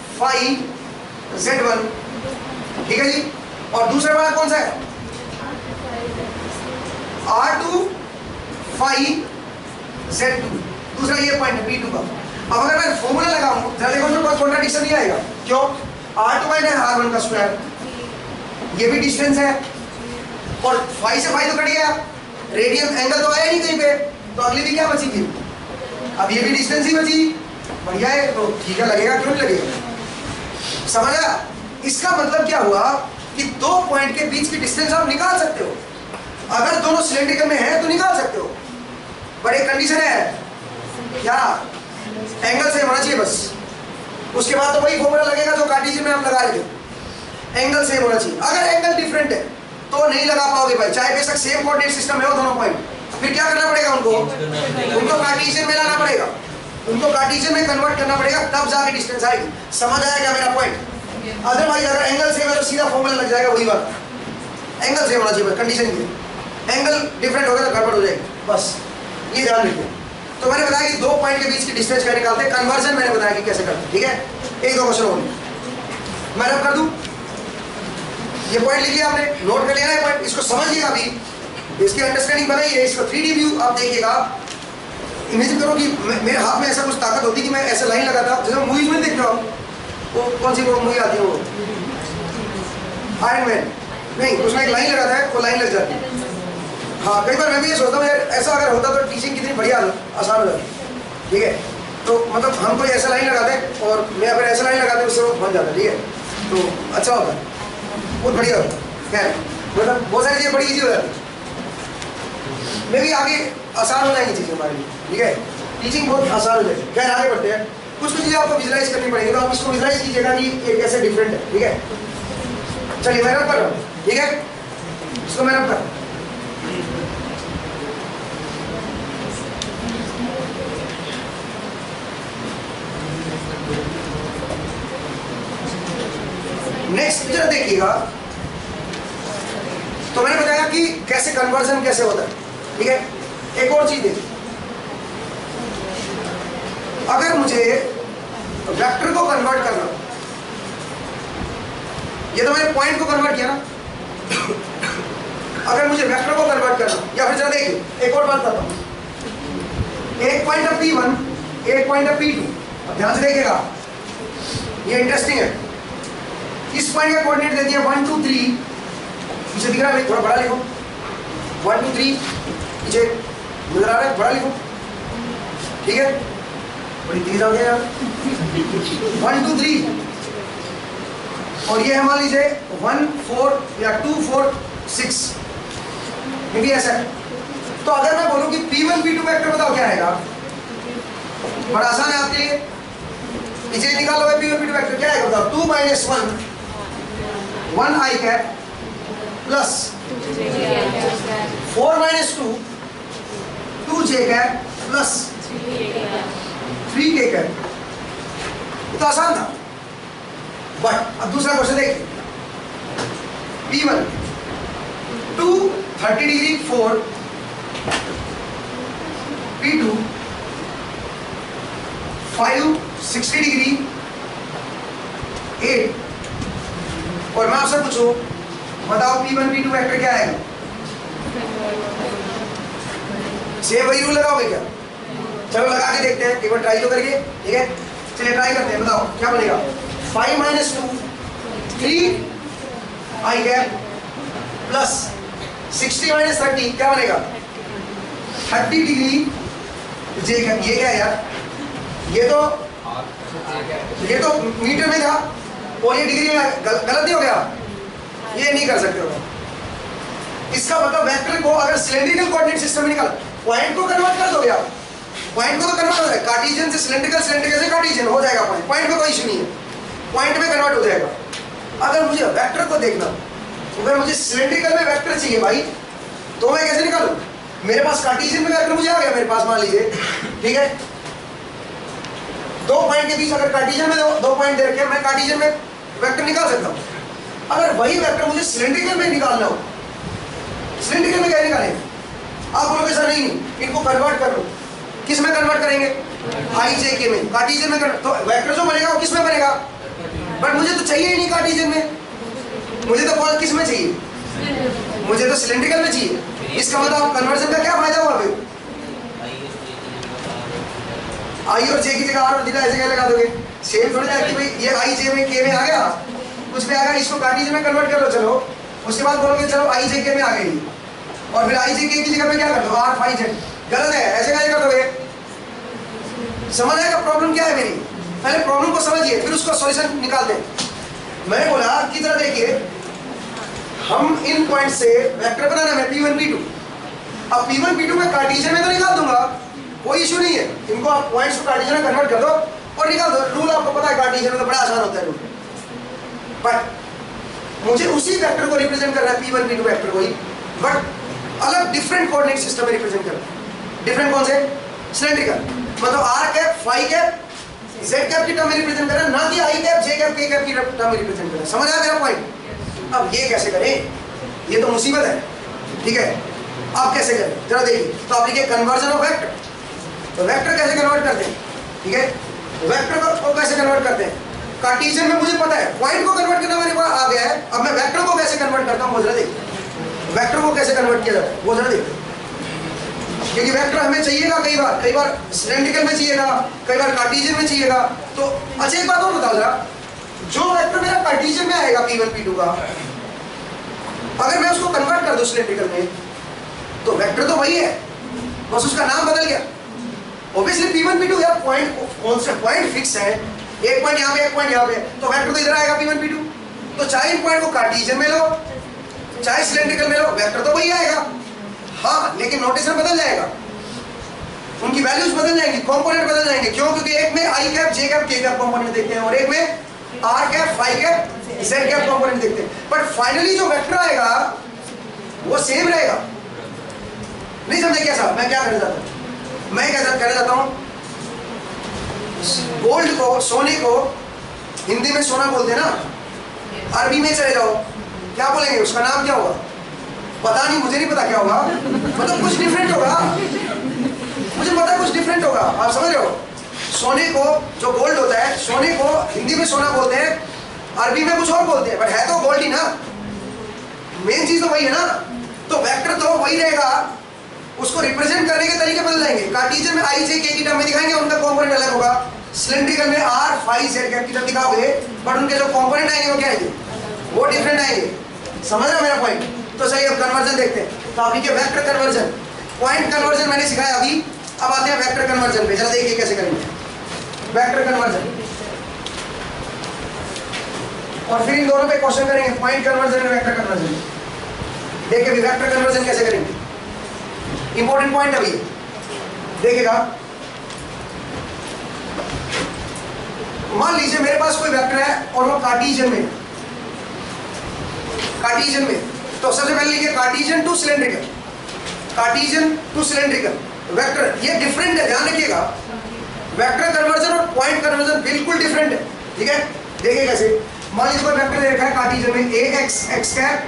five z one, ठीक है जी। और दूसरा वाला कौन सा है? R two five z two, दूसरा ये पॉइंट है पी टू का। अब अगर मैं फॉर्मूला लगाऊं, जरा देखो, मेरे पास कॉन्ट्राडिक्शन नहीं आएगा। क्यों? आर टू पॉइंट है आर वन का स्क्वायर ये भी डिस्टेंस है और फाइव से फाइव तो कट गया, रेडियन एंगल तो आया नहीं कहीं पे, तो अगली भी क्या बची थी, अब ये भी डिस्टेंस ही बची, बढ़िया है, तो ठीक है लगेगा, क्यों नहीं लगेगा, समझा। इसका मतलब क्या हुआ कि दो पॉइंट के बीच की डिस्टेंस आप निकाल सकते हो, अगर दोनों सिलेंड्रिकल में है तो निकाल सकते हो, बट एक कंडीशन है क्या, एंगल सेम होना चाहिए बस, उसके बाद तो वही फॉर्मूला लगेगा जो कार्टेशियन में हम लगा रहे थे, एंगल सेम होना चाहिए। अगर एंगल डिफरेंट है तो नहीं लगा पाओगे भाई, चाहे बेशक सेम कोऑर्डिनेट सिस्टम है वो दोनों पॉइंट, फिर क्या करना पड़ेगा उनको, उनको कार्टेशियन में लाना पड़ेगा, उनको कार्टेशियन में कन्वर्ट करना पड़ेगा, तब जाके डिस्टेंस आएगी। समझ आया क्या मेरा पॉइंट? अदरवाइज अगर एंगल सेम है तो सीधा फॉर्मूला लग जाएगा वही बात, एंगल सेम होना चाहिए कंडीशन की, एंगल डिफरेंट होगा तो गड़बड़ हो जाएगी, बस ये ध्यान रखिए। तो मैंने बताया कि दो पॉइंट के बीच की डिस्टेंस क्या निकालते हैं, कन्वर्जन मैंने बताया कि कैसे करते हैं, ठीक है। एक दो क्वेश्चन और मैं रब कर दूं, ये पॉइंट लिख लिया आपने, नोट कर लिया ना पॉइंट, इसको समझिएगा अभी, इसकी अंडरस्टैंडिंग बनाइए, इसका थ्री डी व्यू आप देखिएगा, इमेजिन करो कि मेरे हाथ में ऐसा कुछ ताकत होती कि मैं ऐसे लाइन लगाता, जैसे मूवीज में देखते हो वो कौन सी वो मूवी आती है, वो आयरन मैन, नहीं उसमें एक लाइन लगाता है, वो लाइन लग जाती है। हाँ कई बार मैं भी ये सोचता हूँ यार ऐसा अगर होता तो टीचिंग कितनी बढ़िया आसान हो जाती, ठीक है। तो मतलब हम कोई ऐसा लाइन लगाते और मैं अगर ऐसा लाइन लगाते उससे वो बन जाता, ठीक है, तो अच्छा होता, बहुत बढ़िया होता, खैर मतलब बहुत सारी चीज़ें बड़ी ईजी हो जाती, मे भी आगे आसान हो जाएंगी चीज़ें हमारे लिए, ठीक है, टीचिंग बहुत आसान हो जाएगी। खैर आगे बढ़ते हैं, कुछ कुछ चीज़ें आपको विजुलाइज करनी पड़ेगी, तो आप इसको विजुलाइज कीजिएगा कि ये कैसे डिफरेंट है, ठीक है। चलिए मैं रब कर रहा हूँ, ठीक है, इसको मैं रब कर रहा हूँ। नेक्स्ट पिक्चर देखिएगा, तो मैंने बताया कि कैसे कन्वर्जन कैसे होता है, ठीक है। एक और चीज देखिए, अगर मुझे वेक्टर को कन्वर्ट करना, ये तो मैंने पॉइंट को कन्वर्ट किया ना, अगर मुझे वेक्टर को कन्वर्ट करना, या फिर जरा देखिए एक और बात बताता हूं, एक पॉइंट है पी वन, एक पॉइंट है पी टू, अब ध्यान से देखिएगा ये इंटरेस्टिंग है। इस पॉइंट का कोऑर्डिनेट दे दिया वन टू थ्री, पीछे दिख रहा है थोड़ा बड़ा लिखो, वन टू थ्री पीछे नजर आ रहा है, बड़ा लिखो, ठीक है, बड़ी तेज आ गया यार, वन टू थ्री, और ये मान लीजिए वन फोर या टू फोर सिक्स, ये भी ऐसा है। तो अगर मैं बोलूं कि P one P two vector बताओ क्या आएगा, बड़ा आसान है आपके लिए, इसे निकालो P one P two vector क्या आएगा बताओ, two minus one, one i cap plus four minus two, two J cap plus three के कैप, तो आसान था। बट अब दूसरा क्वेश्चन देखिए, P one two thirty degree four, P two five sixty degree eight, और मैं आपसे पूछूं बताओ P one P two vector क्या आएगा, सेम वही रूल लगाओगे क्या? चलो लगा के देखते हैं, एक बार ट्राई तो करके, ठीक है, चलिए ट्राई करते हैं, बताओ क्या बनेगा, five minus two three i cap plus sixty minus thirty क्या बनेगा, थर्टी डिग्री जे कैप, ये क्या है यार, ये तो ये तो मीटर में था और ये डिग्री में गल, गलत नहीं हो गया, ये नहीं कर सकते हो। इसका मतलब वेक्टर को अगर सिलेंड्रिकल कोऑर्डिनेट सिस्टम में निकाल, पॉइंट को कन्वर्ट कर दोगे आप, पॉइंट को तो कन्वर्ट हो जाएगा, कार्टेशियन से सिलेंड्रिकल, सिलेंड्रिकल से कार्टेशियन हो जाएगा पॉइंट, पॉइंट में कोई इशू नहीं है, पॉइंट में कन्वर्ट हो जाएगा। अगर मुझे वेक्टर को देखना, अगर मुझे सिलेंड्रिकल में वेक्टर चाहिए भाई, तो मैं कैसे निकालूं, मेरे पास कार्टेशियन में वेक्टर मुझे आ गया मेरे पास, मान लीजिए, ठीक है, दो पॉइंट के बीच अगर कार्टेशियन में दो, दो पॉइंट दे रखे, मैं कार्टेशियन में वेक्टर निकाल सकता हूँ। अगर वही वेक्टर मुझे सिलेंड्रिकल में निकालना हो, सिलेंड्रिकल में क्या निकालेंगे, आप बोलोगे सर नहीं इनको कन्वर्ट कर लो, किस में कन्वर्ट करेंगे, आई जे के में, कार्टेशियन में कर, तो वेक्टर जो बनेगा वो किस में बनेगा, बट मुझे तो चाहिए ही नहीं कार्टेशियन में, मुझे तो कौन किस में चाहिए, मुझे तो सिलेंड्रिकल में चाहिए। इसका मतलब कन्वर्जन का क्या फायदा हुआ फिर, आई और जे की जगह आर और थीटा ऐसे क्या लगा दोगे, सेम थोड़ी ना कि भाई ये आई जे में के में आ गया, कुछ भी आ गया, इसको कार्टेशियन में कन्वर्ट कर लो, चलो उसके बाद बोलोगे चलो आई जे के में आ गई, और फिर आई जे के की जगह पे क्या कर दो आर फाइव जेड। गलत है, ऐसे कैसे कर दोगे? समझ आएगा प्रॉब्लम क्या है मेरी? पहले प्रॉब्लम को समझिए फिर उसका सॉल्यूशन निकालते हैं। मैंने बोला कि जरा देखिए, हम इन पॉइंट से वेक्टर बनाना है पी वन पी टू। अब पी वन पी टू में कार्टेशियन में तो निकाल दूंगा, कोई इशू नहीं है। इनको आप पॉइंट्स को कार्टेशियन में कन्वर्ट कर दो और निकाल दो। रूल आपको पता है कार्टेशियन में तो बड़ा आसान होता है रूल। बट मुझे उसी वेक्टर को रिप्रेजेंट करना है P one P two vector को ही, बट अलग डिफरेंट कोऑर्डिनेट सिस्टम में रिप्रेजेंट करना है। डिफरेंट कौन से? सिलेंड्रिकल, मतलब r cap phi cap Z cap की टर्म में रिप्रेजेंट करना, ना कि आई कैप जे कैप के कैप की टर्म में रिप्रेजेंट करना। समझ आया मेरा पॉइंट? अब ये कैसे करें? ये तो मुसीबत है, ठीक है। आप कैसे करें जरा देखिए। तो आप लिखिए कन्वर्जन ऑफ वेक्टर। तो वेक्टर कैसे कन्वर्ट करते हैं, ठीक है। वेक्टर को कैसे कन्वर्ट करते हैं? कार्टेशियन में मुझे पता है, पॉइंट को कन्वर्ट करना मेरे पास आ गया है। अब मैं वेक्टर को कैसे कन्वर्ट करता हूँ वो जरा देखिए। वेक्टर को कैसे कन्वर्ट किया जाता है वो जरा देखिए, क्योंकि वेक्टर हमें चाहिएगा कई बार, कई बार सिलेंड्रिकल में चाहिएगा, कई बार कार्टेशियन में चाहिएगा। तो अच्छा एक बात और बताओ जरा, जो वेक्टर मेरा कार्टेशियन में आएगा पी वन पी टू का, अगर मैं उसको कन्वर्ट कर दूं सिलेंड्रिकल में, तो वेक्टर तो वही है, बस उसका नाम बदल गया। Obviously P one P two यार पॉइंट कांस्टेंट, पॉइंट फिक्स है, एक पॉइंट यहाँ पे एक पॉइंट यहाँ पे, तो वेक्टर तो इधर आएगा पी वन पी टू। तो चाहे इन पॉइंट को कार्टेशियन में लो चाहे सिलेंड्रिकल में लो, वेक्टर तो वही आएगा। हाँ, लेकिन नोटेशन बदल जाएगा, उनकी वैल्यूज बदल जाएंगी, कंपोनेंट बदल जाएंगे। क्यों? क्योंकि एक में आई कैप जे कैप के कैप कंपोनेंट देखते हैं और एक में r cap phi cap Z cap component देखते हैं। बट फाइनली जो वेक्टर आएगा वो सेम रहेगा। नहीं समझे क्या साहब? मैं क्या कहना चाहता हूँ? मैं क्या कहना चाहता हूँ, गोल्ड को, सोने को हिंदी में सोना बोलते हैं ना, अरबी में चले जाओ क्या बोलेंगे? उसका नाम क्या होगा? पता नहीं, मुझे नहीं पता क्या होगा, मतलब कुछ डिफरेंट होगा, मुझे पता है कुछ डिफरेंट होगा। आप समझ रहे हो? सोने को, जो गोल्ड होता है, सोने को हिंदी में सोना बोलते हैं, अरबी में कुछ और बोलते हैं, बट है तो गोल्ड ही ना। मेन चीज तो वही है ना। तो वेक्टर तो वही रहेगा, उसको रिप्रेजेंट करने के तरीके बदल जाएंगे। कार्टेशियन में आई जे के की टर्म में दिखाएंगे, उनका कंपोनेंट अलग होगा। सिलेंड्रिकल में आर फाई जेड कैप की टर्म दिखाओगे, बट उनके जो कंपोनेंट आएंगे वो क्या आएंगे? वो डिफरेंट आएंगे। समझ रहे हो मेरा पॉइंट? तो चलिए अब कन्वर्जन देखते हैं। तो आप लिखिए वेक्टर कन्वर्जन। पॉइंट कन्वर्जन मैंने सिखाया अभी, अब आते हैं वेक्टर कन्वर्जन पे। जरा देखिए कैसे करेंगे वेक्टर कन्वर्जन, और फिर इन दोनों पे क्वेश्चन करेंगे, पॉइंट कन्वर्जन और वेक्टर कन्वर्जन। देखिए भी वेक्टर कन्वर्जन कैसे करेंगे, इंपॉर्टेंट पॉइंट अभी देखिएगा। मान लीजिए मेरे पास कोई वेक्टर है और वो कार्टेशियन में, कार्टेशियन में तो सबसे पहले लिखिए Cartesian to cylindrical, Cartesian to cylindrical vector. ये डिफरेंट है, ध्यान रखिएगा। वेक्टर कन्वर्जन और पॉइंट कन्वर्जन बिल्कुल डिफरेंट है, ठीक है। देखिए कैसे, मान लीजिए कोई वेक्टर दे रखा है कार्टेशियन में, A x x cap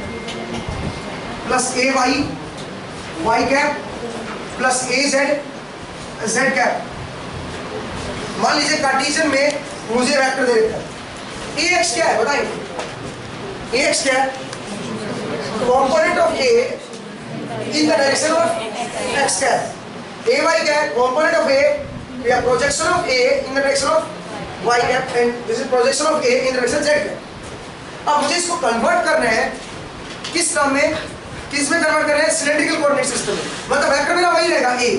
plus A Y Y cap plus A Z Z cap. मान लीजिए कार्टेशियन में मुझे वेक्टर दे रखा है, ए एक्स क्या है बताइए? ए एक्स क्या है? Component of A in the direction of x cap. A y क्या है? कंपोनेंट ऑफ ए या projection of A in the direction of y cap, and this is projection of A in the direction z cap. अब मुझे इसको कन्वर्ट करना है किस टर्म में, किस में कन्वर्ट करना है? सिलेंड्रिकल कोऑर्डिनेट सिस्टम में। मतलब वेक्टर मेरा वही रहेगा ए,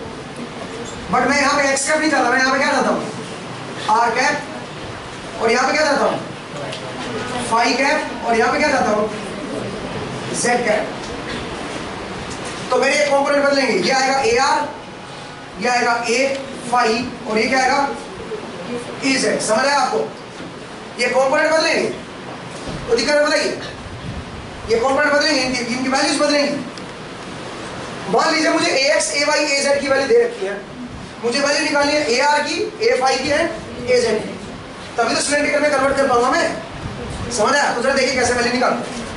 बट मैं यहाँ पे एक्स कैप नहीं चाहता, मैं यहाँ पे क्या चाहता हूँ? आर कैप, और यहाँ पे क्या चाहता हूँ? फाई कैप, और यहाँ पे क्या चाहता हूँ? Z cap. तो मेरे एक कंपोनेंट बदलेंगे, ये आएगा ए आर, ये आएगा ए फाई, और ये क्या आएगा? A z. समझ आया आपको? ये कंपोनेंट बदलेंगे तो दिक्कत बताइए, ये कंपोनेंट बदलेंगे, इनकी इनकी वैल्यूज बदलेंगी। मान लीजिए मुझे A x A Y A z की वैल्यू दे रखी है, मुझे वैल्यू निकालनी है ए आर की, ए फाई की एंड ए जेड की, तभी तो सिलेंड्रिकल में कन्वर्ट कर पाऊंगा मैं। समझ आया? तो जरा देखिए कैसे वैल्यू निकालते हैं।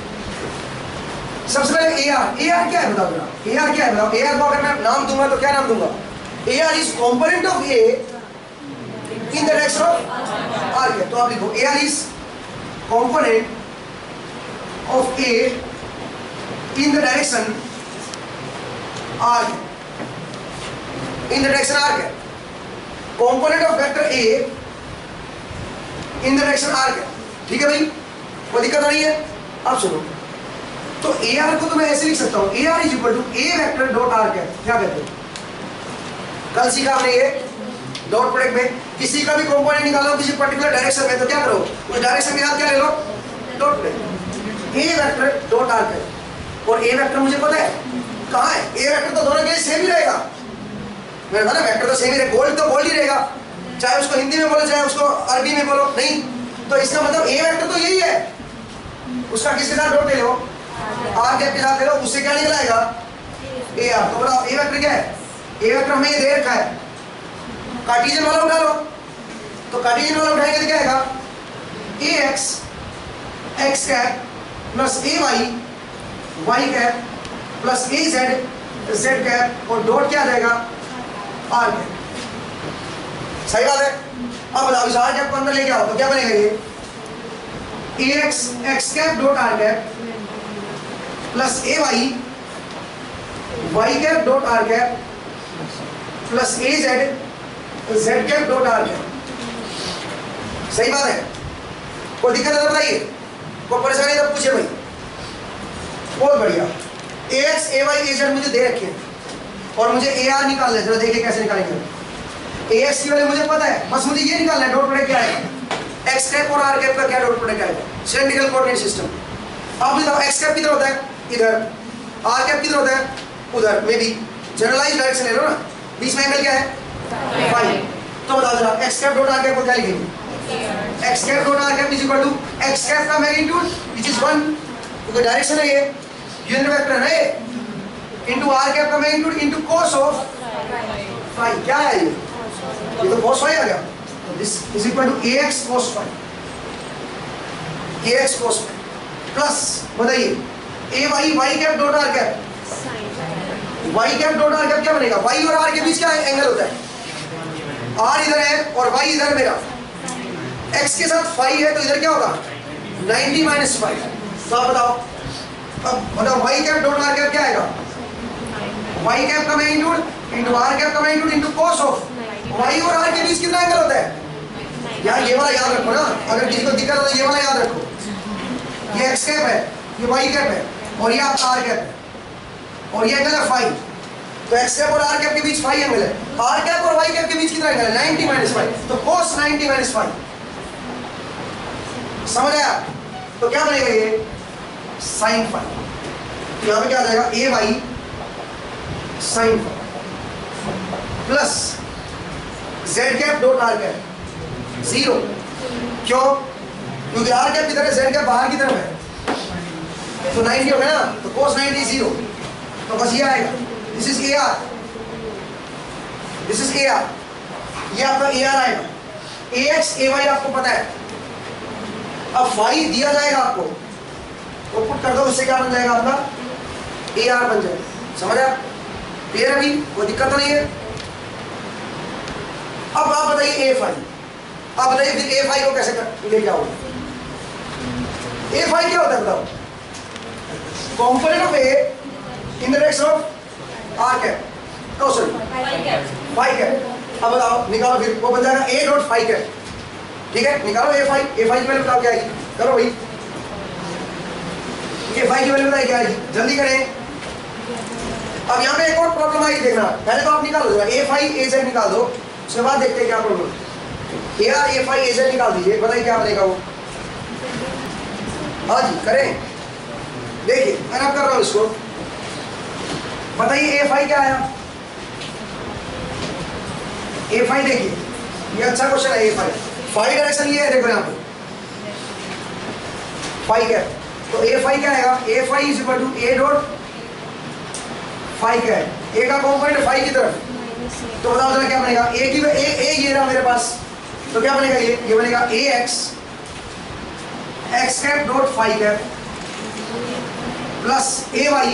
सबसे पहले ए आर, ए आर क्या है बताओ जरा, ए आर क्या है बताओ? ए आर को अगर मैं नाम दूंगा तो क्या नाम दूंगा? A are is component of A in the direction of are cap. तो आप लिखो A are is component of A in the direction r cap, in the direction r cap. Component of vector A in the direction r cap, ठीक है भाई? कोई दिक्कत आ रही है? अब सुनो, तो ए आर को तो मैं ऐसे लिख सकता हूँ, A are is equal to A vector dot are cap. क्या कहते हो, कल सीखा हमने ये डॉट प्रोडक्ट में, किसी का भी कंपोनेंट निकालो किसी पर्टिकुलर डायरेक्शन में, तो क्या करो, उस डायरेक्शन के साथ क्या ले लो, dot product. A vector dot are cap, और ए वेक्टर मुझे पता है कहाँ है, ए वेक्टर तो दोनों के सेम ही रहेगा, मैंने कहा ना वेक्टर तो सेम ही रहेगा, गोल्ड तो गोल्ड ही रहेगा, चाहे उसको हिंदी में बोलो चाहे उसको अरबी में बोलो, नहीं तो इसका मतलब ए वेक्टर तो यही है, उसका किसके साथ डॉट ले लो, आर कैप के साथ ले लो, उससे क्या निकल आएगा ए आर। तो बताओ ए वेक्टर क्या है, ए वेक्टर हमें ये दे रखा है, कार्टेशियन वाला उठा लो, तो कार्टेशियन वाला उठाएंगे तो क्या आएगा, A x x cap plus A Y Y cap plus A Z Z cap, और डॉट क्या आ जाएगा आर कैप। सही बात है। अब बताओ इस आर कैप को अंदर लेके आओ तो क्या बनेगा, ये A x x cap dot are cap plus A Y Y cap dot are cap plus A Z Z cap dot are cap. सही बात है, कोई दिक्कत है तो बताइए, कोई परेशानी तो पूछे भाई। बहुत बढ़िया, A x A Y A z मुझे दे रखे हैं और मुझे ए आर निकालना है, जरा देखिए कैसे निकालेंगे। ए एक्स की वैल्यू मुझे पता है, बस मुझे ये निकालना है डॉट प्रोडक्ट क्या आएगा, एक्स कैप और आर कैप का क्या डॉट प्रोडक्ट आएगा, सिलेंड्रिकल कोऑर्डिनेट सिस्टम। अब बताओ एक्स कैप किधर होता है, इधर, आर कैप किधर होता है, उधर, मे बी जनरलाइज डायरेक्शन ले लो ना, बीच में एंगल क्या है फाइव। तो बताओ जरा x cap dot are cap को क्या लिखेंगे, x cap dot are cap is equal to x cap का मैग्नीट्यूड व्हिच इज वन, क्योंकि डायरेक्शन है ये, यूनिट वेक्टर है ये, इनटू आर कैप का magnitude into cos of five. क्या है ये, ये तो cos फाइव आ गया, तो this is equal to ax cos five, ax cos five plus बताइए A Y Y cap dot are cap, Y cap dot are cap क्या बनेगा, वाई और आर के बीच क्या एंगल होता है, आर इधर है और वाई इधर मेरा, एक्स के साथ फाइव है तो इधर क्या होगा नाइंटी माइनस फाइव। तो आप बताओ, अब बताओ Y cap dot are cap क्या आएगा, वाई कैप का मैग्नीट्यूड इनटू आर कैप का magnitude into cos of Y और आर के बीच कितना एंगल होता है यार, ये वाला याद रखो ना, अगर किसी को दिक्कत हो तो ये वाला याद रखो, ये एक्स कैप है, ये वाई कैप है और ये आपका आर कैप है और ये एंगल है फाइव, तो एक्स कैप और आर कैप के बीच फाइव एंगल है, आर कैप और वाई कैप के बीच कितना एंगल है नाइंटी माइनस फाइव, तो cos नाइंटी माइनस फाइव। समझ आया, तो क्या बनेगा ये साइन फाइव, तो यहाँ पे क्या आ जाएगा A Y sine five plus Z cap dot are cap zero, क्यों, क्योंकि आर कैप किधर है, जेड कैप बाहर की तरफ है, तो नाइंटी हो गया ना, तो cos नाइंटी जीरो, तो बस ये आएगा, this is A R, this is A R, ये आपका ए आर आएगा, ए एक्स ए वाई आपको पता है, अब फाइव दिया जाएगा आपको तो पुट कर दो, उससे क्या बन जाएगा आपका ए आर बन जाएगा। समझ आया, क्लियर, अभी कोई दिक्कत तो नहीं है। अब आप बताइए ए फाइव, आप बताइए फिर ए फाइव को कैसे लेके आओगे, ए फाइव क्या होता है बताओ, component of A in the direction of are cap, तो सॉरी फाइव कैप। अब बताओ निकालो, फिर वो बन जाएगा ए डॉट फाइव कैप, ठीक है, निकालो ए फाइव, ए फाइव की वैल्यू बताओ क्या आएगी, करो भाई, ए फाइव की वैल्यू बताइए क्या आएगी, जल्दी करें। अब यहाँ पे एक और प्रॉब्लम आई, देखना, पहले तो आप निकाल दो ए फाइव ए जेड निकाल दो, उसके बाद देखते हैं क्या problem. A R A five A Z निकाल दीजिए, बताइए क्या बनेगा वो। हाँ जी करें, देखिए मैं अब कर रहा हूँ इसको, बताइए ए फाइव क्या आया, ए फाइव देखिए ये अच्छा क्वेश्चन है, ए फाइव फाइव डायरेक्शन ये है, देखो यहाँ पे फाइव है, तो ए फाइव क्या आएगा, A five is equal to A dot five क्या है, ए का कॉम्पोनेंट फाइव की तरफ, तो बताओ जरा क्या बनेगा, ए की ए ए ये रहा मेरे पास, तो क्या बनेगा ये ये बनेगा A x x cap dot five cap plus A Y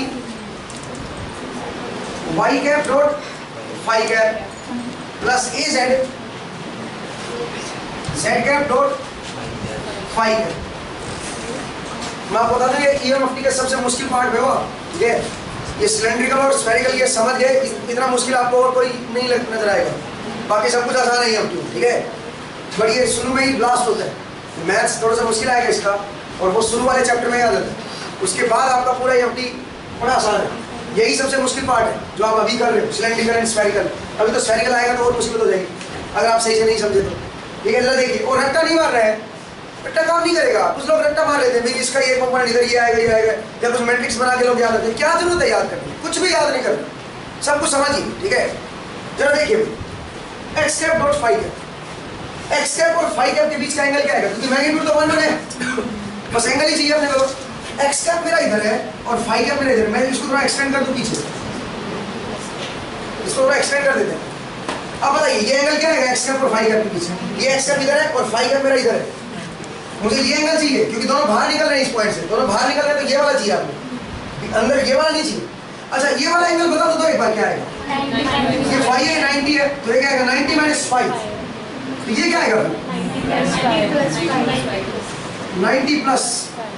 Y cap dot five cap plus A Z Z cap dot five cap. मैं आपको बता दूं ये ई एम एफ टी का सबसे मुश्किल पार्ट है वो ये ये सिलेंड्रिकल और स्फेरिकल, ये समझ गए, इतना मुश्किल आपको और कोई नहीं नजर आएगा, बाकी सब कुछ आसान है ई एम एफ टी, ठीक है, बट ये शुरू में ही ब्लास्ट होता है, मैथ्स थोड़ा सा मुश्किल आएगा इसका, और वो शुरू वाले चैप्टर में याद आता है। उसके बाद आपका पूरा ईएमएफटी बड़ा आसान है। यही सबसे मुश्किल पार्ट है जो आप अभी कर रहे हो, सिलेंड्रिकल एंड स्फेरिकल। अभी तो स्फेरिकल आएगा तो और मुश्किल हो जाएगी अगर आप सही से नहीं समझे तो। ठीक है, जरा देखिए। और रट्टा नहीं मार रहे हैं, रट्टा काम नहीं करेगा। कुछ लोग रट्टा मार लेते हैं, भाई इसका ये कंपोनेंट इधर ये आएगा ये आएगा, या कुछ मैट्रिक्स बना के लोग याद रखते हैं। क्या जरूरत है याद करने, कुछ भी याद नहीं करना, सब कुछ समझिए। ठीक है, जरा देखिए X cap dot five cap, X cap और फाइव कैप के बीच का एंगल क्या है? क्योंकि मैग्नीट्यूड तो वन वन है, बस एंगल ही चाहिए अपने को। एक्स कैप मेरा इधर है और फाइव कैप मेरा इधर। मैं इसको थोड़ा एक्सटेंड कर दूं पीछे, इसको थोड़ा एक्सटेंड कर देते हैं। अब बताइए ये एंगल क्या है एक्स कैप और फाइव कैप के बीच? ये एक्स कैप इधर है और फाइव कैप मेरा इधर है। मुझे ये एंगल चाहिए क्योंकि दोनों बाहर निकल रहे हैं इस पॉइंट से, दोनों बाहर निकल रहे हैं तो ये वाला चाहिए आपको, अंदर ये वाला नहीं चाहिए। अच्छा ये वाला एंगल बता दो तो एक बार क्या आएगा? ये फाइव है, नाइन्टी है, तो ये क्या आएगा? नाइन्टी माइनस फाइव, तो ये क्या आएगा? नाइन्टी प्लस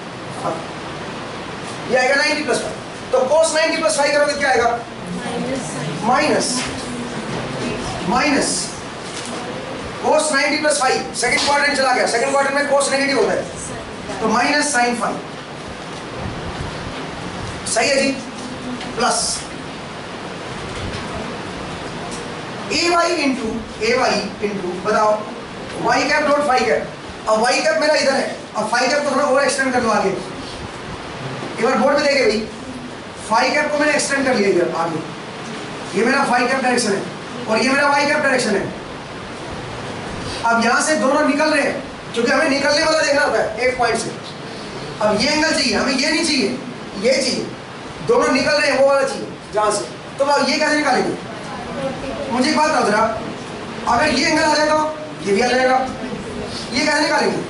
ये आएगा नाइन्टी प्लस फाइव। तो cos नाइन्टी प्लस फाइव करोगे क्या आएगा? Minus minus cos ninety plus five, second quadrant चला गया। सेकंड क्वाड्रेंट में cos नेगेटिव होता है, तो माइनस साइन फाइव। सही है जी। Plus A Y into A Y into बताओ Y cap dot five cap. अब वाई कैप मेरा इधर है, अब फाइव कैप को थोड़ा और एक्सटेंड कर लो आगे। एक बार बोर्ड में देखे भाई, फाइव कैप को मैंने एक्सटेंड कर लिया इधर आगे। ये मेरा फाइव कैप डायरेक्शन है और ये मेरा वाई कैप डायरेक्शन है। अब यहां से दोनों निकल रहे हैं क्योंकि हमें निकलने वाला देखना होता है एक पॉइंट से। अब ये एंगल चाहिए हमें, ये नहीं चाहिए, ये चाहिए। दोनों निकल रहे हैं वो वाला चाहिए जहां से। तो अब ये कैसे निकालेंगे? मुझे एक बात बताओ जरा, अगर ये एंगल आ जाएगा ये भी आ जाएगा, ये कैसे निकालेंगे?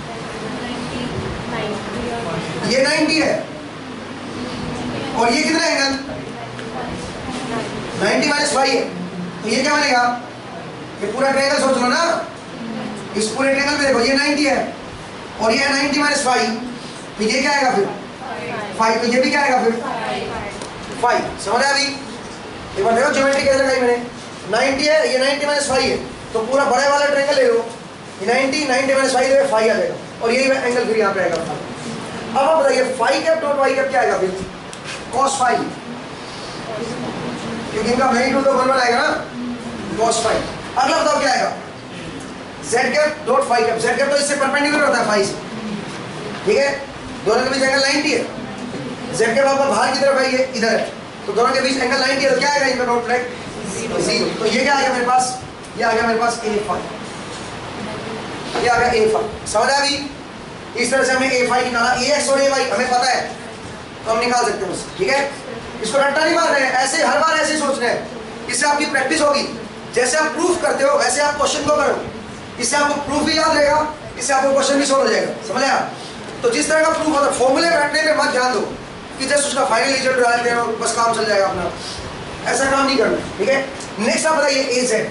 ये नाइन्टी है और ये कितना एंगल? नाइन्टी माइनस फाइव है, तो ये क्या बनेगा? ये पूरा ट्रायंगल सोच लो ना, इस पूरे ट्रायंगल में देखो ये नाइन्टी है और ये नाइन्टी माइनस फाइव, तो ये क्या आएगा फिर? फाइव। तो ये भी क्या आएगा फिर? फाइव। समझ आया अभी? एक बार देखो ज्योमेट्री कैसे लगाई मैंने। नाइन्टी है, ये नाइन्टी माइनस फाइव है, तो पूरा बड़े वाला ट्रायंगल ले लो। ये नाइन्टी, नाइन्टी माइनस फाइव है, फाइव आ जाएगा और यही एंगल फिर यहाँ पे आएगा। अब आप बताइए five cap dot Y cap क्या आएगा फिर? कॉस फाइव, क्योंकि इनका मैग्नीट्यूड तो वन वन आएगा ना, कॉस फाइव। अगला बताओ क्या आएगा? Z cap dot five cap. Z cap तो इससे परपेंडिकुलर होता है फाइव से, ठीक है, दोनों के बीच एंगल नाइन्टी है। जेड कैप आपका बाहर की तरफ है, ये इधर है, तो दोनों के बीच एंगल नाइन्टी है, तो क्या आएगा इनका डॉट प्रोडक्ट? जीरो। तो ये क्या आएगा मेरे पास? ये आ गया मेरे पास ए फाइव, ये आ गया ए फाइव। समझ आया अभी? इस तरह से हमें ए फाइव निकाला। ए एक्स और ए वाई हमें पता है तो हम निकाल सकते हैं उससे, ठीक है। इसको रट्टा नहीं मार रहे हैं, ऐसे हर बार ऐसे सोच रहे हैं, इससे आपकी प्रैक्टिस होगी। जैसे आप प्रूफ करते हो वैसे आप क्वेश्चन को करो, इससे आपको प्रूफ भी याद रहेगा, इससे आपको क्वेश्चन भी सॉल्व हो जाएगा। समझ आया? तो जिस तरह का प्रूफ होता है, फॉर्मूले रटने में मत ध्यान दो कि जस्ट उसका फाइनल रिजल्ट डालते हैं बस काम चल जाएगा अपना, ऐसा काम नहीं करना, ठीक है। नेक्स्ट आप बताइए A Z.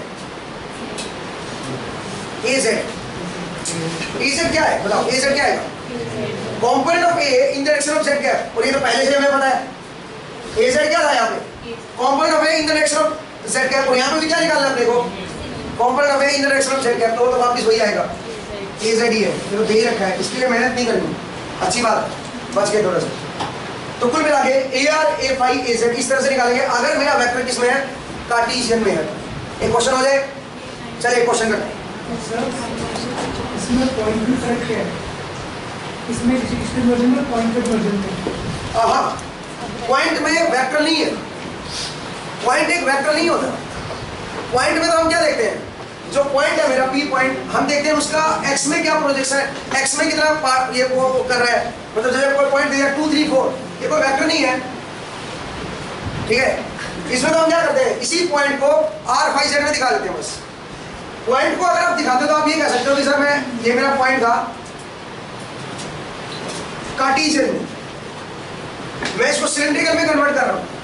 A Z A Z क्या है बताओ? ए जेड क्या है? Component of A in the direction of Z क्या है? और ये तो पहले से हमें पता है। ए जेड क्या था यहाँ पे? Component of A in the direction of Z क्या? और यहाँ पे भी क्या निकालना है अपने को? Component of A in the direction of Z क्या? तो वो तो वापस वही आएगा, ए जेड ही है, ये तो दे ही रखा है, इसके लिए मेहनत नहीं करनी। अच्छी बात है, बच गए थोड़ा सा। तो कुल मिला के A R A five A Z इस तरह से निकालेंगे अगर मेरा वेक्टर किसमें है? कार्टेशियन में है। एक क्वेश्चन हो जाए, चलिए एक क्वेश्चन करते हैं। इसमें पॉइंट भी फर्क है, इसमें सिक्सटीन वर्जन में पॉइंट वर्जन में हाँ पॉइंट में वेक्टर नहीं है, पॉइंट एक वेक्टर नहीं होता। पॉइंट में तो हम क्या देखते हैं? जो पॉइंट है मेरा पी पॉइंट, हम देखते हैं उसका एक्स में क्या प्रोजेक्शन है, एक्स में कितना पार्ट ये वो कर रहा है। मतलब जैसे कोई पॉइंट दिया टू थ्री फोर, ये कोई वेक्टर नहीं है, ठीक है। इसमें तो हम क्या करते हैं? इसी पॉइंट को आर फाइव जेड में दिखा देते हैं बस। पॉइंट को अगर आप दिखाते हो तो आप ये कह सकते हो कि सर मैं ये मेरा पॉइंट था कार्टेशियन में, मैं इसको सिलेंड्रिकल में कन्वर्ट कर रहा हूं।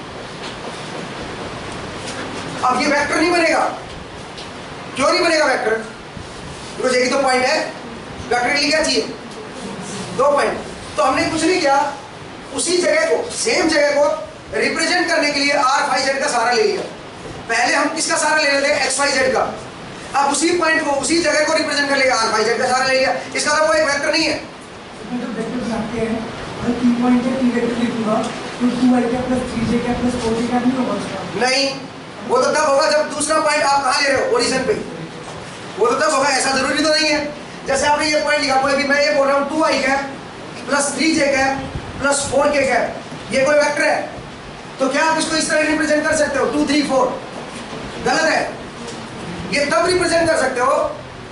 अब ये वेक्टर नहीं बनेगा। क्यों नहीं बनेगा वेक्टर? बिकॉज यही तो पॉइंट है। वेक्टर के लिए क्या चाहिए? दो पॉइंट। तो हमने कुछ नहीं किया, उसी जगह को, सेम जगह को रिप्रेजेंट करने के लिए आर फाइव जेड का सहारा ले लिया। पहले हम किसका सहारा ले रहे थे? एक्स वाई जेड का। अब उसी पॉइंट को, उसी जगह को रिप्रेजेंट कर लिया, आर फाइव जेड का सहारा ले लिया। इसका तो कोई वेक्टर नहीं है। अगर पी पॉइंट है पी वेक्टर लिखूंगा तो टू आई कैप प्लस थ्री जे cap plus four J cap नहीं होगा उसका? नहीं, वो तो तब होगा जब दूसरा पॉइंट आप कहाँ ले रहे हो, ओरिजिन पे। वो तो तब होगा, ऐसा जरूरी तो नहीं है। जैसे आपने ये पॉइंट लिखा, कोई भी मैं ये बोल रहा हूँ टू आई कैप प्लस थ्री जे cap plus four K cap, ये कोई वेक्टर है, तो क्या आप इसको इस तरह रिप्रेजेंट कर सकते हो टू थ्री फोर? गलत है। ये तब रिप्रेजेंट कर सकते हो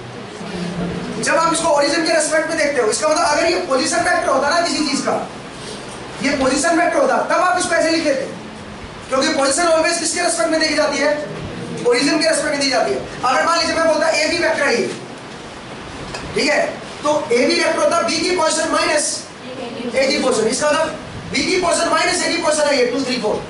जब आप इसको ओरिजिन के रेस्पेक्ट में देखते हो। इसका मतलब अगर ये पोजीशन वेक्टर होता ना किसी चीज का, ये पोजीशन वेक्टर होता, तब आप इसको ऐसे लिख लेते, क्योंकि पोजीशन ऑलवेज किसके रेस्पेक्ट में देखी जाती है, ओरिजिन के रेस्पेक्ट में दी जाती है। अगर मान लीजिए मैं बोलता ए बी वेक्टर है, ठीक है, तो ए बी वेक्टर होता बी की पोजीशन माइनस ए की पोजीशन। इसका मतलब बी की पोजीशन माइनस ए की पोजीशन है ये टू थ्री फोर।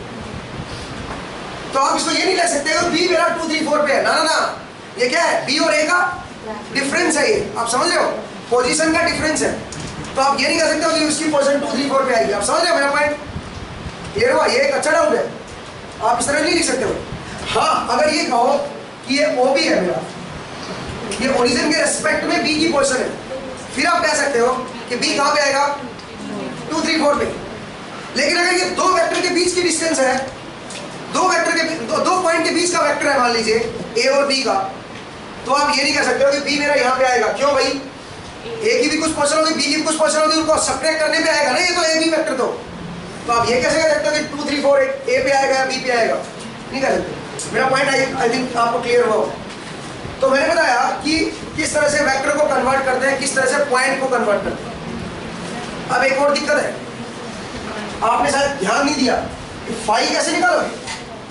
तो आप इसको ये नहीं लिख सकते बी मेरा टू थ्री फोर पे है, ना ना ना, ये क्या है, बी और ए का डिफरेंस है, ये आप समझ रहे हो, पोजीशन का डिफरेंस है। तो आप ये नहीं कह सकते हो कि उसकी पोजीशन टू थ्री फोर पे आएगी। आप समझ रहे हो मेरा पॉइंट? ये हुआ, ये एक अच्छा डाउट है, आप इस तरह नहीं लिख सकते हो। हाँ, अगर ये कहो कि ये ओ बी है मेरा, ये ओरिजिन के रेस्पेक्ट में बी की पोजीशन है, फिर आप कह सकते हो कि बी कहाँ पे आएगा, टू थ्री फोर पे। लेकिन अगर ये दो वेक्टर के बीच की डिस्टेंस है, दो वेक्टर के दो, दो पॉइंट के बीच का वेक्टर है मान लीजिए ए और बी का, तो आप ये नहीं कह सकते हो कि बी मेरा यहाँ पे आएगा। क्यों भाई, ए की भी कुछ पोजीशन होगी, बी की भी कुछ पोजीशन होगी, उनको सब्ट्रैक्ट करने पे आएगा ना, ये तो ए बी वेक्टर। तो तो आप ये कैसे कह सकते हो कि टू थ्री फोर ए पे आएगा या बी पे आएगा? नहीं कह सकते। मेरा पॉइंट आई आई थिंक आपको क्लियर हुआ। तो मैंने बताया कि किस तरह से वेक्टर को कन्वर्ट करते हैं, किस तरह से पॉइंट को कन्वर्ट करते हैं। अब एक और दिक्कत है, आपने शायद ध्यान नहीं दिया कि फाई कैसे निकालोगे।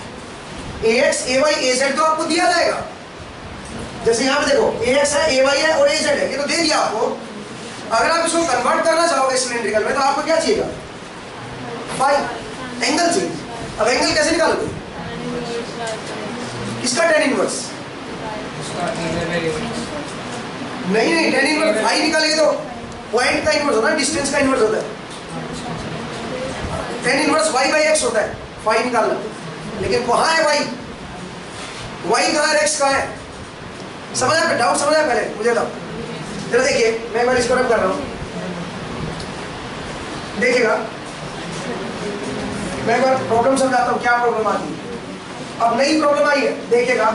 A x A Y A Z तो आपको दिया जाएगा, जैसे यहाँ पे देखो ए एक्स है, ए वाई है और ए जेड है, ये तो दे दिया आपको। अगर आप इसको कन्वर्ट करना चाहोगे सिलेंड्रिकल में, तो आपको क्या चाहिएगा, फाई, एंगल चाहिए। अब एंगल कैसे निकालोगे, इसका टेन इनवर्स, नहीं नहीं टेन इनवर्स फाई निकालेंगे तो पॉइंट का इनवर्स होता है, डिस्टेंस का इनवर्स होता है। Tan inverse Y by X होता है फाई निकालना। लेकिन कहाँ है वाई, वाई कहाँ है, एक्स कहाँ है? समझा, डाउट समझा पहले मुझे तब। जरा देखिए, मैं एक बार इसको रब कर रहा हूँ, देखिएगा, मैं एक बार प्रॉब्लम समझाता हूँ क्या प्रॉब्लम आती है। अब नई प्रॉब्लम आई है, देखिएगा।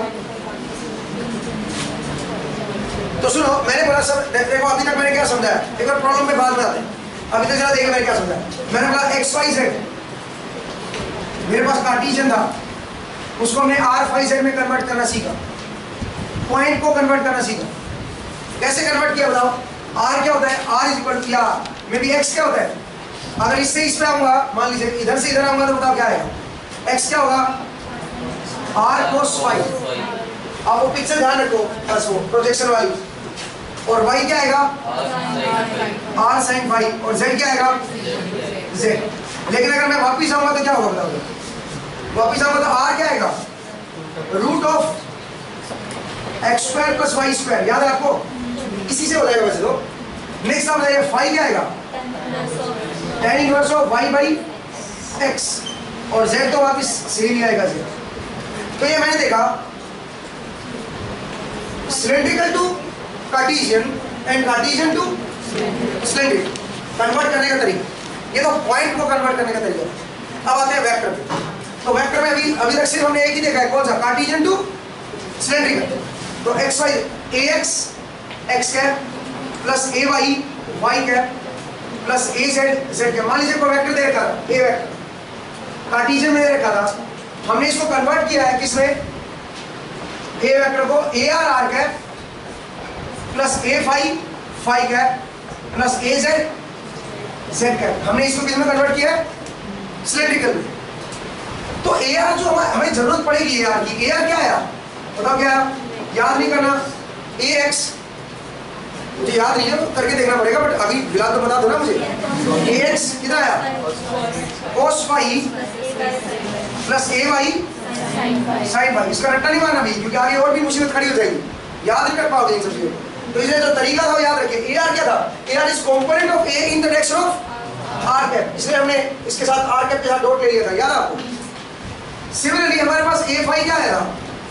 तो सुनो, मैंने बोला सब देखो, अभी तक मैंने क्या समझाया, एक बार प्रॉब्लम में बाद में आते हैं। अभी तक जरा देखिए मैंने क्या समझाया। मैंने बोला एक्स वाई जेड, मेरे पास कार्टेशियन था, उसको हमने आर फाई जेड में कन्वर्ट करना सीखा, पॉइंट को कन्वर्ट करना सीखा। कैसे कन्वर्ट किया बताओ? आर क्या होता है, आर इज इक्वल टू, या मे बी एक्स क्या होता है, अगर इससे इस पे आऊंगा, मान लीजिए इधर से इधर आऊंगा, तो बताओ क्या आएगा, एक्स क्या होगा, आर कोस फाई। आप वो पिक्चर ध्यान रखो, बस वो प्रोजेक्शन वाली। और वाई क्या आएगा, आर साइन फाई, और जेड क्या आएगा, जेड। लेकिन अगर मैं वापिस आऊंगा तो क्या होगा बताओ, वापिस आऊंगा तो आर क्या आएगा, root of X square plus Y square. याद है आपको, इसी से हो जाएगा वैसे तो। नेक्स्ट आप बताइए फाई क्या आएगा, tan inverse of Y by x, और जेड तो वापिस सेम ही आएगा जेड। तो ये मैंने देखा cylindrical to Cartesian and Cartesian to cylindrical convert करने का तरीका, ये तो पॉइंट को कन्वर्ट करने का तरीका। अब आते हैं वेक्टर पे। तो वेक्टर में अभी अभी तक सिर्फ हमने एक ही देखा है, कौन सा, कार्टेशियन टू सिलेंड्रिकल। तो X Y A x x cap plus A Y Y cap plus A Z Z cap. मान लीजिए कोई वेक्टर दे रखा था, ए वेक्टर कार्टेशियन में दे रखा था, हमने इसको कन्वर्ट किया है किसमें, ए वेक्टर को A R are cap plus A phi phi cap plus A Z Z cap. हमने इसको किस में कन्वर्ट किया है, सिलेंड्रिकल में। तो ए आर जो हमें जरूरत पड़ेगी, ए आर की, ए आर क्या आया बताओ, क्या आया, याद नहीं करना, ए एक्स मुझे याद नहीं है तो करके देखना पड़ेगा, बट अभी फिलहाल तो बता दो ना मुझे। ए एक्स कितना आया, cos phi plus A Y sine Y. इसका रट्टा नहीं मारना भी, क्योंकि आगे और भी मुसीबत खड़ी हो जाएगी, याद नहीं कर पाओगे इन सब चीजों को। तो इसलिए जो तरीका था वो याद रखिए। ए आर क्या था, A are is component of A in the direction of are cap, इसलिए हमने इसके साथ आर कैप के साथ डॉट ले लिया था, याद है आपको। सिमिलरली हमारे पास ए फाई क्या आया था,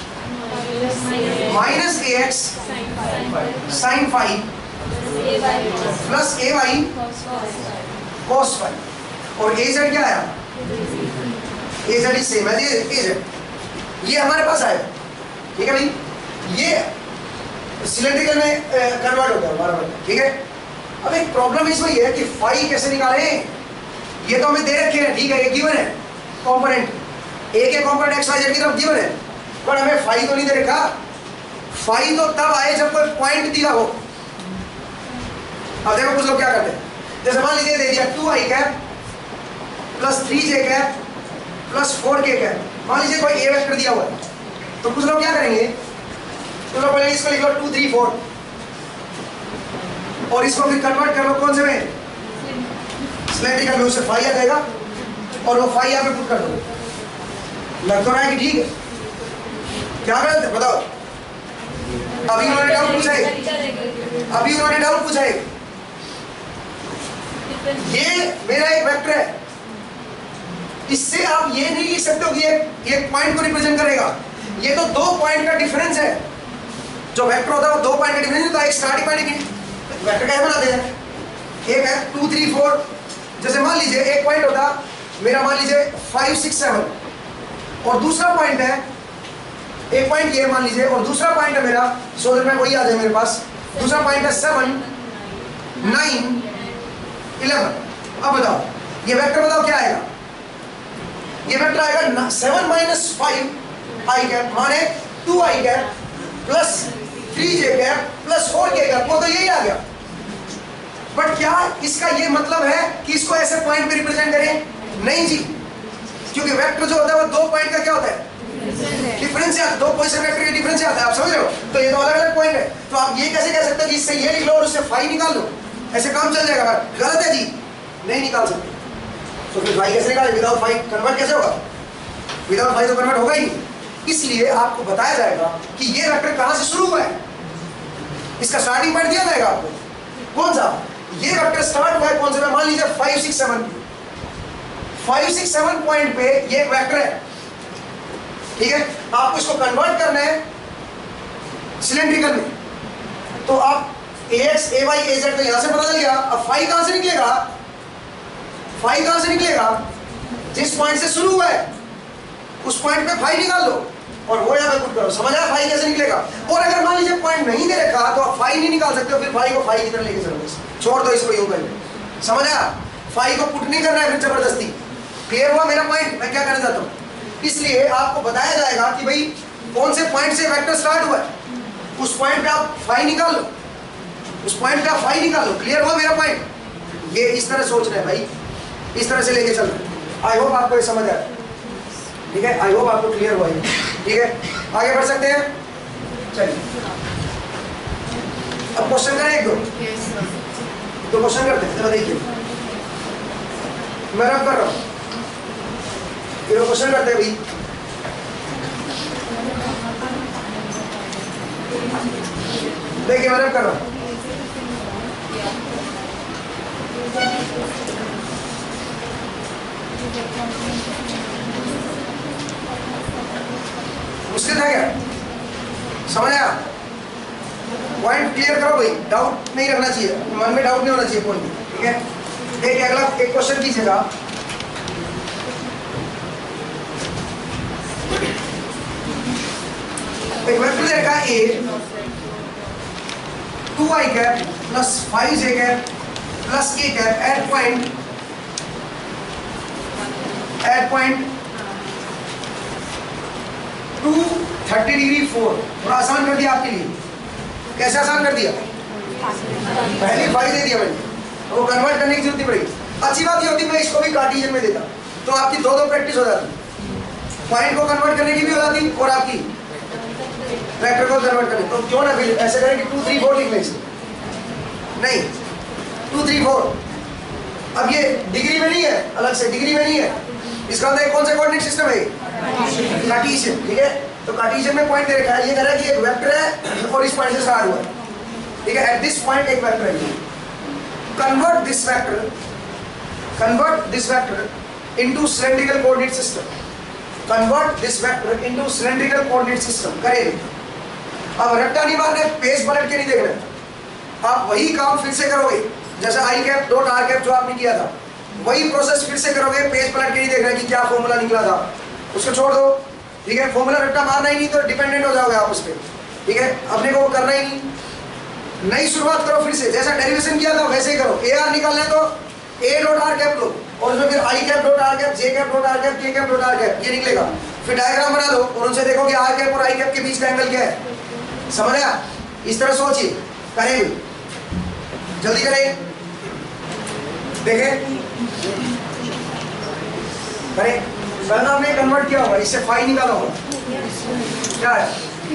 minus A X sine phi plus A Y cos phi, और az क्या आया, az is same as az, ये हमारे पास आया, ठीक है भाई, ये सिलेंड्रिकल में कन्वर्ट होता है हमारा, ठीक है। अब एक प्रॉब्लम इसमें ये है कि फाई कैसे निकालें, ये तो हमें दे रखे हैं, ठीक है, ये गिवन है कंपोनेंट, ए के कंपोनेंट एक्स वाई जेड की तरफ गिवन है, पर हमें फाई तो नहीं दे रखा। फाई तो तब आए जब कोई पॉइंट दिया हो। अब देखो कुछ लोग क्या करते हैं, जैसे मान लीजिए दे दिया टू आई कैप प्लस थ्री जे cap plus four K cap, मान लीजिए कोई ए वेक्टर दिया हुआ है, तो कुछ लोग क्या करेंगे, तो लोग बोलेंगे इसको लिख लो टू थ्री फोर, और इसको फिर कन्वर्ट कर लो कौन से में, सिलेंड्रिकल में, उससे फाई आ जाएगा, और वो फाई यहाँ पे पुट कर दो। लग तो रहा है कि ठीक है, क्या गलत है बताओ। अभी उन्होंने डाउट पूछा है, अभी उन्होंने डाउट पूछा है, ये मेरा एक वेक्टर है, इससे आप ये नहीं लिख सकते हो कि ये एक पॉइंट को रिप्रेजेंट करेगा, ये तो दो पॉइंट का डिफरेंस है। जो वेक्टर होता है वो दो पॉइंट का डिफरेंस होता है, एक स्टार्टिंग पॉइंट वेक्टर कैसे बनाते हैं, एक है टू थ्री फोर, जैसे मान लीजिए एक पॉइंट होता मेरा, मान लीजिए फाइव सिक्स सेवन, और दूसरा पॉइंट है, एक पॉइंट ये मान लीजिए, और दूसरा पॉइंट है मेरा, सो दैट मैं वही आ जाए मेरे पास, दूसरा पॉइंट है सेवन नाइन इलेवन। अब बताओ ये वेक्टर बताओ क्या आएगा, ये वेक्टर आएगा seven minus five I cap, माने टू आई कैप प्लस थ्री जे cap plus four K cap, वो तो यही आ गया। बट क्या इसका ये मतलब है कि इसको ऐसे पॉइंट पे रिप्रेजेंट करें, नहीं जी, क्योंकि वेक्टर जो होता है वो दो पॉइंट का क्या होता है, डिफरेंस आता है, दो पोजीशन वेक्टर के डिफरेंस आता है, आप समझ रहे हो, तो ये तो अलग अलग पॉइंट है। तो आप ये कैसे कह सकते हो कि इससे ये लिख लो और उससे फाई निकाल लो, ऐसे काम चल जाएगा, गलत है जी, नहीं निकाल सकते। तो फिर फाई कैसे निकाले, विदाउट फाई कन्वर्ट कैसे होगा, विदाउट फाई तो कन्वर्ट होगा ही नहीं। इसलिए आपको बताया जाएगा कि ये वेक्टर कहां से शुरू हुआ है, इसका स्टार्टिंग पॉइंट दिया जाएगा आपको, कौन सा, ये वेक्टर स्टार्ट हुआ है कौन से, मान लीजिए five six seven, five six seven point पे ये एक वेक्टर है, ठीक है, आपको इसको कन्वर्ट करना है सिलेंड्रिकल में, तो आप ax ay az तो यहां से पता चल गया। अब फाई कहां से निकलेगा, फाई कहां से निकलेगा, जिस पॉइंट से शुरू हुआ है उस पॉइंट पे फाई निकाल लो और वो यहां पे पुट करो, समझ आया फाई कैसे निकलेगा। और अगर मान लीजिए पॉइंट नहीं दे रखा तो आप फाई नहीं निकाल सकते हो, फिर फाई को फाई की तरह लेके चलोगे, छोड़ दो इसको यूं करके, समझ आया, फाई को पुट नहीं करना है फिर जबरदस्ती। क्लियर हुआ मेरा पॉइंट, मैं क्या करना चाहता हूं। इसलिए आपको बताया जाएगा कि भाई कौन से पॉइंट से वेक्टर स्टार्ट हुआ है, उस पॉइंट पे आप फाई निकाल लो, उस पॉइंट पे आप फाई निकाल लो। क्लियर हुआ मेरा पॉइंट, ये इस तरह सोच रहे हैं भाई, इस तरह से लेके चल रहे हैं। आई होप आपको ये समझ आया, ठीक है, आई होप आपको क्लियर हुआ, ठीक है, आगे बढ़ सकते हैं। चलिए अब क्वेश्चन करें, एक दो दो क्वेश्चन करते हैं, चलो देखिए मैं रब कर रहा हूँ, ये क्वेश्चन करते हैं भाई। देखिए मैं रब कर रहा हूँ, मुश्किल था क्या, समझ आया, पॉइंट क्लियर करो भाई, डाउट नहीं रखना चाहिए, मन में डाउट नहीं होना चाहिए कोई भी, ठीक है। देखिए अगला एक क्वेश्चन कीजिएगा, एक वेक्टर दे रखा है A, two I cap plus five J cap plus K cap eight point eight point two thirty degree four. थोड़ा आसान कर दिया आपके लिए, कैसे आसान कर दिया, पहले फाइव दे दिया मैंने, तो वो कन्वर्ट करने की जरूरत नहीं पड़ेगी। अच्छी बात ये होती मैं इसको भी कार्टेशियन में देता तो आपकी दो दो प्रैक्टिस हो जाती, पॉइंट को कन्वर्ट करने की भी हो जाती और आपकी वेक्टर को कन्वर्ट करने। तो क्यों ना फिर ऐसे करें कि टू थ्री फोर लिख लें, नहीं टू थ्री फोर, अब ये डिग्री में नहीं है, अलग से डिग्री में नहीं है, इसका मतलब कौन सा कोऑर्डिनेट सिस्टम है, कार्टेशियन, ठीक है। तो कार्टेशियन में पॉइंट दे रखा है, ये कह रहा है कि एक वेक्टर है और इस पॉइंट से स्टार्ट हुआ है, ठीक है, एट दिस पॉइंट एक वेक्टर है, convert this vector convert this vector into cylindrical coordinate system, convert this vector into cylindrical coordinate system करेंगे। अब रट्टा नहीं मारना है, पेज पलट के नहीं देखना है, आप वही काम फिर से करोगे जैसे I cap dot are cap जो आपने किया था, वही प्रोसेस फिर से करोगे, पेज पलट के नहीं देखना कि क्या फॉर्मूला निकला था, उसको छोड़ दो, ठीक है। फॉर्मूला रट्टा मारना ही नहीं तो डिपेंडेंट हो जाओगे आप उस पर, ठीक है। अपने को वो करना ही नहीं, नई शुरुआत करो फिर से, जैसा डेरिवेशन किया था वैसे ही करो। ए आर निकालना है तो ए डॉट आर कैप लो, और उसमें फिर I cap dot are cap, J cap dot are cap, के कैप डॉट आर कैप, ये निकलेगा। फिर डायग्राम बना दो और उनसे देखो कि आर कैप और आई कैप के बीच का एंगल क्या है, समझ आया? इस तरह सोचिए, करें जल्दी करें, देखें करें। पहले आपने कन्वर्ट किया होगा, इससे फाई निकाला होगा, क्या है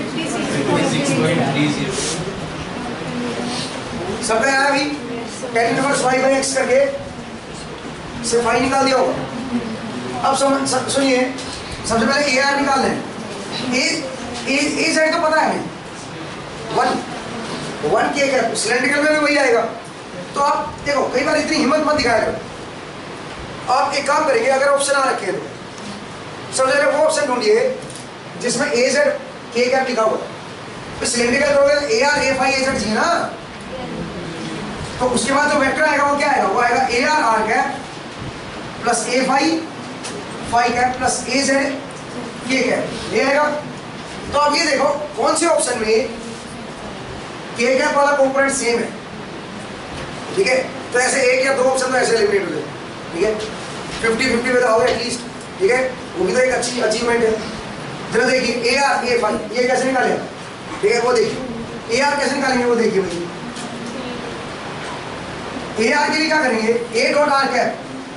सबका आया अभी tan inverse y by X करके से फाई निकाल दिया होगा। अब समझ सुनिए, सबसे पहले ए आर निकालना है। ए ए ए साइड तो पता है हमें, वन वन के क्या सिलेंड्रिकल में भी वही आएगा। तो आप देखो, कई बार इतनी हिम्मत मत दिखाया करो। आप एक काम करेंगे, अगर ऑप्शन आ रखे हैं तो सबसे पहले वो ऑप्शन ढूंढिए जिसमें ए जेड के कैप लिखा हुआ है। तो सिलेंड्रिकल करोगे A R A phi A Z जी ना, तो उसके बाद जो वेक्टर आएगा वो क्या आएगा, वो आएगा A R are cap plus A phi phi cap plus A Z K cap, ये आएगा। तो अब ये देखो कौन से ऑप्शन में के कैप वाला कंपोनेंट सेम है, ठीक है। तो ऐसे एक या दो ऑप्शन तो ऐसे एलिमिनेट हो जाए, ठीक है। फिफ्टी फिफ्टी में तो आओगे एटलीस्ट, ठीक है। वो भी तो एक अच्छी अचीवमेंट है। चलो देखिए ए आर ए फाई ये कैसे निकालें, ठीक है, वो देखिए ए आर कैसे निकालेंगे, वो देखिए भाई। ए आर के लिए क्या करेंगे, ए डॉट आर कैप।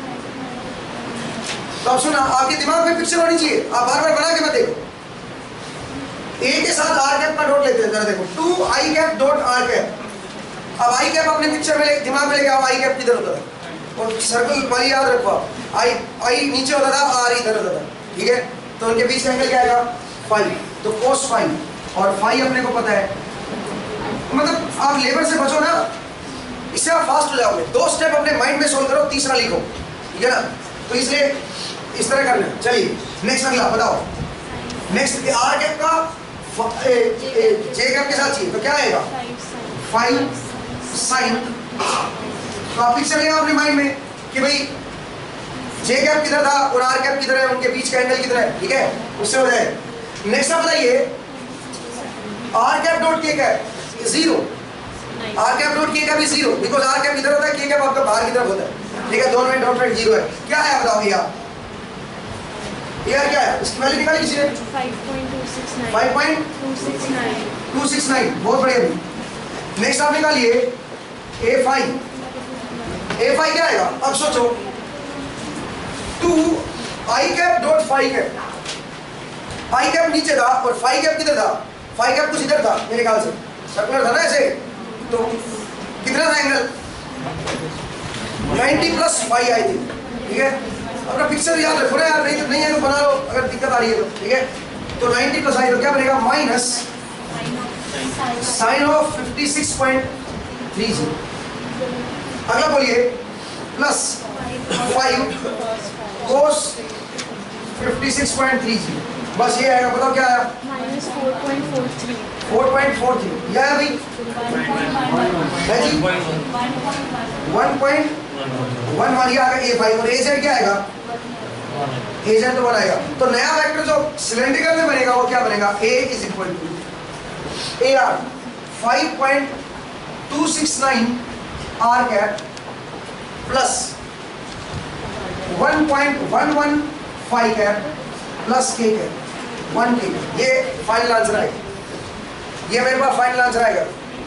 तो अब सुना, आपके दिमाग में पिक्चर होनी चाहिए, आप बार बार बना के मत देखो। ए के साथ आर कैप का डॉट लेते हैं, जरा देखो two I cap dot are cap. अब आई कैप अपने पिक्चर में दिमाग में लेके आओ, आई कैप किधर होता था, और सर्कल वाली याद रखो, आई आई नीचे होता था, आर इधर होता था, ठीक है। तो उनके बीच का एंगल क्या आएगा, फाइव। तो कोस फाइव और फाइव अपने को पता है, मतलब आप लेबर से बचो ना, इससे आप फास्ट हो जाओगे। दो स्टेप अपने माइंड में सोल्व करो, तीसरा लिखो, ठीक है ना। तो इसलिए इस तरह करना है। चलिए नेक्स्ट अगला बताओ। नेक्स्ट आर कैप का जे कैप के साथ चाहिए, तो क्या आएगा, फाइव साइन। तो आप पिक्चर ले आओ अपने माइंड में कि भाई जे कैप किधर था और आर कैप किधर है, उनके बीच का एंगल किधर है, ठीक है, उससे हो जाए। नेक्स्ट आप बताइए R cap dot K cap zero, R cap dot K cap भी जीरो, बिकॉज आर कैप इधर होता है, के कैप आपका बाहर की तरफ होता है, ठीक है। दोनों में डॉट डॉट जीरो है। क्या है बताओ यार, यार क्या है, इसकी वैल्यू निकाली किसी ने, five point two six nine, बहुत बढ़िया। नेक्स्ट आप निकालिए ए फाइव, ए फाइव क्या आएगा, अब सोचो two I cap dot five cap. I cap नीचे था और फाइव कैप किधर था, फाइव कैप कुछ इधर था मेरे ख्याल से, सर्कुलर था ना ऐसे, तो कितना था एंगल, नाइंटी प्लस फाइव आई थी, ठीक है। अपना पिक्चर याद रखो ना यार, नहीं तो नहीं है तो बना लो अगर दिक्कत आ रही है तो, ठीक है। तो नाइंटी प्लस आई तो क्या बनेगा, minus sine of fifty six point three zero. अगला बोलिए plus five cos fifty six point three zero, बस ये आएगा। बताओ क्या आया, minus four point four three, four point four three, यह है भाई है जी वन पॉइंट वन वन, ये आएगा ए फाइव। और ए जेड क्या आएगा, ए जेड तो वन आएगा। तो नया वेक्टर जो सिलेंड्रिकल में बनेगा वो क्या बनेगा, A is equal to A R five point two six nine R cap plus one point one one five cap plus K cap one K. ये फाइनल आंसर आएगा, ये मेरे पास फाइनल आंसर आएगा।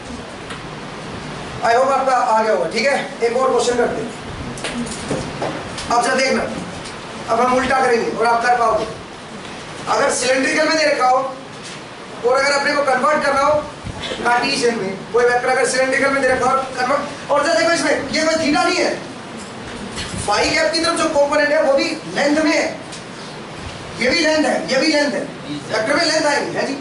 आई होप आपका आ गया होगा, ठीक है। एक और क्वेश्चन करते हैं, अब जरा देखना, अब हम उल्टा करेंगे और आप कर पाओगे। अगर सिलेंड्रिकल में दे रखा हो और अगर अपने को कन्वर्ट करना हो कार्टेशियन में, कोई वेक्टर अगर सिलेंड्रिकल में दे रखा हो कन्वर्ट, और जरा देखो इसमें ये कोई थीटा नहीं है, फाई कैप की तरफ जो कंपोनेंट है वो भी लेंथ में है, ये भी लेंथ है, ये भी लेंथ है, वेक्टर में लेंथ आएगी है जी,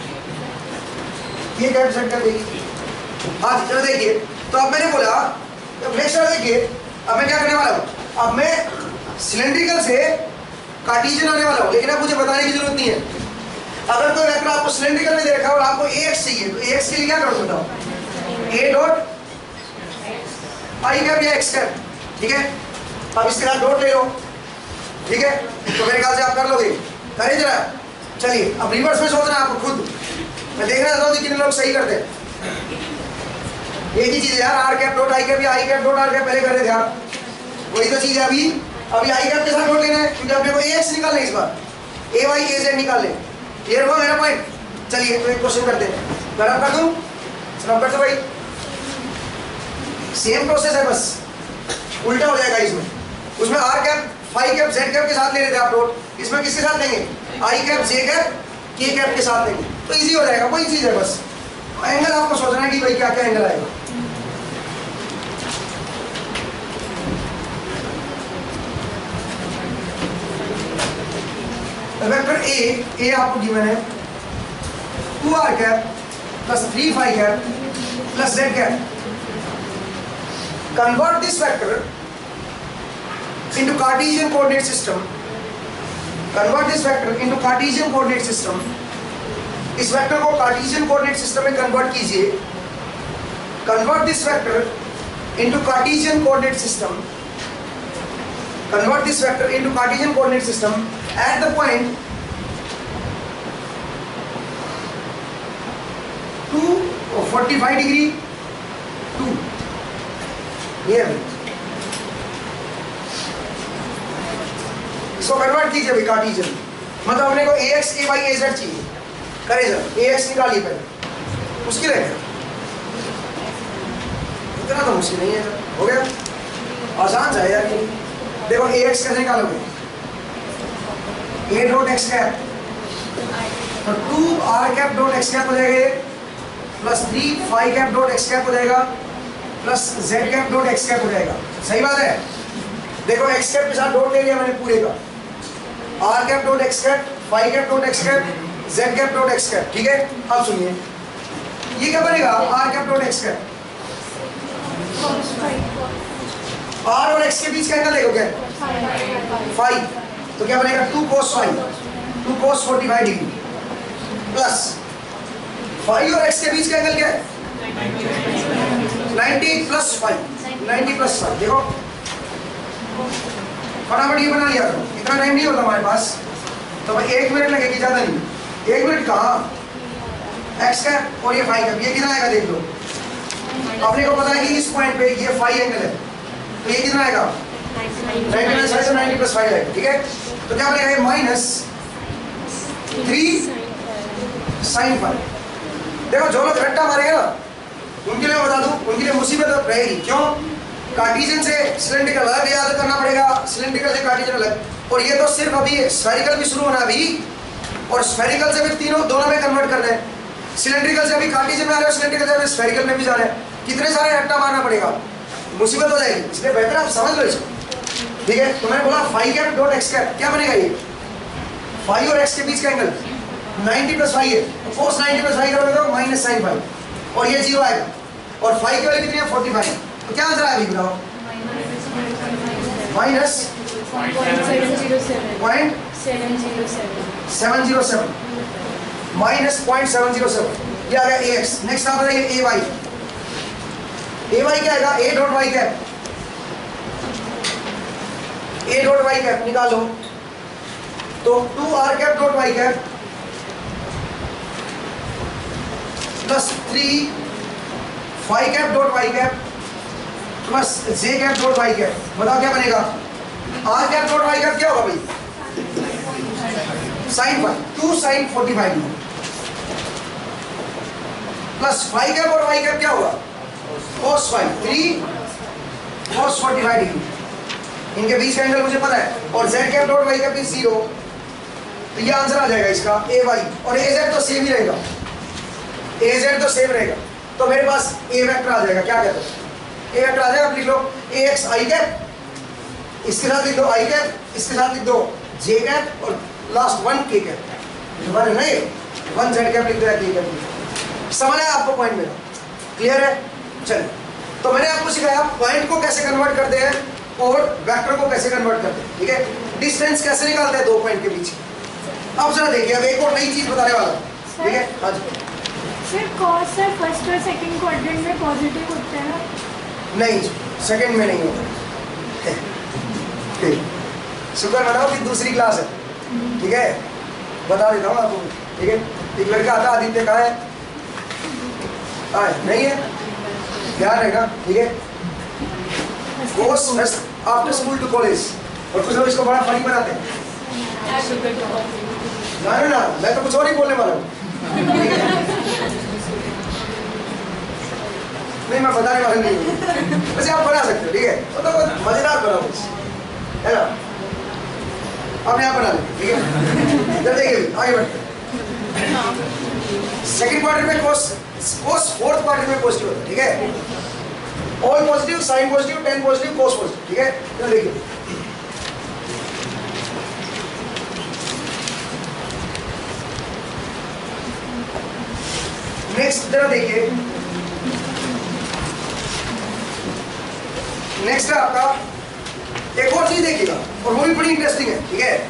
ये कैप सेट कर देगी। हाँ जी चलो देखिए, तो अब मैंने बोला नेक्स्ट देखिए, अब मैं क्या करने वाला हूँ, अब मैं सिलेंड्रिकल से कार्टेशियन आने वाला हूँ, लेकिन अब मुझे बताने की जरूरत नहीं है। अगर कोई वेक्टर आपको सिलेंड्रिकल में दे रखा है और आपको एक्स चाहिए, तो एक्स के लिए क्या करोगे बताओ, ए डॉट आई कैप या एक्स कैप, ठीक है। अब इसके साथ डॉट ले लो, ठीक है? तो मेरे ख्याल से आप कर लोगे, करें जरा। चलिए अब रिवर्स में सोचना है आपको खुद, मैं देखना चाहता हूँ कि कितने लोग सही करते हैं। एक ही चीज है यार, R cap dot I cap या I cap dot are cap पहले कर रहे थे आप, वही तो चीज है। अभी अभी आई कैप के साथ डॉट लेना है क्योंकि अपने को ए एक्स निकालना है, इस बार ए वाई ए जेड निकाल लें। क्लियर हुआ मेरा पॉइंट? चलिए तो एक क्वेश्चन करते हैं, मैं रब कर दूं, रब कर दो भाई। सेम प्रोसेस है, बस उल्टा हो जाएगा इसमें। उसमें R cap phi cap Z cap के साथ ले रहे थे आप डॉट, इसमें किसके साथ लेंगे? आई कैप जे कैप के कैप के साथ लेंगे, तो इजी हो जाएगा। वही चीज है, बस एंगल आपको सोचना है कि भाई क्या क्या एंगल आएगा। वेक्टर ए ए आपको गिवन है two are cap plus three phi cap plus Z cap. Convert this vector into Cartesian coordinate system. Convert this vector into Cartesian coordinate system. इस वेक्टर को कार्टेशियन कोऑर्डिनेट सिस्टम में कन्वर्ट कीजिए। Convert this vector into Cartesian coordinate system. Convert this vector into Cartesian coordinate system at the point two forty-five degree two near me. इसको कन्वर्ट कीजिए भाई कार्टेशियन, मतलब अपने को ax ay az चाहिए। करें सर, ax निकालिए पहले, मुश्किल है क्या? इतना तो मुश्किल नहीं है सर, हो गया आसान सा है यार। देखो ax कैसे निकालोगे? a डॉट x कैप, तो two are cap dot x cap हो जाएगा, plus three phi cap dot x cap हो जाएगा, plus z cap dot x cap हो जाएगा। सही बात है? देखो x कैप के साथ डॉट ले लिया मैंने पूरे का, r cap dot x cap, phi cap dot x cap, Z cap dot x cap, ठीक है? अब सुनिए, ये क्या बनेगा? R cap dot x cap, r और एक्स के बीच का एंगल देखो क्या? फाई, तो क्या बनेगा? Two cos phi, two cos forty five degree, plus phi और एक्स के बीच का एंगल क्या है? Ninety plus five, ninety plus five. देखो फटाफट ये बना लिया करो, इतना टाइम नहीं होता हमारे पास, तो भाई एक मिनट लगेगी, ज़्यादा नहीं। एक मिनट कहाँ? एक्स कैप और ये फाई कैप, ये कितना आएगा देख लो। अपने को पता है कि इस पॉइंट पे ये फाई एंगल है, तो ये कितना आएगा? Ninety plus five, ninety plus five आएगा, ठीक है? तो क्या बनेगा? ये माइनस थ्री साइन फाइव। देखो जो लोग रट्टा मारेंगे ना, उनके लिए बता दूं, उनके लिए मुसीबत रहेगी। क्यों? कार्टेशियन से सिलेंड्रिकल अलग याद करना पड़ेगा, सिलेंड्रिकल से कार्टेशियन अलग, और ये तो सिर्फ अभी स्फेरिकल भी शुरू होना अभी, और स्फेरिकल से भी तीनों दोनों में कन्वर्ट करना है। सिलेंड्रिकल से अभी कार्टेशियन में आ रहे हो, सिलेंड्रिकल से अभी स्फेरिकल में भी जाना है, कितने सारे रट्टा मारना पड़ेगा, मुसीबत हो जाएगी। इसलिए बेहतर आप समझ लो इसको, ठीक है? तो मैंने बोला phi cap dot x cap, क्या बनेगा? ये फाई और एक्स के बीच का एंगल नाइन्टी प्लस फाइव है, तो कोस नाइन्टी प्लस फाइव करोगे तो माइनस साइन फाइव, और ये जीरो आएगा, और फाइव की वैल्यू कितनी है? Forty five. तो क्या आंसर आएगा बताओ? Minus point seven zero seven, minus point seven zero seven, ये आ गया ए एक्स। नेक्स्ट आप बताइए ए वाई, ए वाई क्या आएगा? A dot Y cap, a dot Y cap निकालो, तो two are cap dot Y cap plus three phi cap dot Y cap plus J cap dot Y cap, बताओ क्या बनेगा? R cap dot Y cap क्या होगा भाई? Sine five, two sine forty five plus five cap और वाई कैप क्या होगा? Cos five, three cos forty five degree, इनके बीच का एंगल मुझे पता है, और z cap dot Y cap is zero, तो ये आंसर आ जाएगा इसका ए वाई, और ए जेड तो सेम ही रहेगा, ए जेड तो सेम रहेगा, तो मेरे पास ए वेक्टर आ जाएगा। क्या कहते हैं? ए वेक्टर आ जाएगा, आप लिख लो ए एक्स आई कैप, इसके साथ लिख दो आई कैप, इसके साथ लिख दो जे कैप, और लास्ट वन के कैप, वन है ना, ये वन जेड कैप लिख दो, के कैप। समझ आया आपको पॉइंट मेरा? क्लियर है? चलिए, तो मैंने आपको सिखाया पॉइंट को कैसे कन्वर्ट करते हैं और वेक्टर को कैसे कन्वर्ट करते हैं, ठीक है? डिस्टेंस कैसे निकालते हैं दो पॉइंट के बीच। अब जरा देखिए, अब एक और नई चीज बताने वाला, ठीक है? हाँ जी सर, कॉस सर फर्स्ट और सेकंड क्वाड्रेंट में पॉजिटिव होते हैं ना? नहीं, सेकंड में नहीं होता। शुक्र मनाओ कि दूसरी क्लास है, ठीक है, बता देता हूँ आपको, ठीक है। एक लड़का आता, आदित्य कहाँ है? आए नहीं है, ध्यान रहेगा, ठीक है। Goes after school to college, और कुछ लोग इसको बड़ा फनी बनाते हैं। ना ना ना, मैं तो कुछ और ही बोलने वाला हूँ। नहीं, मैं बताने वाला नहीं हूँ, वैसे आप बना सकते हो, ठीक है, वो तो मजेदार बनाओ, है ना। अपने आप बना लेंगे, ठीक है। जब देखिए आगे बढ़ते हैं। सेकंड क्वार्टर में कोस कोस फोर्थ क्वार्टर में पॉजिटिव होता है, ठीक है। All positive, sine positive, ten positive, cos positive, ठीक है। तो देखिए नेक्स्ट जरा देखिए, नेक्स्ट है आपका एक और चीज देखिएगा, और वो भी बड़ी इंटरेस्टिंग है, ठीक है।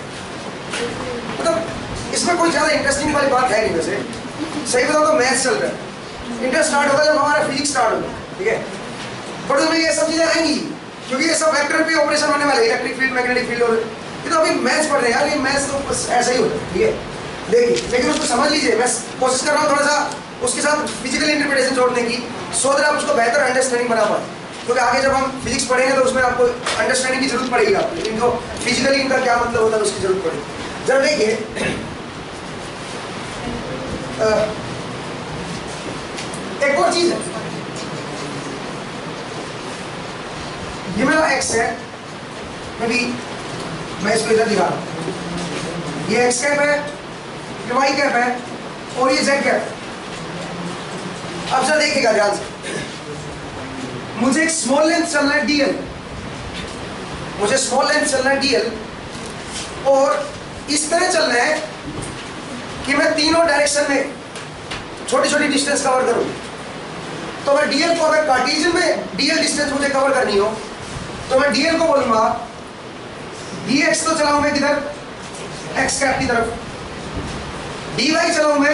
मतलब इसमें कोई ज्यादा इंटरेस्टिंग वाली बात है नहीं, वैसे सही बताओ तो मैथ्स चल रहा है। इंटरेस्ट स्टार्ट होगा जब हमारा फिजिक्स स्टार्ट होगा, ठीक है। पर उसमें ये सब चीजें आएंगी क्योंकि ये सब वेक्टर पे ऑपरेशन होने वाले, इलेक्ट्रिक फील्ड, मैग्नेटिक फील्ड, और ये तो अभी मैथ्स पढ़ रहे हैं यार, ये मैथ्स तो बस ऐसा ही होता है, ठीक है। देखिए लेकिन उसको समझ लीजिए, मैं कोशिश कर रहा हूँ थोड़ा सा उसके साथ फिजिकल इंटरप्रिटेशन जोड़ने की, सो दैट आप उसको बेहतर अंडरस्टैंडिंग बना पाए, क्योंकि आगे जब हम फिजिक्स पढ़ेंगे तो उसमें आपको अंडरस्टैंडिंग की जरूरत पड़ेगी आपको, लेकिन तो फिजिकली इनका क्या मतलब होता है उसकी जरूरत पड़ेगी। जरा देखिए एक और चीज है, ये मेरा एक्स है, मैं भी मैं इसको इधर दिखा रहा हूं, ये एक्स कैप है, ये वाई कैप है, और ये जेड कैप। अब जरा देखिएगा ध्यान से, मुझे एक स्मॉल लेंथ चलना है डीएल, मुझे स्मॉल लेंथ चलना है डीएल, और इस तरह चलना है कि मैं तीनों डायरेक्शन में छोटी छोटी डिस्टेंस कवर करूं। तो मैं डीएल को अगर कार्टेशियन में डीएल डिस्टेंस मुझे कवर करनी हो तो मैं डीएल को बोलूंगा डीएक्स तो चलाऊं मैं किधर, एक्स कैप की तरफ, डीवाई चलाऊं मैं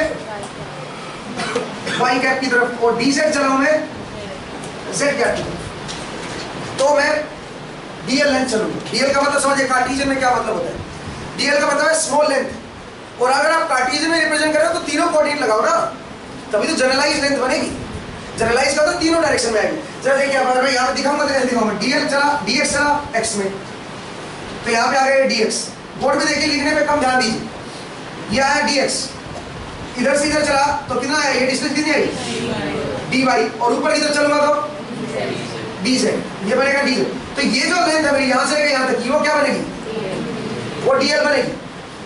वाई कैप की तरफ, और डीजेड चलाऊं मैं जेड कैप की तरफ। तो मैं डीएल लेंथ चलूंगा। डीएल का मतलब समझिए कार्टेशियन में क्या मतलब होता है, डीएल का मतलब है स्मॉल लेंथ, और अगर आप कार्टेशियन में रिप्रेजेंट कर रहे हो तो तीनों कोऑर्डिनेट लगाओ ना, तभी तो जनरलाइज लेंथ बनेगी। जनरलाइज का तो तीनों डायरेक्शन में आएगी। चलो देखिए आप, मैं यहाँ पे दिखाऊंगा तो कैसे दिखाऊंगा, डीएल चला, डीएक्स चला एक्स में, तो यहाँ पे आ गया डीएक्स। बोर्ड में देखिए लिखने पे कम ध्यान दीजिए, ये आया डीएक्स, इधर से इधर चला तो कितना आया, ये डिस्टेंस कितनी आई, डी वाई, और ऊपर इधर चलूंगा तो डी जेड, ये बनेगा डी जेड। तो ये जो लेंथ है मेरी यहाँ से यहाँ तक की, वो क्या बनेगी, वो डीएल बनेगी।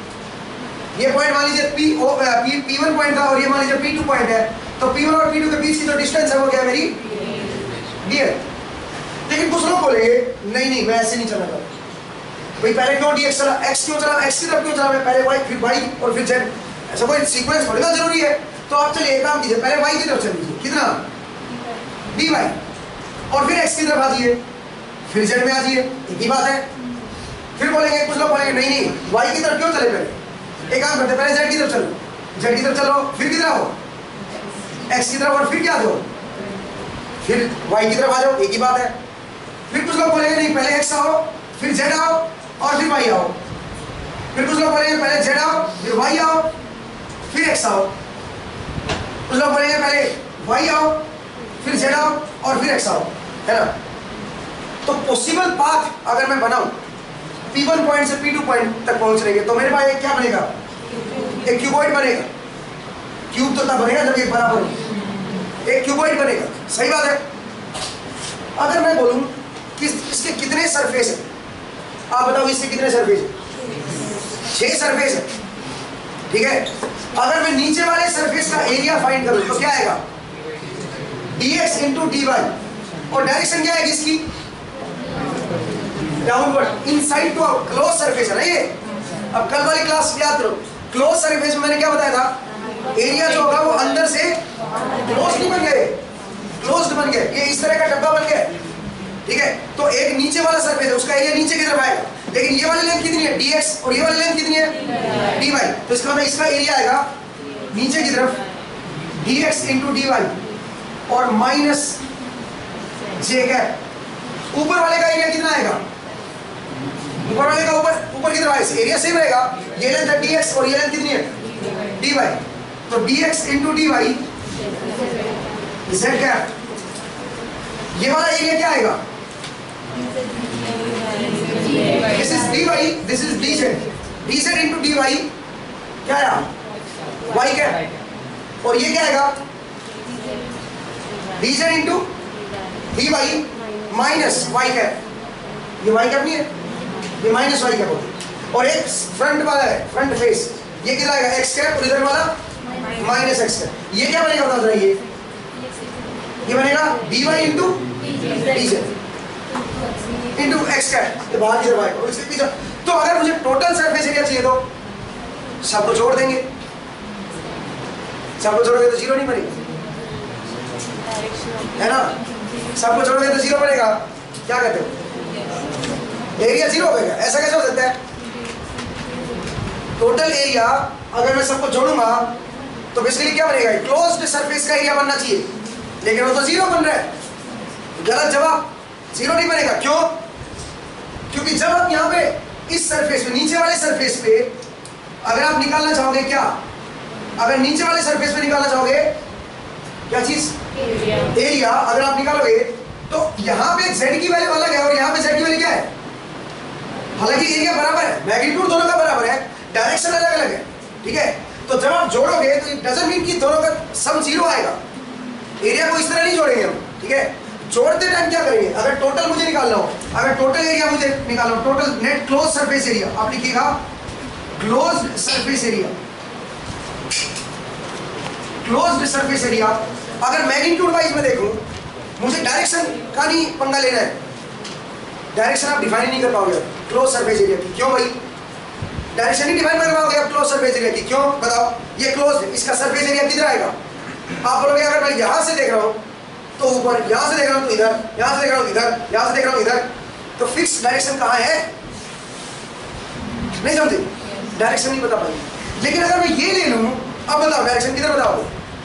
ये पॉइंट मान लीजिए p o p p one point था, और ये मान लीजिए पी टू पॉइंट है, तो पी वन और पी टू के बीच की जो डिस्टेंस है वो क्या है मेरी, डीएल। लेकिन कुछ लोग बोलेंगे नहीं नहीं मैं ऐसे नहीं चलना चाहता भाई, पहले क्यों डीएक्स चला, एक्स क्यों चला, एक्स की तरफ क्यों चला, मैं पहले वाई फिर वाई और फिर जेड, ऐसा कोई सीक्वेंस थोड़ी ना जरूरी है। तो आप चलिए एक काम कीजिए, पहले वाई की तरफ चल लीजिए, कितना डी वाई, और फिर एक्स की तरफ आ जाइए, फिर जेड में आ जाइए, एक ही बात है। फिर बोलेंगे कुछ लोग बोलेंगे नहीं नहीं वाई की तरफ क्यों चले, पहले एक काम करते पहले जेड की तरफ चलो, जेड की तरफ चलो, फिर किधर आओ, एक्स की तरफ, और फिर क्या दो, फिर वाई की तरफ आ जाओ, एक ही बात है। फिर कुछ लोग बोलेंगे नहीं पहले एक्स आओ, फिर जेड आओ, और फिर वाई आओ। फिर कुछ लोग बोलेंगे पहले जेड आओ, फिर वाई आओ, फिर एक्स आओ। कुछ लोग बोलेंगे पहले वाई आओ, फिर जेड आओ, और फिर एक्स आओ, है ना। तो पॉसिबल पाथ अगर मैं बनाऊं पी वन पॉइंट से पी टू पॉइंट तक पहुंचने के, तो मेरे पास एक क्या बनेगा, एक क्यूबॉइड बनेगा। क्यूब तो तब बनेगा जब ये बराबर हो, एक क्यूबॉइड बनेगा, सही बात है। अगर मैं बोलूं कि इसके कितने सरफेस है, आप बताओ इसके कितने सरफेस है, छह सरफेस है, ठीक है। अगर मैं नीचे वाले सरफेस का एरिया फाइंड करूं तो क्या आएगा, dx इंटू डी वाई, और डायरेक्शन क्या आएगी इसकी, downward, inside to out, close surface है ना ये। अब कल वाली क्लास याद करो, क्लोज सरफेस में मैंने क्या बताया था, एरिया जो होगा वो अंदर से क्लोज नहीं बन गए, क्लोज्ड बन गए, ये इस तरह का डब्बा बन गया, ठीक है। तो एक नीचे वाला सरफेस है, उसका एरिया नीचे की तरफ आएगा, लेकिन ये वाली लेंथ कितनी है, dx, और ये वाली लेंथ कितनी है, dy, तो इसका मतलब इसका एरिया आएगा नीचे की तरफ dx इंटू dy, और माइनस जे कैप। ऊपर वाले का एरिया कितना आएगा, ऊपर वाले का ऊपर ऊपर की तरफ आए, एरिया सेम रहेगा, ये लेंथ है dx और ये लेंथ कितनी है dy, तो dx into dy z क्या है, ये वाला एरिया क्या आएगा, this is dy, this is dz, dz into dy क्या आया y क्या है, और ये क्या आएगा dz into dy minus y क्या है, ये y क्या नहीं है, ये माइनस y क्या बोलते हैं, और एक फ्रंट वाला है फ्रंट फेस, ये कितना आएगा x कैप और इधर वाला माइनस x कैप, ये क्या बनेगा बता जरा, ये ये बनेगा dy into dz into x cap, ये बाहर की तरफ आएगा, और इसके पीछे। तो अगर मुझे टोटल सरफेस एरिया चाहिए तो सबको जोड़ देंगे, सबको जोड़ोगे तो जीरो नहीं बनेगा, है ना, सबको जोड़ोगे तो जीरो बनेगा, क्या कहते हो, एरिया जीरो हो गया, ऐसा कैसे हो सकता है, टोटल एरिया अगर मैं सबको जोड़ूंगा तो बेसिकली क्या बनेगा, क्लोज्ड सरफेस का एरिया बनना चाहिए, लेकिन वो तो जीरो बन रहा है, गलत जवाब, जीरो नहीं बनेगा, क्यों, क्योंकि जब आप यहाँ पे इस सरफेस पे, नीचे वाले सरफेस पे अगर आप निकालना चाहोगे, क्या अगर नीचे वाले सरफेस पे निकालना चाहोगे क्या चीज, एरिया, अगर आप निकालोगे तो यहाँ पे z की वैल्यू अलग है और यहाँ पे z की वैल्यू क्या है, हालांकि एरिया बराबर है, मैग्नीट्यूड दोनों का बराबर है, डायरेक्शन अलग अलग है, ठीक है, तो जब आप जोड़ोगे तो इट डजंट मीन कि दोनों का सम जीरो आएगा, एरिया को इस तरह नहीं जोड़ेंगे हम, ठीक है, जोड़ते टाइम क्या करेंगे, अगर टोटल मुझे निकालना हो, अगर टोटल एरिया मुझे निकालना हो, total net close surface area, आप लिखिएगा closed surface area, closed surface area, अगर मैग्नीट्यूड वाइज में देखूं, मुझे डायरेक्शन का नहीं पंगा लेना है, डायरेक्शन आप डिफाइन नहीं कर पाओगे क्लोज सरफेस एरिया की, क्यों भाई, डायरेक्शन नहीं डिफाइन कर पाओगे आप क्लोज सरफेस एरिया की, क्यों बताओ, ये क्लोज है, इसका सरफेस एरिया किधर आएगा, आप बोलोगे अगर मैं यहाँ से देख रहा हूँ तो ऊपर, यहाँ से देख रहा हूँ तो इधर, यहाँ से देख रहा हूँ इधर, यहाँ से देख रहा हूँ इधर, तो फिक्स डायरेक्शन कहाँ है, नहीं समझे, डायरेक्शन नहीं बता पाएंगे, लेकिन अगर मैं ये ले लूँ, अब बताओ डायरेक्शन किधर बताओगे,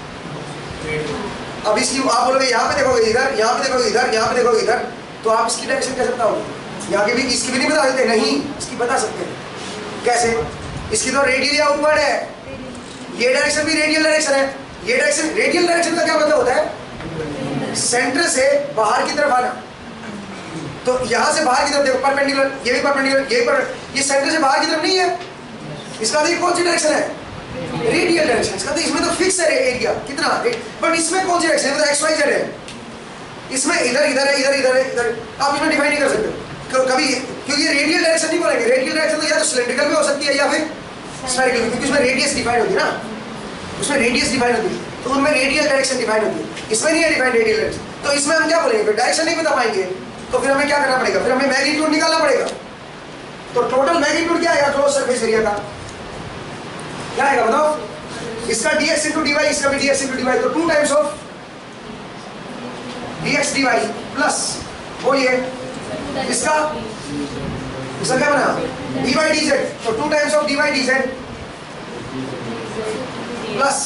अब इसकी आप बोलोगे यहाँ पे देखोगे इधर, यहाँ पे देखोगे इधर, यहाँ पे देखोगे इधर, तो आप इसकी डायरेक्शन कैसे बताओगे, यहाँ के भी इसकी भी नहीं बता सकते, नहीं इसकी बता सकते हैं, कैसे, इसकी तो रेडियल या ऊपर है, ये डायरेक्शन भी रेडियल डायरेक्शन है, ये डायरेक्शन, रेडियल डायरेक्शन का क्या मतलब होता है, सेंटर से बाहर की तरफ आना, तो यहाँ से बाहर की तरफ देखो परपेंडिकुलर, ये भी परपेंडिकुलर, ये पर, ये सेंटर से बाहर की तरफ नहीं है, इसका तो कौन सी डायरेक्शन है, रेडियल डायरेक्शन, इसका तो इसमें तो फिक्स है एरिया कितना, बट इसमें कौन सी डायरेक्शन है, तो एक्स वाई जेड है, इसमें इधर इधर है, इधर इधर है, इधर, आप इसमें डिफाइन नहीं कर सकते कभी, क्योंकि ये रेडियल डायरेक्शन नहीं बोलेंगे, रेडियल डायरेक्शन तो या तो सिलेंड्रिकल में हो सकती है या फिर स्फेरिकल में, क्योंकि उसमें रेडियस डिफाइन होती है ना, उसमें रेडियस डिफाइन होती है, तो उनमें रेडियल डायरेक्शन डिफाइन होती है, इसमें नहीं है डिफाइन रेडियल डायरेक्शन, तो इसमें हम क्या बोलेंगे, डायरेक्शन नहीं बता पाएंगे, तो फिर हमें क्या करना पड़ेगा, फिर हमें मैग्नीट्यूड निकालना पड़ेगा, तो टोटल मैग्नीट्यूड क्या आएगा क्लोज सरफेस एरिया का, क्या आएगा बताओ, इसका dx into dy, इसका भी dx into dy, तो two times of dx dy plus बोलिए इसका, इसका क्या बना dy dz, तो two times of dy dz plus,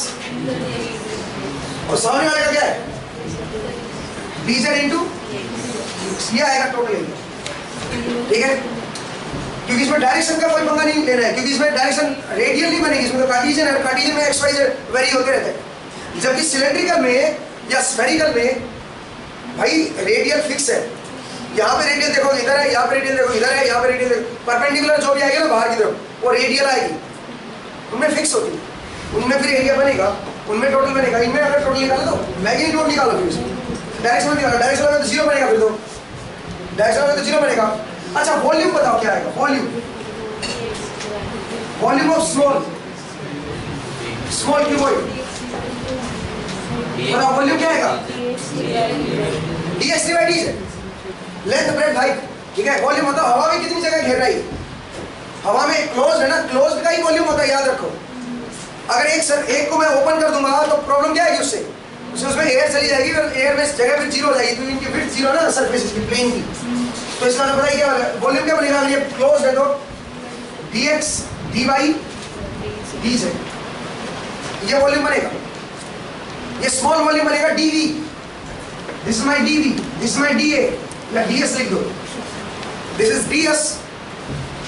और सामने वाले का क्या है dz into, ये आएगा टोटल एरिया, ठीक है, क्योंकि इसमें डायरेक्शन का कोई पंगा नहीं लेना है, क्योंकि इसमें डायरेक्शन रेडियल नहीं बनेगी, इसमें तो कार्टेशियन है, कार्टेशियन में एक्स वाई जेड वेरी होते रहते हैं, जबकि सिलेंड्रिकल में या स्फेरिकल में भाई रेडियल फिक्स है, यहाँ पे रेडियल देखो इधर है, यहाँ पे रेडियल देखो इधर है, यहाँ पे रेडियल देखो, परपेंडिकुलर जो भी आएगी ना बाहर की तरफ वो रेडियल आएगी, उनमें फिक्स होती है, उनमें फिर एरिया बनेगा, उनमें टोटल बनेगा, इनमें अगर टोटल निकालो तो मैग्नीट्यूड निकालो, फिर डायरेक्शन निकालो, डायरेक्शन में तो जीरो बनेगा, फिर तो डायरेक्शन में तो जीरो बनेगा। अच्छा वॉल्यूम बताओ क्या आएगा, volume, volume of small, small cuboid, बताओ वॉल्यूम क्या आएगा, डीएस डिवाइड डी से, लेंथ ब्रेड्थ हाइट, ठीक है, वॉल्यूम होता है हवा में कितनी जगह घेर रही है, हवा में क्लोज है ना, क्लोज का ही वॉल्यूम होता है, याद रखो, अगर एक सर एक को मैं ओपन कर दूंगा तो प्रॉब्लम क्या आएगी उससे, उससे उसमें एयर चली जाएगी और एयर में जगह फिर जीरो हो जाएगी, तो इनकी फिर जीरो ना सरफेस की प्लेन की, तो इसका मतलब बताइए क्या वॉल्यूम क्या बनेगा, अगर ये क्लोज है तो dx dy dz, ये वॉल्यूम बनेगा, ये स्मॉल वॉल्यूम बनेगा dv, this is my dv, this is my da, या ds लिख दो, this is ds,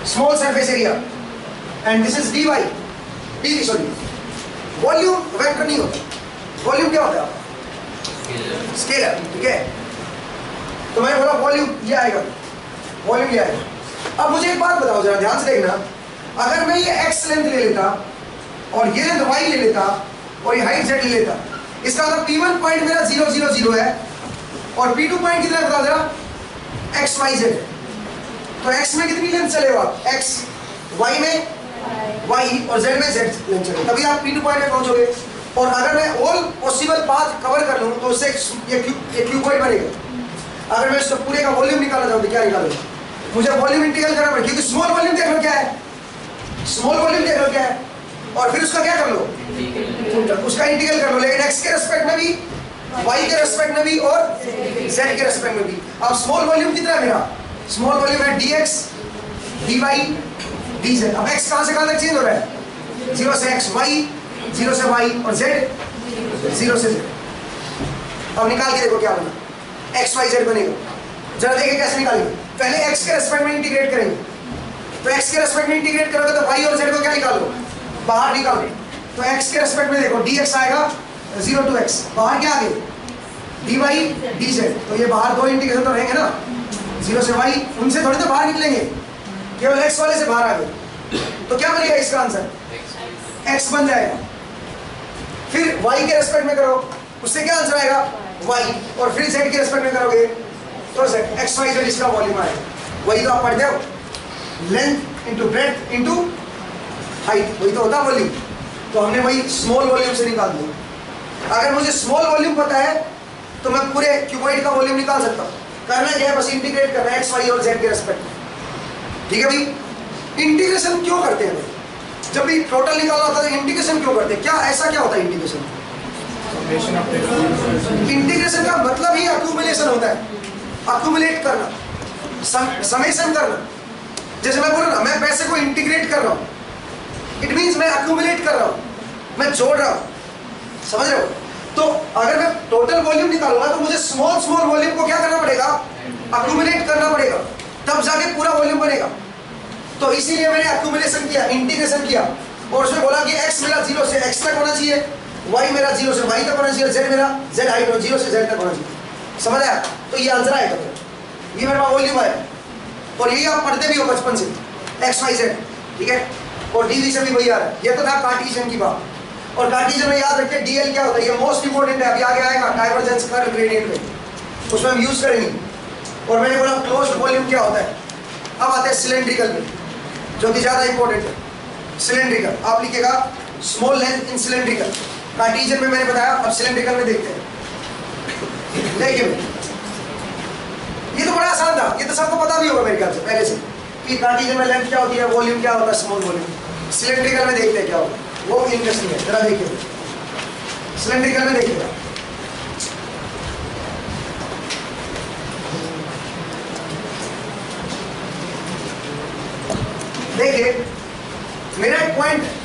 small surface area, and this is d y d sorry volume vector नहीं होता, वॉल्यूम क्या होता है? स्केलर, ठीक है। तो मैंने बोला वॉल्यूम ये आएगा, वॉल्यूम ये आएगा। अब मुझे एक बात बताओ जरा ध्यान से देखना, अगर मैं ये एक्स लेंथ ले लेता और ये लेंथ वाई ले लेता और ये हाइट जेड ले लेता, इसका मतलब पी वन पॉइंट मेरा जीरो जीरो जीरो है और पी टू पॉइंट कितना बता जरा एक्स वाई जेड। तो एक्स में कितनी लेंथ चलेगा? एक्स, वाई में वाई और जेड में जेड लेंथ चलेगा, तभी आप पी टू पॉइंट में पहुंचोगे। और अगर मैं ऑल पॉसिबल पाथ कवर कर लूँ तो उससे ये क्यूबॉइड बनेगा। अगर मैं इसका पूरे का वॉल्यूम निकालना चाहूँ तो क्या निकालूंगा? मुझे वॉल्यूम इंटीग्रल करना पड़ेगा, क्योंकि स्मॉल वॉल्यूम देख लो क्या है, स्मॉल वॉल्यूम देख लो क्या है, और फिर उसका क्या कर लो, उसका इंटीग्रल कर लो, लेकिन एक्स के रेस्पेक्ट में भी, वाई के रेस्पेक्ट में भी और जेड के रेस्पेक्ट में भी। अब स्मॉल वॉल्यूम कितना है मेरा? स्मॉल वॉल्यूम है d x d y d z. अब एक्स कहाँ से कहाँ तक चेंज हो रहा है? जीरो से एक्स, वाई जीरो से वाई और जेड जीरो से जेड। अब निकाल के देखो क्या बना, एक्स वाई जेड बनेगा। जरा देखिए कैसे निकालेंगे, पहले एक्स के रेस्पेक्ट में इंटीग्रेट करेंगे, तो एक्स के रेस्पेक्ट में इंटीग्रेट करोगे तो वाई और जेड को क्या निकालो, बाहर निकालो। तो एक्स के रेस्पेक्ट में देखो डी एक्स आएगा जीरो टू एक्स, बाहर क्या आ गए डी वाई डी जेड, तो ये बाहर दो इंटीग्रेशन तो रहेंगे ना, जीरो से वाई, उनसे थोड़ी तो बाहर निकलेंगे, केवल एक्स वाले से बाहर आ गए। तो क्या बनेगा इसका आंसर? एक्स बन जाएगा। फिर वाई के रेस्पेक्ट में करो, उससे क्या आंसर आएगा? वाई, और फिर जेड के रेस्पेक्ट में करोगे तो जेड, एक्स वाई जेड इसका वॉल्यूम आएगा। वही तो आप पढ़ते हो, length into breadth into height, वही तो होता वॉल्यूम। तो हमने वही स्मॉल वॉल्यूम से निकाल दिया। अगर मुझे स्मॉल वॉल्यूम पता है तो मैं पूरे क्यूबॉइड का वॉल्यूम निकाल सकता हूँ। करना क्या है, बस इंटीग्रेट करना है एक्स वाई और जेड के रेस्पेक्ट में, ठीक है भाई। इंटीग्रेशन क्यों करते हैं भाई? जब भी टोटल निकालना होता है तो इंटीग्रेशन क्यों करते हैं? क्या ऐसा क्या होता है इंटीग्रेशन? इंटीग्रेशन का मतलब ही अक्यूमुलेशन होता है, अक्यूमुलेट करना, समेशन करना। जैसे मैं बोल रहा हूँ मैं पैसे को इंटीग्रेट कर रहा हूँ, इट मीन्स मैं अक्यूमुलेट कर रहा हूँ, मैं जोड़ रहा हूँ, समझ रहे हो? तो अगर मैं टोटल वॉल्यूम निकालूंगा तो मुझे स्मॉल स्मॉल वॉल्यूम को क्या करना पड़ेगा? अक्यूमुलेट करना पड़ेगा, तब जाके पूरा वॉल्यूम बनेगा। तो इसीलिए मैंने अक्यूमुलेशन किया, इंटीग्रेशन किया, और उसमें बोला कि x मेरा जीरो से x तक होना चाहिए, y मेरा जीरो से y तक होना चाहिए, z मेरा z हाइट में जीरो से z तक होना चाहिए। समझ आया? तो ये आंसर आएगा, ये मेरे पास वॉल्यूम है, और यही आप पढ़ते भी हो बचपन से, एक्स वाई जेड, ठीक है। और डी वी से भी वही आ रहा है। ये तो था कार्टेशियन की बात, और कार्टेशियन में याद रखिए डीएल क्या होता है, ये मोस्ट इंपॉर्टेंट है, अभी आगे आएगा डाइवर्जेंस कर्व ग्रेडियंट में, उसमें हम यूज करेंगे। और मैंने बोला क्लोज्ड वॉल्यूम क्या होता है। अब आते हैं सिलेंड्रिकल में, जो कि ज्यादा इंपॉर्टेंट है। सिलेंड्रिकल आप लिखिएगा small length in cylindrical, cartesian में मैंने बताया, अब सिलेंड्रिकल में देखते हैं। देखिए ये तो बड़ा आसान था, ये तो सबको पता भी होगा मेरे ख्याल से पहले से, कि कार्टेशियन में लेंथ क्या होती है, वॉल्यूम क्या होता है, स्मॉल वॉल्यूम। सिलेंड्रिकल में देखते हैं क्या होगा, वो इंटरेस्टिंग है, जरा देखिए सिलेंड्रिकल में देखिएगा। देखिए मेरा एक पॉइंट है,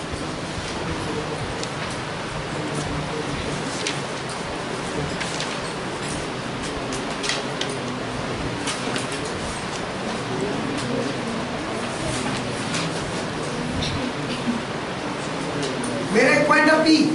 मेरा एक पॉइंट है पी,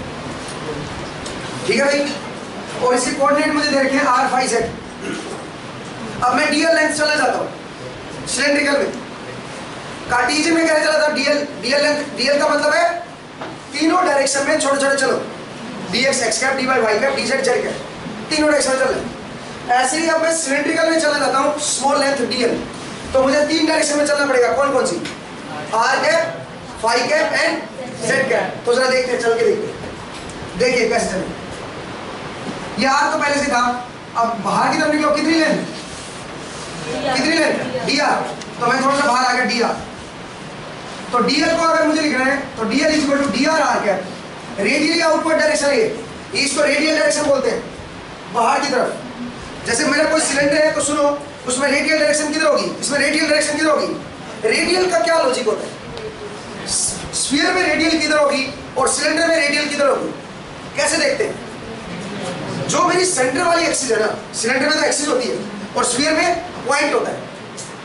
ठीक है भाई, और इसके कोऑर्डिनेट मुझे दे रखे हैं आर फाइव जेड। अब मैं डीएल लेंथ चला जाता हूं सिलेंड्रिकल में, कार्टेशियन में क्या चला था डीएल, डीएल लेंथ, डीएल का मतलब है तीनों डायरेक्शन में छोटे छोटे चलो, dx x cap, d y Y cap, d z Z cap, तीनों डायरेक्शन में चल। ऐसे ही अब मैं सिलेंड्रिकल में चला जाता हूँ स्मॉल लेंथ डीएल, तो मुझे तीन डायरेक्शन में चलना पड़ेगा, कौन कौन सी? R cap, phi cap and z cap. तो जरा देखते हैं, चल के देखते हैं, देखिए कैसे चले। ये आर तो पहले से था, अब बाहर की तरफ निकलो, कितनी लेंथ, कितनी लेंथ, डी आर, तो मैं थोड़ा सा बाहर आ गया डी आर। तो डीएल को अगर मुझे लिखना है तो dl is equal to d r are cap, radially outward direction है ये, इसको रेडियल डायरेक्शन बोलते हैं, बाहर की तरफ। जैसे मेरा कोई सिलेंडर है तो सुनो, उसमें रेडियल डायरेक्शन किधर होगी, इसमें रेडियल डायरेक्शन किधर होगी। रेडियल का क्या लॉजिक होता है, स्फीयर में रेडियल किधर होगी और सिलेंडर में रेडियल किधर होगी, कैसे देखते हैं? जो मेरी सेंटर वाली एक्सिस है ना, सिलेंडर में तो एक्सिस होती है और स्फीयर में पॉइंट होता है,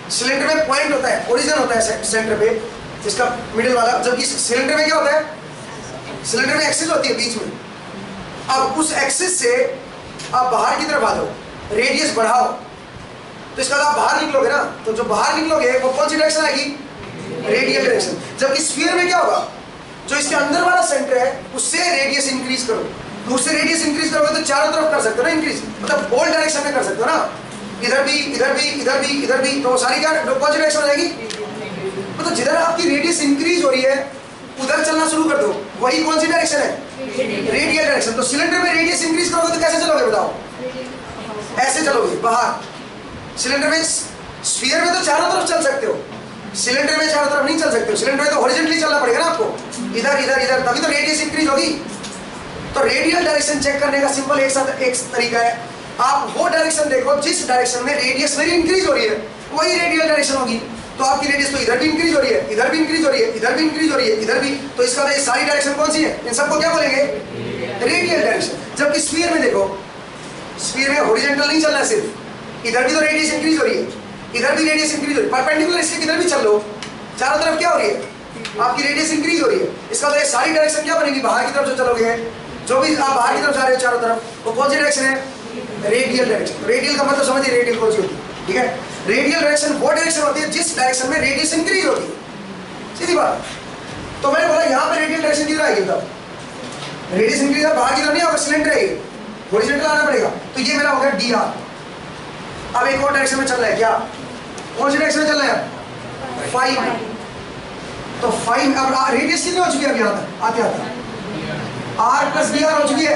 सिलेंडर में पॉइंट होता है, ओरिजिन होता है सेंटर पे, इसका मिडिल वाला, जबकि सिलेंडर में क्या होता है, सिलेंडर में एक्सिस होती है बीच में। अब उस एक्सिस से आप बाहर की तरफ आ जाओ, रेडियस बढ़ाओ, तो इसका आप बाहर निकलोगे ना, तो जो बाहर निकलोगे वो कौन सी डायरेक्शन आएगी, रेडियल डायरेक्शन। जबकि स्फीयर में क्या होगा, जो इसके अंदर वाला सेंटर है उससे रेडियस इंक्रीज करो, तो उससे रेडियस इंक्रीज करोगे तो चारों तरफ कर सकते हो ना इंक्रीज, मतलब ऑल डायरेक्शन में कर सकते हो ना, इधर भी इधर भी इधर भी इधर भी, तो सारी क्या कौन सी डायरेक्शन आएगी, मतलब जिधर आपकी रेडियस इंक्रीज हो रही है उधर चलना शुरू कर दो, वही कौन सी डायरेक्शन है, रेडियल डायरेक्शन। तो सिलेंडर में रेडियस इंक्रीज करोगे तो कैसे चलोगे बताओ, ऐसे चलोगे बाहर। सिलेंडर में, स्फीयर में तो चारों तरफ चल सकते हो, सिलेंडर में चारों तरफ नहीं चल सकते हो, सिलेंडर में तो हॉरिजॉन्टली चलना पड़ेगा ना आपको, इधर इधर इधर, तभी तो रेडियस इंक्रीज होगी। तो रेडियल डायरेक्शन चेक करने का सिंपल एक साथ एक तरीका है, आप वो डायरेक्शन देखो जिस डायरेक्शन में रेडियस मेरी इंक्रीज हो रही है, वही रेडियल डायरेक्शन होगी। तो आपकी रेडियस तो इधर भी इंक्रीज हो रही है, इधर भी इंक्रीज हो रही है, इधर भी इंक्रीज हो रही है, इधर भी, तो इसका मतलब सारी डायरेक्शन कौन सी है, इन सबको क्या बोलेंगे, रेडियल डायरेक्शन। जबकि स्फीयर में देखो, स्फीयर में हॉरिजॉन्टल नहीं चलना, सिर्फ इधर भी तो रेडियस इंक्रीज हो रही है, इधर भी रेडियस इंक्रीज हो रही है, परपेंडिकुलर इसके किधर भी चल लो, चारों तरफ क्या हो रही है, आपकी रेडियस इंक्रीज हो रही है। इसका मतलब सारी डायरेक्शन क्या बनेगी, बाहर की तरफ जो चलोगे, जो भी आप बाहर की तरफ जा रहे हो चारों तरफ, वो कौन सी डायरेक्शन है, रेडियल डायरेक्शन। रेडियल का मतलब समझिए रेडियल कौन सी होती है, ठीक है। रेडियल डायरेक्शन वो डायरेक्शन होती है जिस डायरेक्शन में रेडियस इंक्रीज होती है, सीधी बात। तो मैंने बोला यहाँ पे रेडियल डायरेक्शन किधर आएगी, तब रेडियस इंक्रीज बाहर की तरफ नहीं होगा, सिलेंडर है, हॉरिजॉन्टल आना पड़ेगा। तो ये मेरा हो गया डी आर। अब एक और डायरेक्शन में चल रहा है, क्या, कौन सी डायरेक्शन में चल रहा है, फाइव। तो फाइव, अब रेडियस कितनी हो चुकी है, अब यहाँ तक आते आते आर प्लस डी आर हो चुकी है।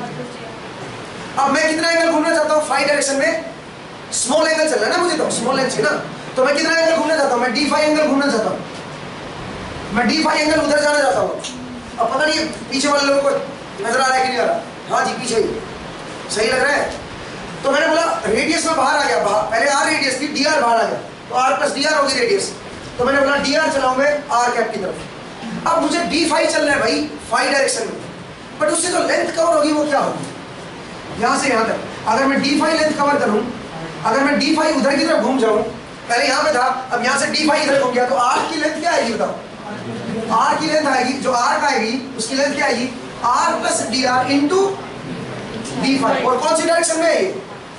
अब मैं कितना एंगल घूमना चाहता हूँ, फाइव डायरेक्शन में स्मॉल एंगल चल रहा है ना मुझे, तो स्मॉल लेंथ है ना, तो मैं कितना एंगल घूमना चाहता हूँ, मैं डी फाइव एंगल घूमना चाहता हूँ, मैं डी फाइव एंगल उधर जाना चाहता हूँ। अब पता नहीं पीछे वाले लोगों को नजर आ रहा है कि नहीं आ रहा, हाँ जी पीछे ही सही लग रहा है। तो मैंने बोला रेडियस में बाहर आ गया, बाहर पहले आर रेडियस थी, डी आर बाहर आ गया, तो आर प्लस डी आर होगी रेडियस। तो मैंने बोला डी आर चलाऊंगे आर कैप की तरफ। अब मुझे डी फाइव चलना है भाई, फाइव डायरेक्शन में, बट उससे जो लेंथ कवर होगी वो क्या होगी, यहाँ से यहाँ तक। अगर मैं डी फाइव लेंथ कवर करूँ, अगर मैं डी फाइव उधर की तरफ घूम जाऊँ, पहले यहाँ पे था, अब यहाँ से डी फाइव इधर घूम गया, तो आर की लेंथ क्या आएगी बताओ, आर की लेंथ आएगी, जो आर का आएगी उसकी लेंथ क्या आएगी, are plus D R into D five. और कौन सी डायरेक्शन में है ये,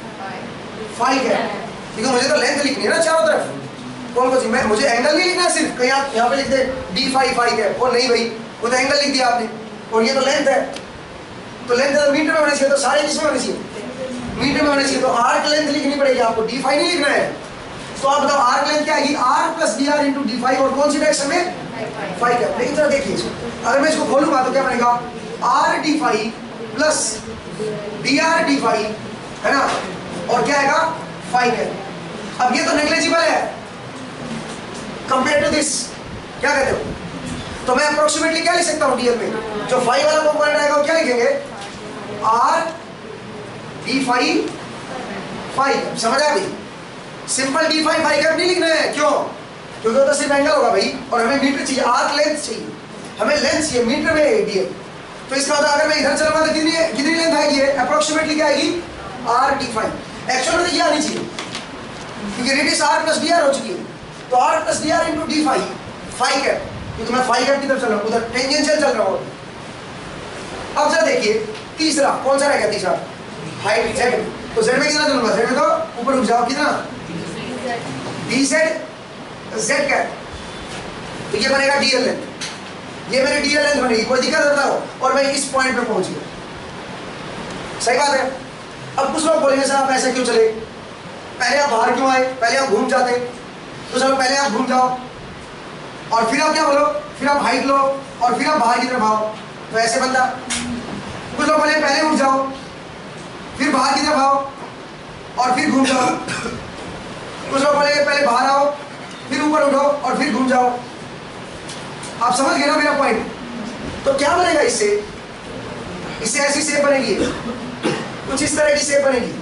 फाइव है, क्योंकि मुझे तो लेंथ लिखनी है ना चारों तरफ, कौन कौन सी, मैं मुझे एंगल नहीं लिखना है सिर्फ, कहीं आप यहाँ पे लिख दे डी फाइव फाइव है, वो नहीं भाई, वो तो एंगल लिख दिया आपने, और ये तो लेंथ है, तो लेंथ तो मीटर में होनी चाहिए, तो सारे किसमें होनी चाहिए, मीटर में होनी चाहिए। तो आर की लेंथ लिखनी पड़ेगी आपको, डी फाइव नहीं लिखना है। तो आप बताओ आर की लेंथ क्या आएगी, are plus D R into D five, और कौन सी डायरेक्शन में, फाइव है। लेकिन जरा देखिए इसको, अगर मैं इसको खोलूंगा तो क्या बनेगा, r D five plus D R D five है ना, और क्या आएगा, फाइव है। अब ये तो नेग्लिजिबल है कंपेयर टू दिस, क्या कहते हो। तो मैं अप्रोक्सीमेटली क्या लिख सकता हूँ डीएल में, जो फाइव वाला कंपोनेंट आएगा वो क्या लिखेंगे, आर डी फाइव फाइव, समझ आया भाई। Simple d five five cap नहीं लिखना है, क्यों, क्योंकि वो तो सिर्फ एंगल होगा भाई, और हमें मीटर चाहिए, आर्क लेंथ चाहिए, हमें लेंथ चाहिए, मीटर में है डीएल। तो इसका मतलब अगर मैं इधर चलूंगा तो कितनी कितनी लेंथ आएगी, अप्रोक्सीमेटली क्या आएगी, आर डी फाइव। एक्चुअल में तो ये आनी चाहिए, क्योंकि radius r plus D r हो चुकी है, तो r plus D R into D five, five cap, क्योंकि मैं फाइव कैप की तरफ चल रहा हूँ, उधर टेंजेंशियल चल रहा हूँ। अब जरा देखिए तीसरा कौन सा रहेगा, तीसरा हाइट जेड। तो जेड में कितना चलूंगा, जेड में तो ऊपर उठ जाओ, कितना, डी जेड जेड कैप, तो ये बनेगा डीएल लेंथ, ये मेरी डीएल लेंथ बनेगी, कोई दिक्कत होता हो, और मैं इस पॉइंट पे पहुंच गया, सही बात है। अब कुछ लोग बोलेंगे सर आप ऐसे क्यों चले, पहले आप बाहर क्यों आए, पहले आप घूम जाते, तो चलो पहले आप घूम जाओ और फिर आप क्या बोलो, फिर आप हाइट लो और फिर आप बाहर की तरफ आओ, तो ऐसे बनता। कुछ लोग बोले पहले उठ जाओ फिर बाहर की तरफ आओ और फिर घूम जाओ, कुछ लोग बोले पहले बाहर आओ फिर ऊपर उठो और फिर घूम जाओ। आप समझ गए ना मेरा पॉइंट। तो क्या बनेगा इससे, इससे ऐसी शेप बनेगी, कुछ इस तरह की शेप बनेगी।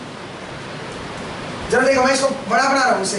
जरा देखो मैं इसको बड़ा बना रहा हूं इसे,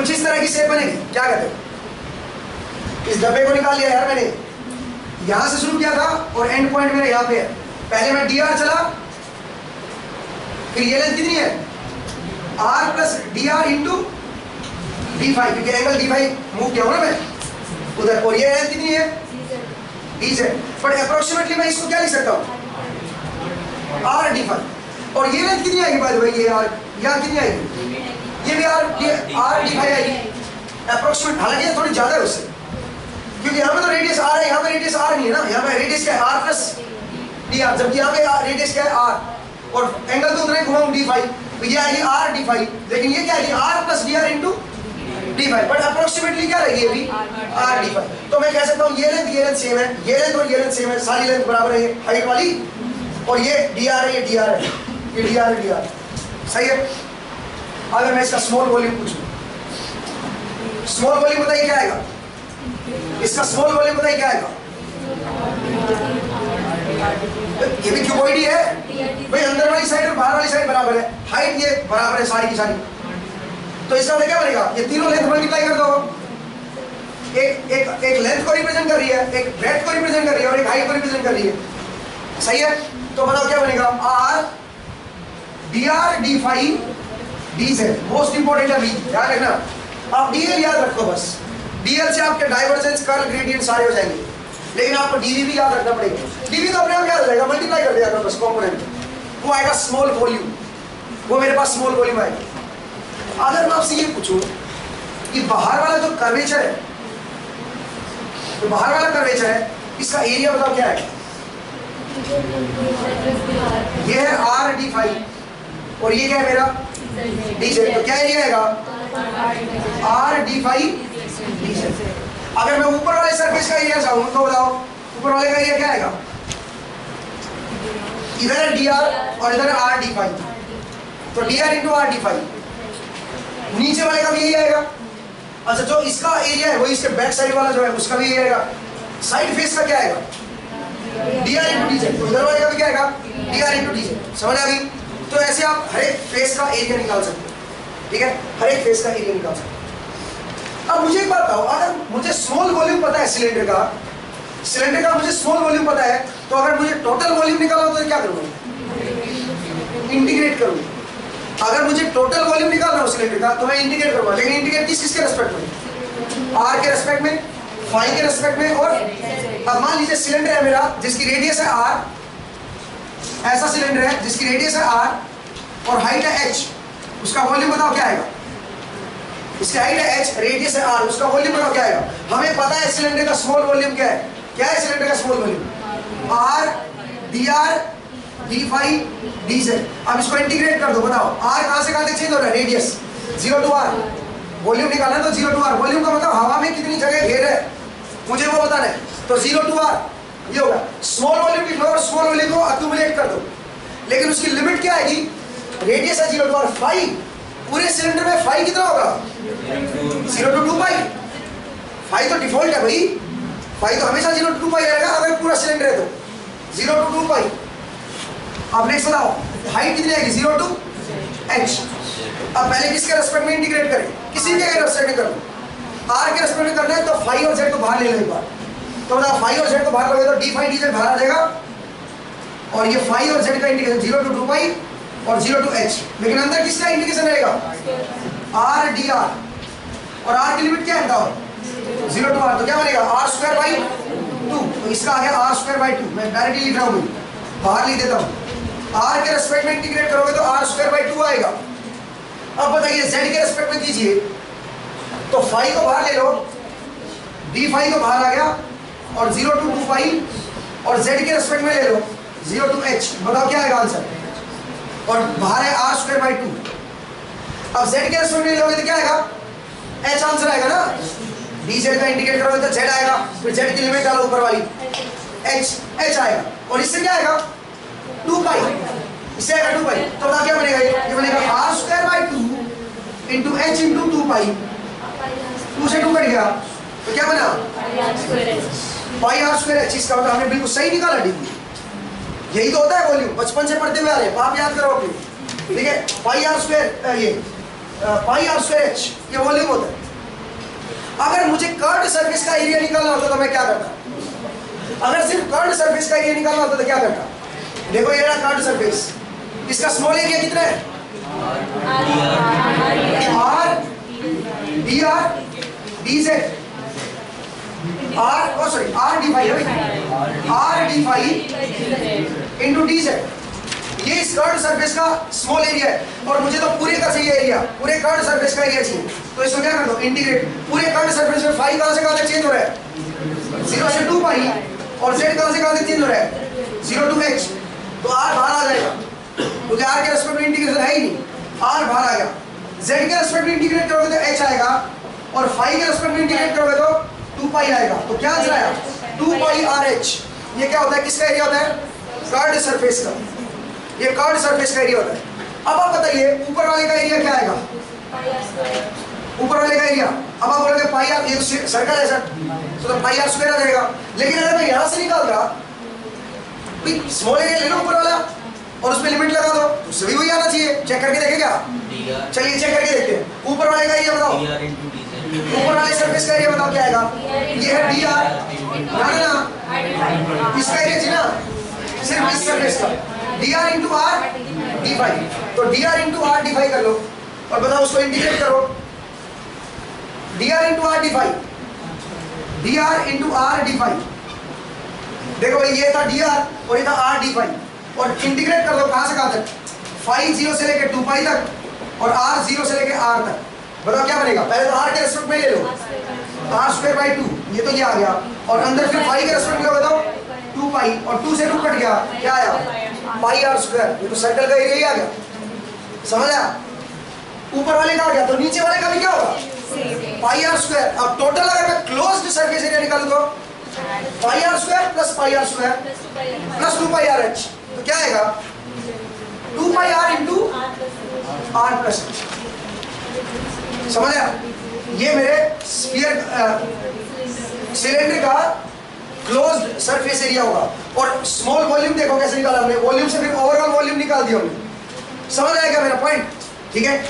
कुछ इस तरह की शेप बनेगी। क्या कहते हो? इस डब्बे को निकाल लिया यार मैंने, यहां से शुरू किया था और एंड पॉइंट मेरा यहाँ पे है। पहले मैं डी आर चला, फिर ये लेंथ कितनी है r plus D R into D five, क्योंकि एंगल डी फाइव मूव किया हूं ना मैं उधर, और ये लेंथ कितनी है डी से, बट अप्रोक्सीमेटली मैं इसको क्या लिख सकता हूँ आर डी फाइव, और ये लेंथ कितनी आएगी बाय द वे, ये आर यहाँ कितनी आएगी, ये भी आर आर डी फाइव आएगी अप्रोक्सीमेट, हालांकि ये थोड़ी ज्यादा है उससे, क्योंकि यहाँ पे तो रेडियस आर है, यहाँ पे रेडियस आर नहीं है ना, यहाँ पे रेडियस क्या है आर प्लस डी आर, जबकि यहाँ पे रेडियस क्या है आर, और एंगल तो उतना ही घुमाऊं डी फाइव, तो ये आएगी आर डी फाइव, लेकिन ये क्या है r plus D R into D five, but approximately क्या रहेगी ये भी आर डी फाइव। तो मैं कह सकता हूँ ये लेंथ ये लेंथ सेम है, ये लेंथ और ये लेंथ सेम है, सारी लेंथ बराबर है हाइट वाली, और ये डी आर है ये डी आर है, ये डी आर है डी आर, सही है। अगर मैं इसका स्मॉल वॉल्यूम पूछूं, स्मॉल वॉल्यूम बताइए क्या आएगा, इसका स्मॉल वॉल्यूम बताइए क्या आएगा, ये भी क्यूबॉइड ही है भाई, अंदर वाली साइड और बाहर वाली साइड बराबर है, हाइट ये बराबर है सारी की सारी, तो इसका क्या बनेगा, ये तीनों लेंथ मल्टीप्लाई कर दो, एक एक एक लेंथ को रिप्रेजेंट कर रही है, एक ब्रेड्थ को रिप्रेजेंट कर रही है और एक हाइट को रिप्रेजेंट कर रही है, सही है। तो बताओ क्या बनेगा, r D R D five d से, मोस्ट इंपोर्टेंट है वी, याद रखना आप डीएल याद रखो बस, डीएल से आपके डाइवर्जेंस कर्ल ग्रेडियंट सारे हो जाएंगे, लेकिन आपको डीवी भी याद रखना पड़ेगा, डीवी तो अपने आप याद हो जाएगा, मल्टीप्लाई कर दिया बस कंपोनेंट, वो आएगा स्मॉल वॉल्यूम, वो मेरे पास स्मॉल वॉल्यूम आएगा। अगर मैं आपसे ये पूछूं कि बाहर वाला जो कर्वेचर है, तो बाहर वाला कर्वेचर है, इसका एरिया बताओ क्या है, ये है आर डी फाइव और ये क्या है मेरा डी से, तो क्या एरिया आएगा आर डी फाइव डी से। अगर मैं ऊपर वाले सरफेस का एरिया चाहूँ तो बताओ ऊपर वाले का एरिया क्या आएगा, इधर है डी आर और इधर है आर डी फाइव, तो D R into R D five, नीचे वाले का भी यही आएगा। अच्छा जो इसका एरिया है वही इसके बैक साइड वाला जो है उसका भी यही आएगा, साइड फेस का क्या आएगा डी आर इंटू डी से, तो इधर वाले का भी क्या आएगा डी आर इंटू डी से, समझ आ गई। तो ऐसे आप हर एक फेस का एरिया निकाल सकते हो, ठीक है, हर एक फेस का एरिया निकाल सकते हो। अब मुझे एक बात बताओ, अगर मुझे स्मॉल वॉल्यूम पता है सिलेंडर का, सिलेंडर का मुझे स्मॉल वॉल्यूम पता है, तो अगर मुझे टोटल वॉल्यूम निकालना हो तो क्या करूँगा, इंटीग्रेट करूँगा। अगर मुझे टोटल वॉल्यूम निकालना हो सिलेंडर का तो मैं इंटीग्रेट करूँगा, लेकिन इंटीग्रेट किस किसके रेस्पेक्ट में, आर के रेस्पेक्ट में, फाइव के रेस्पेक्ट में, और अब मान लीजिए सिलेंडर है मेरा जिसकी रेडियस है आर, ऐसा सिलेंडर है जिसकी रेडियस है आर और हाइट है एच, उसका वॉल्यूम बताओ क्या आएगा, इसकी हाइट है एच, रेडियस है आर, उसका वॉल्यूम बताओ क्या आएगा। हमें पता है सिलेंडर का स्मॉल वॉल्यूम क्या है, क्या है सिलेंडर का small volume, r D R D five d से। अब इसको इंटीग्रेट कर दो, बताओ आर कहां से कहां तक चेंज हो रहा है, radius zero to r, volume निकालना है तो जीरो टू आर, वॉल्यूम का मतलब हवा में कितनी जगह घेर है मुझे वो बताना है, तो जीरो टू आर ये होगा। स्मॉल वॉल्यूम की फ्लो स्मॉल वॉल्यूम को अक्यूमुलेट कर दो, लेकिन उसकी लिमिट क्या आएगी, रेडियस है जीरो टू आर, फाइव, पूरे सिलेंडर में फाइव कितना होगा zero to two pi, five तो डिफॉल्ट है भाई, फाइव तो हमेशा जीरो टू टू पाई रहेगा अगर पूरा सिलेंडर है तो जीरो टू टू पाई। अब नेक्स्ट बताओ हाइट कितनी आएगी जीरो टू एच। अब पहले किसके रेस्पेक्ट में इंटीग्रेट करें, किसी के रेस्पेक्ट में करो, आर के रेस्पेक्ट में करना है तो फाइव और जेड को बाहर ले लो एक बार, तो बताओ फाइव और जेड को बाहर लोगे तो डी फाइव डी जेड बाहर आ जाएगा, और ये फाइव और जेड का integration zero to two pi और जीरो टू एच, लेकिन अंदर किसका इंटीग्रेशन रहेगा आर डी आर, और आर की लिमिट क्या है बताओ जीरो टू आर, तो क्या बनेगा आर स्क्वायर बाई टू, तो इसका आ गया आर स्क्वायर बाई टू, मैं डायरेक्टली लिख रहा हूँ बाहर लिख देता हूँ, आर के रेस्पेक्ट में इंटीग्रेट करोगे तो आर स्क्वायर बाई टू आएगा। अब बताइए जेड के रेस्पेक्ट में कीजिए तो फाइव को बाहर ले लो, डी फाइव को बाहर आ गया, और जीरो टू टू फाइव, और जेड के रेस्पेक्ट में ले लो जीरो टू एच, बताओ क्या आएगा आंसर, और बाहर है आर स्क्वायर बाई टू। अब जेड के रेस्पेक्ट में लोगे तो क्या आएगा एच आंसर आएगा ना, डी जेड का इंटीग्रेट करोगे तो जेड आएगा, फिर जेड की लिमिट डालो ऊपर वाली एच, एच आएगा, और इससे क्या आएगा टू पाई, इससे आएगा टू पाई, तो बताओ क्या बनेगा, ये बनेगा R square by two into H into two pi, two से टू कट गया तो क्या बना पाई आर स्क्वायर एच, इसका मतलब हमने बिल्कुल सही निकाला डीवी, यही तो होता है वॉल्यूम, बचपन से पढ़ते हुए आ रहे हैं, आप याद करो अपनी, ठीक है, पाई आर स्क्वायर ये पाई आर स्क्वायर एच, ये वॉल्यूम होता है। अगर मुझे कर्व्ड सरफेस का एरिया निकालना होता तो मैं क्या करता? अगर सिर्फ कर्व्ड सरफेस का एरिया निकालना होता तो क्या करता? देखो ये रहा कर्व्ड सरफेस, इसका स्मॉल एरिया कितना है? R D R D Z R O sorry R D five है भाई, R D five into D Z. ये इस कर्व्ड सरफेस का स्मॉल एरिया है और मुझे तो पूरे का चाहिए एरिया, पूरे कर्व्ड सरफेस का एरिया चाहिए। तो इसको क्या कर दो? इंटीग्रेट। पूरे कर्व्ड सरफेस में फाई कहां से कहां तक चेंज हो रहा है? जीरो से टू पाई, और जेड कहां से कहां तक चेंज हो रहा है? Zero to H. तो आर बाहर आ जाएगा क्योंकि आर के रेस्पेक्ट में इंटीग्रेशन है ही नहीं, आर बाहर आ गया। जेड के रेस्पेक्ट में इंटीग्रेट करोगे तो एच आएगा, और फाई के रेस्पेक्ट में इंटीग्रेट करोगे तो टू पाई आएगा। तो क्या आंसर आया? Two pi R H. ये क्या होता है? किसका एरिया होता है? कर्व्ड सरफेस का। ये कर्व्ड सरफेस का एरिया होता है। अब आप बताइए ऊपर वाले का एरिया क्या आएगा? ऊपर वाले का एरिया, अब आप बोलोगे पाई आर, ये तो सर्कल है सर, तो पाई आर स्क्वायर आ जाएगा। लेकिन अगर मैं यहां से निकाल रहा, स्मॉल एरिया ले लो ऊपर वाला और उसमें लिमिट लगा दो, तो सभी वही आना चाहिए। चेक करके देखें क्या? चलिए चेक करके देखते हैं। ऊपर वाले का एरिया बताओ, ऊपर वाले सरफेस का एरिया बताओ क्या आएगा? ये है डी आर, ना ना इसका एरिया चाहिए ना, सिर्फ इस सरफेस का, D are into R D five. तो D R into R D five कर लो और बताओ उसको इंटीग्रेट करो। D are into R D five, D are into R D five. देखो भाई ये था डी आर और ये था आर डी फाइव, और इंटीग्रेट कर दो कहां से कहां तक? फाइव जीरो से लेके टू पाई तक और आर जीरो से लेके आर तक। बताओ क्या बनेगा? पहले तो आर के रेस्पेक्ट में ले लो, आर स्क्वायर बाई टू, ये तो ये आ गया, और अंदर फिर फाइव के रेस्पेक्ट में बताओ टू पाई, और टू से टू कट गया, क्या आया? Pi R square. ये तो सर्कल का एरिया ही आ गया, समझ आया? ऊपर वाले का आ गया, तो नीचे वाले का भी क्या होगा? Pi R square. अब टोटल अगर मैं क्लोज्ड सरफेस एरिया निकालूं तो pi R square plus pi R square plus two pi R H, तो क्या आएगा? Two pi R into R plus H. समझ आया? ये मेरे स्फीयर सिलेंडर का क्लोज्ड सरफेस एरिया होगा। और स्मॉल वॉल्यूम देखो कैसे निकाला हमने, वॉल्यूम से फिर ओवरऑल वॉल्यूम निकाल दिया हमने। समझ आएगा मेरा पॉइंट? ठीक है,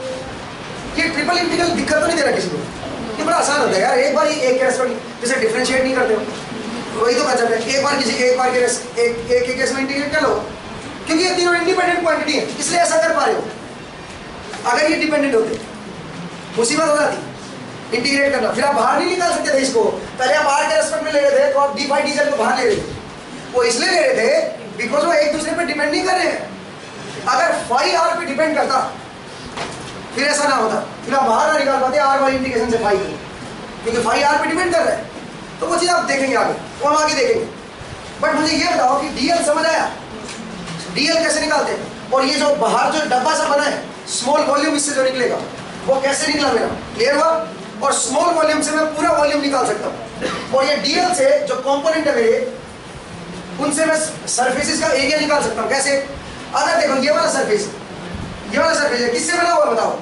ये ट्रिपल इंटीग्रल दिक्कत तो नहीं दे रहा किसी को, ये बड़ा आसान होता है यार। एक बार ही एक केस में जैसे डिफरेंशिएट नहीं करते हो, वही तो कंसेप्ट है। एक बार किसी एक बार के एक एक एक केस में इंटीग्रेट कर लो, क्योंकि ये तीनों इंडिपेंडेंट क्वांटिटी है, इसलिए ऐसा कर पा रहे हो। अगर ये डिपेंडेंट होते मुसीबत हो जाती इंटीग्रेट करना, फिर आप बाहर नहीं निकाल सकते थे इसको। पहले आप आर के रेस्पेक्ट में ले रहे थे तो आप डी फाई डी जेड को बाहर ले रहे थे, वो इसलिए ले रहे थे बिकॉज वो एक दूसरे पे डिपेंड नहीं कर रहे हैं। अगर फाई आर पे डिपेंड करता फिर ऐसा ना होता, फिर आप बाहर ना निकाल पाते आर वाली इंटीग्रेशन से फाई, क्योंकि फाई आर पे डिपेंड कर रहा है। तो वो चीज़ आप देखेंगे आगे, वो हम आगे देखेंगे। बट मुझे ये बताओ कि डीएल समझ आया? डीएल कैसे निकालते हैं? और ये जो बाहर जो डब्बा सा बना है, स्मॉल वॉल्यूम इससे जो निकलेगा वो कैसे निकला मेरा? क्लियर हुआ? और स्मॉल वॉल्यूम से मैं पूरा वॉल्यूम निकाल सकता हूँ, और ये डीएल से जो कंपोनेंट है मेरे, उनसे मैं सरफेसेस का एरिया निकाल सकता हूँ। कैसे? अगर देखो ये वाला सरफेस, ये वाला सरफेस है, किससे बना हुआ बताओ?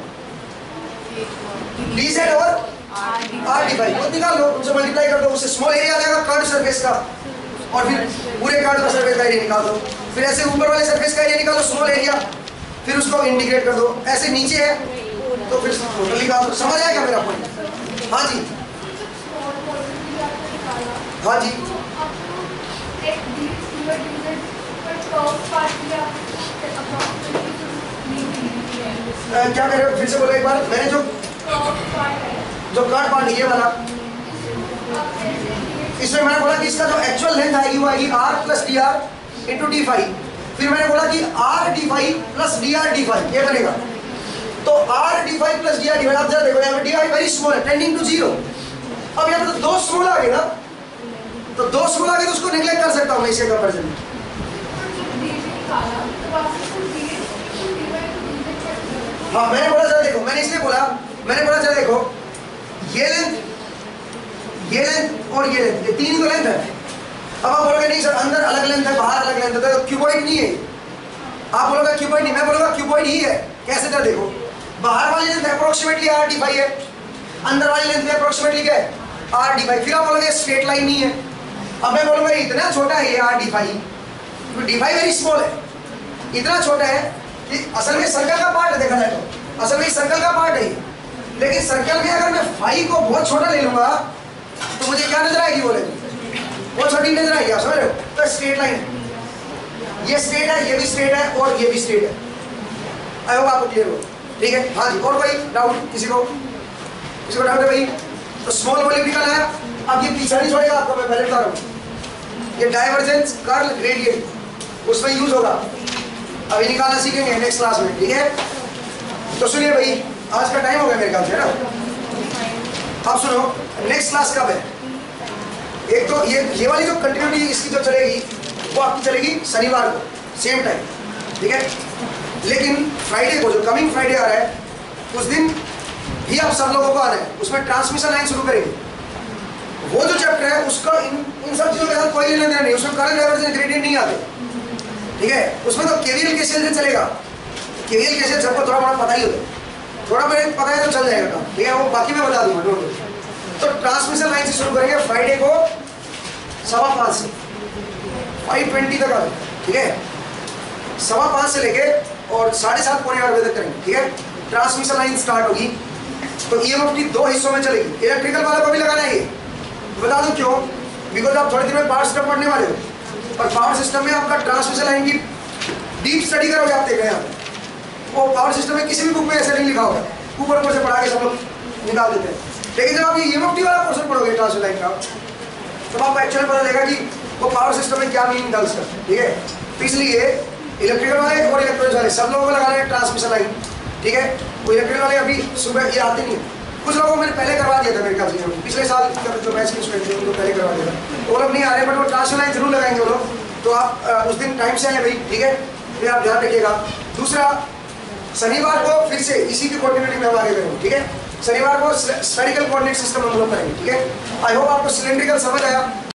डी जेड और आर डी फाइव, वो निकाल लो, उनसे मल्टीप्लाई कर दो, उससे स्मॉल एरिया आ जाएगा कर्व्ड सरफेस का, और फिर पूरे कर्व्ड का सरफेस का एरिया निकाल दो। फिर ऐसे ऊपर वाले सरफेस का एरिया निकालो, स्मॉल एरिया, फिर उसको इंटीग्रेट कर दो। ऐसे नीचे है तो फिर टोटल निकाल दो। समझ आएगा मेरा पॉइंट? हाँ जी, हाँ जी। क्या कह रहे हो? फिर से बोलो एक बार। मैंने जो जो कर्व पार्ट ये वाला, इसमें मैंने बोला कि इसका जो एक्चुअल लेंथ आएगी वो आएगी are plus D R into D five. फिर मैंने बोला कि R D five plus D R D five, ये बनेगा। तो R D five plus D R D five, आप जरा देखो यहाँ पे डी फाइव वेरी स्मॉल है, टेंडिंग टू जीरो। अब यहाँ पे तो दो स्मॉल आ गए ना, तो दो स्मॉल आ गए तो उसको निगलेक्ट कर सकता हूँ मैं इसके कंपैरिजन में। हाँ मैंने बोला जरा देखो, मैंने इसलिए बोला, मैंने बोला जरा देखो, ये लेंथ, ये लेंथ और ये लेंथ, ये तीन तो लेंथ है। अब आप बोलोगे नहीं सर अंदर अलग लेंथ है बाहर अलग लेंथ है, तो क्यूबॉइड नहीं है। आप बोलोगे क्यूबॉइड नहीं, मैं बोलूँगा क्यूबॉइड ही है। कैसे? जरा देखो, बाहर वाली length approximately R D five है, अंदर वाली लेंथ अप्रोक्सीमेटली क्या है? R D five. फिर आप बोलोगे स्ट्रेट लाइन नहीं है। अब मैं बोलूँगा इतना छोटा है ये R D five, D five very small है, इतना छोटा है कि असल में सर्कल का पार्ट है देखा जाए तो, असल में सर्कल का पार्ट है, लेकिन सर्कल में अगर मैं फाइव को बहुत छोटा ले लूंगा तो मुझे क्या नजर आएगी, बोले बहुत छोटी नजर आएगी, आप समझ रहे हो? तो स्ट्रेट लाइन है, ये स्ट्रेट है, ये भी स्ट्रेट है और ये भी स्ट्रेट है। आई होप आपको क्लियर हो, ठीक है? हाँ जी, और कोई डाउट किसी को? किसी को डाउट है भाई? तो स्मॉल वॉल्यूम निकाला है, अब ये पीछा नहीं छोड़ेगा आपको, मैं पहले बता रहा हूँ। ये डाइवर्जेंस कर्ल ग्रेडियंट उसमें यूज होगा, अभी निकालना सीखेंगे नेक्स्ट क्लास में, ठीक है? तो सुनिए भाई, आज का टाइम हो गया मेरे ख्याल से ना। अब सुनो, नेक्स्ट क्लास कब है? एक तो ये ये वाली जो कंटिन्यूटी इसकी जो चलेगी वो आपकी चलेगी शनिवार को सेम टाइम, ठीक है? लेकिन फ्राइडे को, जो कमिंग फ्राइडे आ रहा है, उस दिन भी आप सब लोगों को आना है, उसमें ट्रांसमिशन लाइन शुरू करेंगे। वो जो चैप्टर है उसका इन इन सब चीजों के साथ कोई लेना देना नहीं, उसमें करंट डाइवर्जेंस ग्रेडियंट नहीं आते, ठीक है? उसमें तो केवीएल केसीएल से चलेगा, केवीएल केसीएल सबको थोड़ा बहुत पता ही होता है, थोड़ा बहुत पता है तो चल जाएगा काम, ठीक है? वो बाकी मैं बता दूंगा, डोंट वरी। तो ट्रांसमिशन लाइन से शुरू करेंगे फ्राइडे को सवा पाँच से फाइव ट्वेंटी तक आ, ठीक है? सवा पाँच से लेके और साढ़े सात पौने आठ बजे तक करेंगे, ठीक है? ट्रांसमिशन लाइन स्टार्ट होगी। तो ईएमएफटी दो हिस्सों में चलेगी, इलेक्ट्रिकल वाला को भी लगाना है, ये बता दूं क्यों? बिकॉज आप थोड़ी देर में पावर सिस्टम पढ़ने वाले हो, और पावर सिस्टम में आपका ट्रांसमिशन लाइन की डीप स्टडी करोगे, आप देख रहे हैं वो पावर सिस्टम में किसी भी बुक में ऐसा नहीं लिखा होगा, ऊपर ऊपर से पढ़ा के सब लोग निकाल देते हैं। लेकिन जब आप ये ईएमएफटी वाला पोर्शन पढ़ोगे ट्रांसमिशन लाइन का, तो आपको एक्चुअली पता लगेगा कि वो पावर सिस्टम में क्या मीनिंग था उसका, ठीक है? तो इसलिए इलेक्ट्रिकल वाले और इलेक्ट्रॉनिक्स वाले सब लोगों को लगाना है ट्रांसमिशन लाइन, ठीक है? वो इलेक्ट्रिकल वाले अभी सुबह ये आते नहीं है, कुछ लोगों को मैंने पहले करवा दिया था मेरे ख्याल से, पिछले साल जो मैच के स्टूडेंट थे उनको पहले करवा दिया था, वो लोग नहीं आ रहे, बट वो ट्रांसमिशन लाइन जरूर लगाएंगे वो लोग। तो आप आ, उस दिन टाइम से आए भाई, ठीक है? फिर आप ध्यान रखिएगा। दूसरा, शनिवार को फिर से इसी की कोऑर्डिनेटिंग में हम आगे करेंगे, ठीक है? शनिवार को स्फेरिकल कोऑर्डिनेट सिस्टम हम लोग करेंगे, ठीक है? आई होप आपको सिलिंड्रिकल समझ आया।